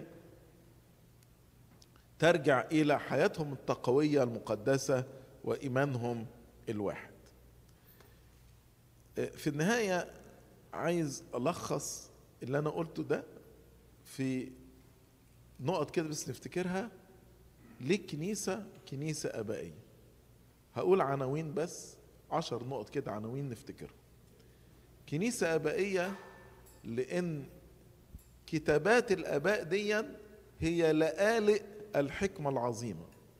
ترجع إلى حياتهم التقوية المقدسة وإيمانهم الواحد. في النهاية عايز ألخص اللي أنا قلته ده في نقط كده بس نفتكرها. ليه الكنيسة كنيسة آبائية؟ هقول عناوين بس، عشر نقط كده عناوين نفتكرها. كنيسة آبائية لأن كتابات الآباء دي هي لآلئ الحكمة العظيمة،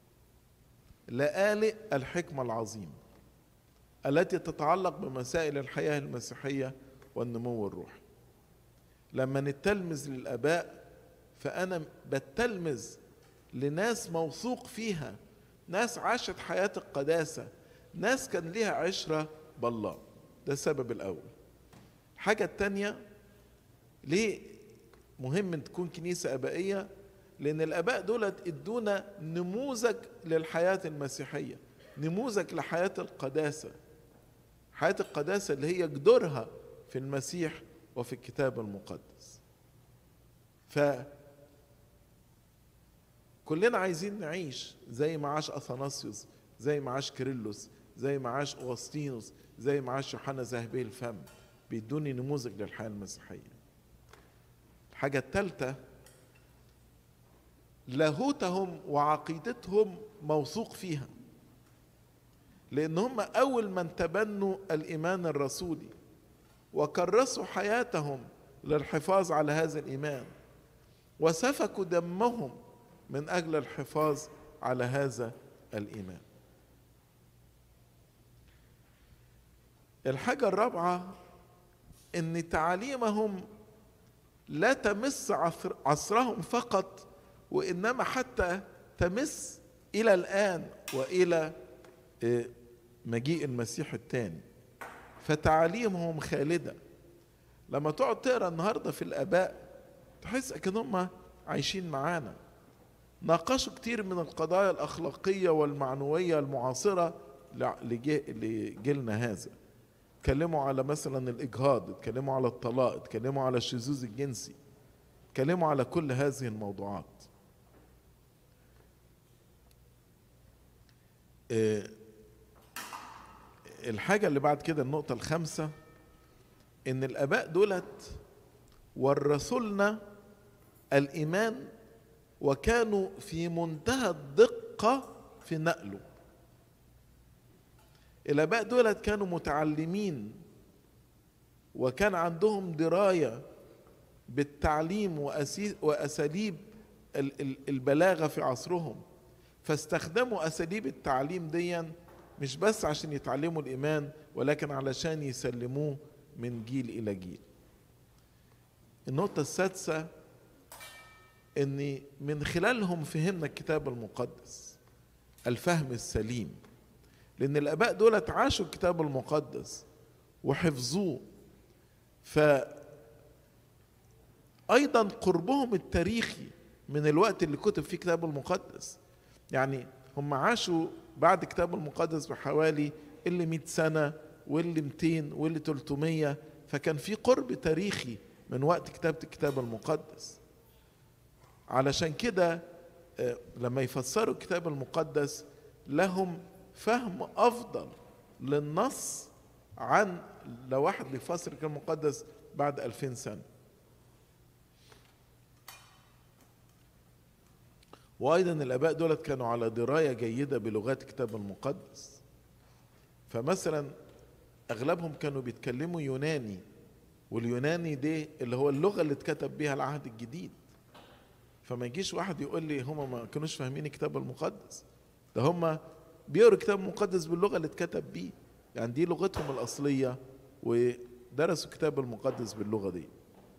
لآلئ الحكمة العظيمة التي تتعلق بمسائل الحياة المسيحية والنمو الروحي. لما نتلمذ للآباء فأنا بتلمذ لناس موثوق فيها، ناس عاشت حياة القداسة، ناس كان ليها عشرة بالله. ده السبب الأول. الحاجة التانية ليه مهم ان تكون كنيسة آبائية؟ لأن الآباء دولت ادونا نموذج للحياة المسيحية، نموذج لحياة القداسة، حياة القداسة اللي هي جذورها في المسيح وفي الكتاب المقدس. فكلنا عايزين نعيش زي ما عاش أثناسيوس، زي ما عاش كيرلس، زي ما عاش أوغسطينوس، زي ما عاش يوحنا ذهبي الفم، بيدوني نموذج للحياة المسيحية. الحاجة الثالثة، لاهوتهم وعقيدتهم موثوق فيها، لأن هم أول من تبنوا الإيمان الرسولي وكرسوا حياتهم للحفاظ على هذا الإيمان، وسفكوا دمهم من أجل الحفاظ على هذا الإيمان. الحاجة الرابعة، إن تعاليمهم لا تمس عصرهم فقط، وإنما حتى تمس إلى الآن وإلى مجيء المسيح الثاني. فتعاليمهم خالدة. لما تقعد تقرأ النهاردة في الآباء تحس كأنهم عايشين معانا. ناقشوا كتير من القضايا الأخلاقية والمعنوية المعاصرة لجيلنا هذا. اتكلموا على مثلا الإجهاض، اتكلموا على الطلاق، اتكلموا على الشذوذ الجنسي، اتكلموا على كل هذه الموضوعات. اه الحاجة اللي بعد كده، النقطة الخامسة، إن الآباء دولت ورثوا لنا الإيمان وكانوا في منتهى الدقة في نقله. الآباء دولت كانوا متعلمين وكان عندهم دراية بالتعليم وأساليب البلاغة في عصرهم، فاستخدموا أساليب التعليم ديا مش بس عشان يتعلموا الإيمان، ولكن علشان يسلموه من جيل إلى جيل. النقطة السادسة، إن من خلالهم فهمنا الكتاب المقدس الفهم السليم، لأن الآباء دول عاشوا الكتاب المقدس وحفظوه. فأيضا قربهم التاريخي من الوقت اللي كتب فيه كتاب المقدس، يعني هم عاشوا بعد كتاب المقدس بحوالي اللي مئة سنة واللي مئتين واللي ثلاثمية، فكان في قرب تاريخي من وقت كتابة الكتاب المقدس. علشان كده لما يفسروا الكتاب المقدس لهم فهم أفضل للنص عن لو واحد بيفسر الكتاب المقدس بعد ألفين سنة. وأيضا الآباء دولت كانوا على دراية جيدة بلغات الكتاب المقدس. فمثلا أغلبهم كانوا بيتكلموا يوناني، واليوناني دي اللي هو اللغة اللي اتكتب بيها العهد الجديد. فما يجيش واحد يقول لي هم ما كانوش فاهمين الكتاب المقدس، ده هم بيقروا الكتاب المقدس باللغة اللي اتكتب بيه، يعني دي لغتهم الأصلية ودرسوا الكتاب المقدس باللغة دي.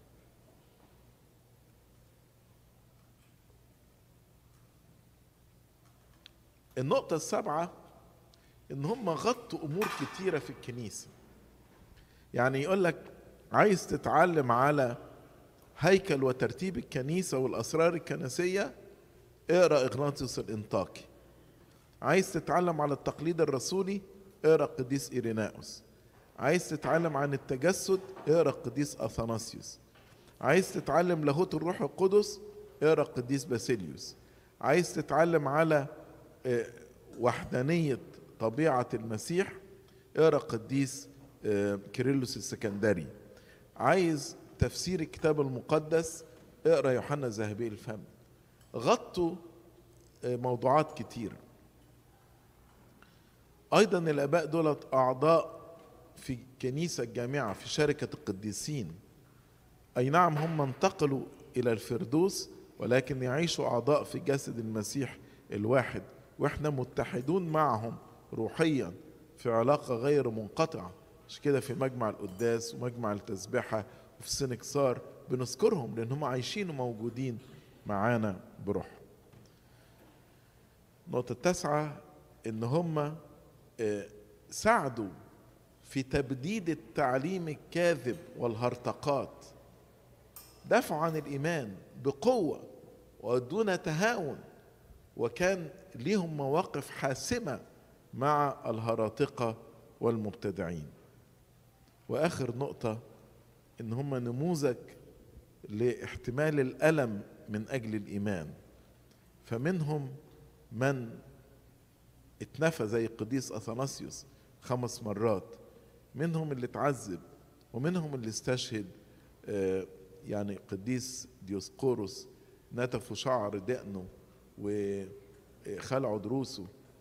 النقطة السابعة، إن هم غطوا أمور كتيرة في الكنيسة. يعني يقول لك عايز تتعلم على هيكل وترتيب الكنيسة والأسرار الكنسية، اقرأ إغناطيوس الإنطاكي. عايز تتعلم على التقليد الرسولي، اقرأ قديس إيريناوس. عايز تتعلم عن التجسد، اقرأ قديس أثناسيوس. عايز تتعلم لاهوت الروح القدس، اقرأ قديس باسيليوس. عايز تتعلم على وحدانية طبيعة المسيح، اقرأ قديس كيرلس السكندري. عايز تفسير الكتاب المقدس، اقرأ يوحنا ذهبي الفم. غطوا موضوعات كتير. أيضا الآباء دولت أعضاء في كنيسة الجامعة في شركة القديسين. أي نعم هم انتقلوا إلى الفردوس، ولكن يعيشوا أعضاء في جسد المسيح الواحد، وإحنا متحدون معهم روحيا في علاقة غير منقطعة. مش كده في مجمع القداس ومجمع التسبحة وفي السنكسار بنذكرهم لأن هم عايشين وموجودين معانا بروح. النقطة التاسعة، إن هم ساعدوا في تبديد التعليم الكاذب والهرطقات، دافعوا عن الإيمان بقوة ودون تهاون، وكان ليهم مواقف حاسمة مع الهراطقة والمبتدعين. وآخر نقطة إن هم نموذج لاحتمال الألم من أجل الإيمان. فمنهم من اتنفى زي القديس أثناسيوس خمس مرات، منهم اللي اتعذب، ومنهم اللي استشهد. يعني قديس ديوسقوروس نتفوا شعر دقنه وخلعوا دروسه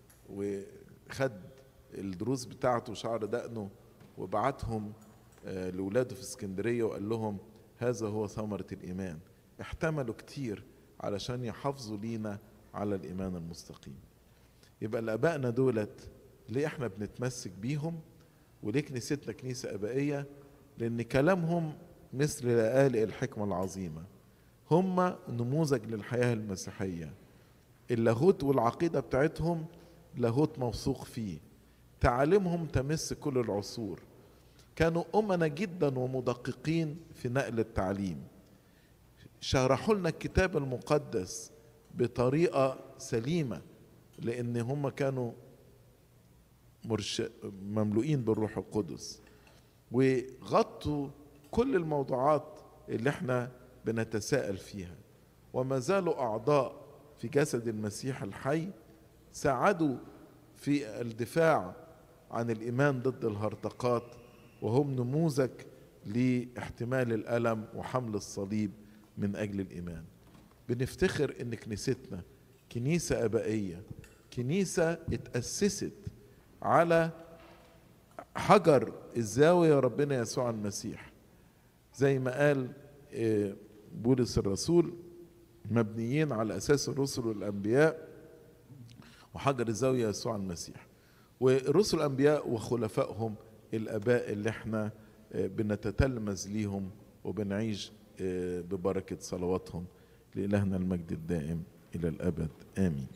وخد الدروس بتاعته شعر دقنه وبعتهم لولاده في اسكندرية وقال لهم هذا هو ثمرة الإيمان. احتملوا كتير علشان يحافظوا لينا على الإيمان المستقيم. يبقى الآبائنا دولت ليه احنا بنتمسك بيهم وليه كنيستنا كنيسة آبائية؟ لأن كلامهم مثل لآلئ الحكمة العظيمة، هم نموذج للحياة المسيحية. اللاهوت والعقيدة بتاعتهم لاهوت موثوق فيه، تعاليمهم تمس كل العصور، كانوا أمنا جدا ومدققين في نقل التعليم، شرحوا لنا الكتاب المقدس بطريقة سليمة لأن هم كانوا مرش... مملوئين بالروح القدس، وغطوا كل الموضوعات اللي احنا بنتساءل فيها، وما زالوا أعضاء في جسد المسيح الحي، ساعدوا في الدفاع عن الإيمان ضد الهرطقات، وهم نموذج لاحتمال الألم وحمل الصليب من أجل الإيمان. بنفتخر إن كنيستنا كنيسة آبائية، كنيسة اتأسست على حجر الزاوية ربنا يسوع المسيح، زي ما قال بولس الرسول مبنيين على أساس الرسل والأنبياء وحجر الزاوية يسوع المسيح. والرسل الأنبياء وخلفائهم الآباء اللي احنا بنتتلمذ ليهم وبنعيش ببركة صلواتهم. لإلهنا المجد الدائم إلى الأبد آمين.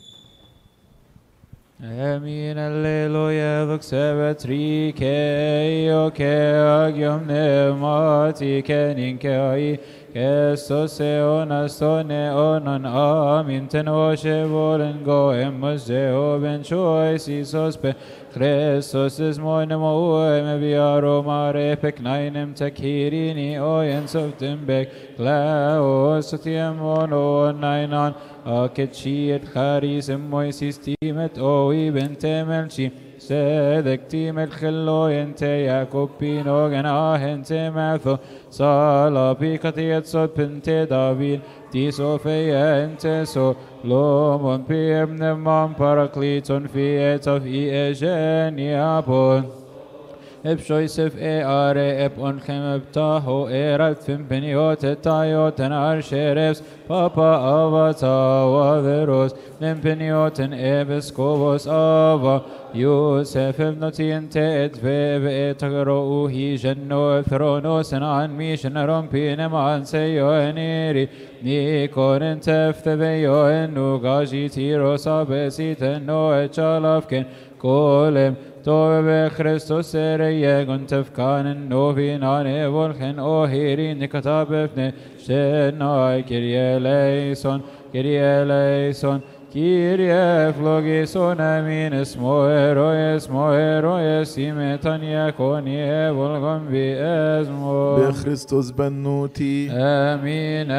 Amin alleluia doxebet rike o ke agium pneumati keninkai Christos eonas tone onon amin ten oshe volen goemus Jehoven choice Isos pe Christos is moinem oem viaro mare peknainem tekirini oens of timbek klaos tiem ono nainan Aketchiet charism moisis timet oi bentemelchi sedek timet cheloyen te Jakobino gen ahente matho sala pikatiet sot pente David tisofeia ente so lomon piem nemam parakleton fiet of iegeniapon Eb Youssef e are eb onchem eb taho erat fim peniot et tayot en archeres papa avata waveros nem peniot en ebescovos ava Youssef eb notiente et veve et agro uhi genno thronos en an mishen rompinem an seyo eniri nikon en tefteveyo en ugaji tiros abesit en no et chalafken kolem Tove Christus ere jegon tefkanen novinan evolchen ohirin nikatabefne shenai Kyrie eleison Kyrie eleison Kyrie flogison amin esmo eroes mo eroes imetania koni evolgon vi esmo بخريستوس بنوتي امين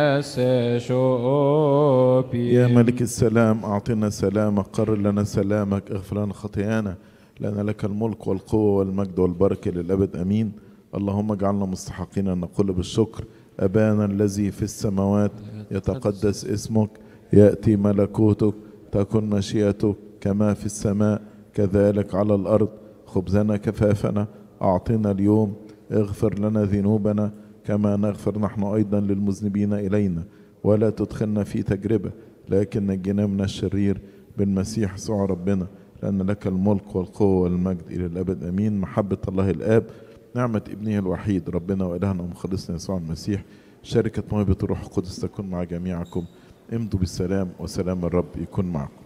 اسشوبي يا ملك السلام اعطنا سلامك قرر لنا سلامك اغفر لنا خطايانا لأن لك الملك والقوة والمجد والبركة للأبد أمين. اللهم اجعلنا مستحقين أن نقول بالشكر أبانا الذي في السماوات يتقدس اسمك يأتي ملكوتك تكن مشيئتك كما في السماء كذلك على الأرض خبزنا كفافنا أعطنا اليوم اغفر لنا ذنوبنا كما نغفر نحن أيضا للمذنبين إلينا ولا تدخلنا في تجربة لكن نجنا من الشرير بالمسيح يسوع ربنا لأن لك الملك والقوة والمجد إلى الأبد أمين. محبة الله الآب نعمة ابنه الوحيد ربنا وإلهنا ومخلصنا يسوع المسيح شركة موهبة الروح القدس تكون مع جميعكم. امضوا بالسلام وسلام الرب يكون معكم.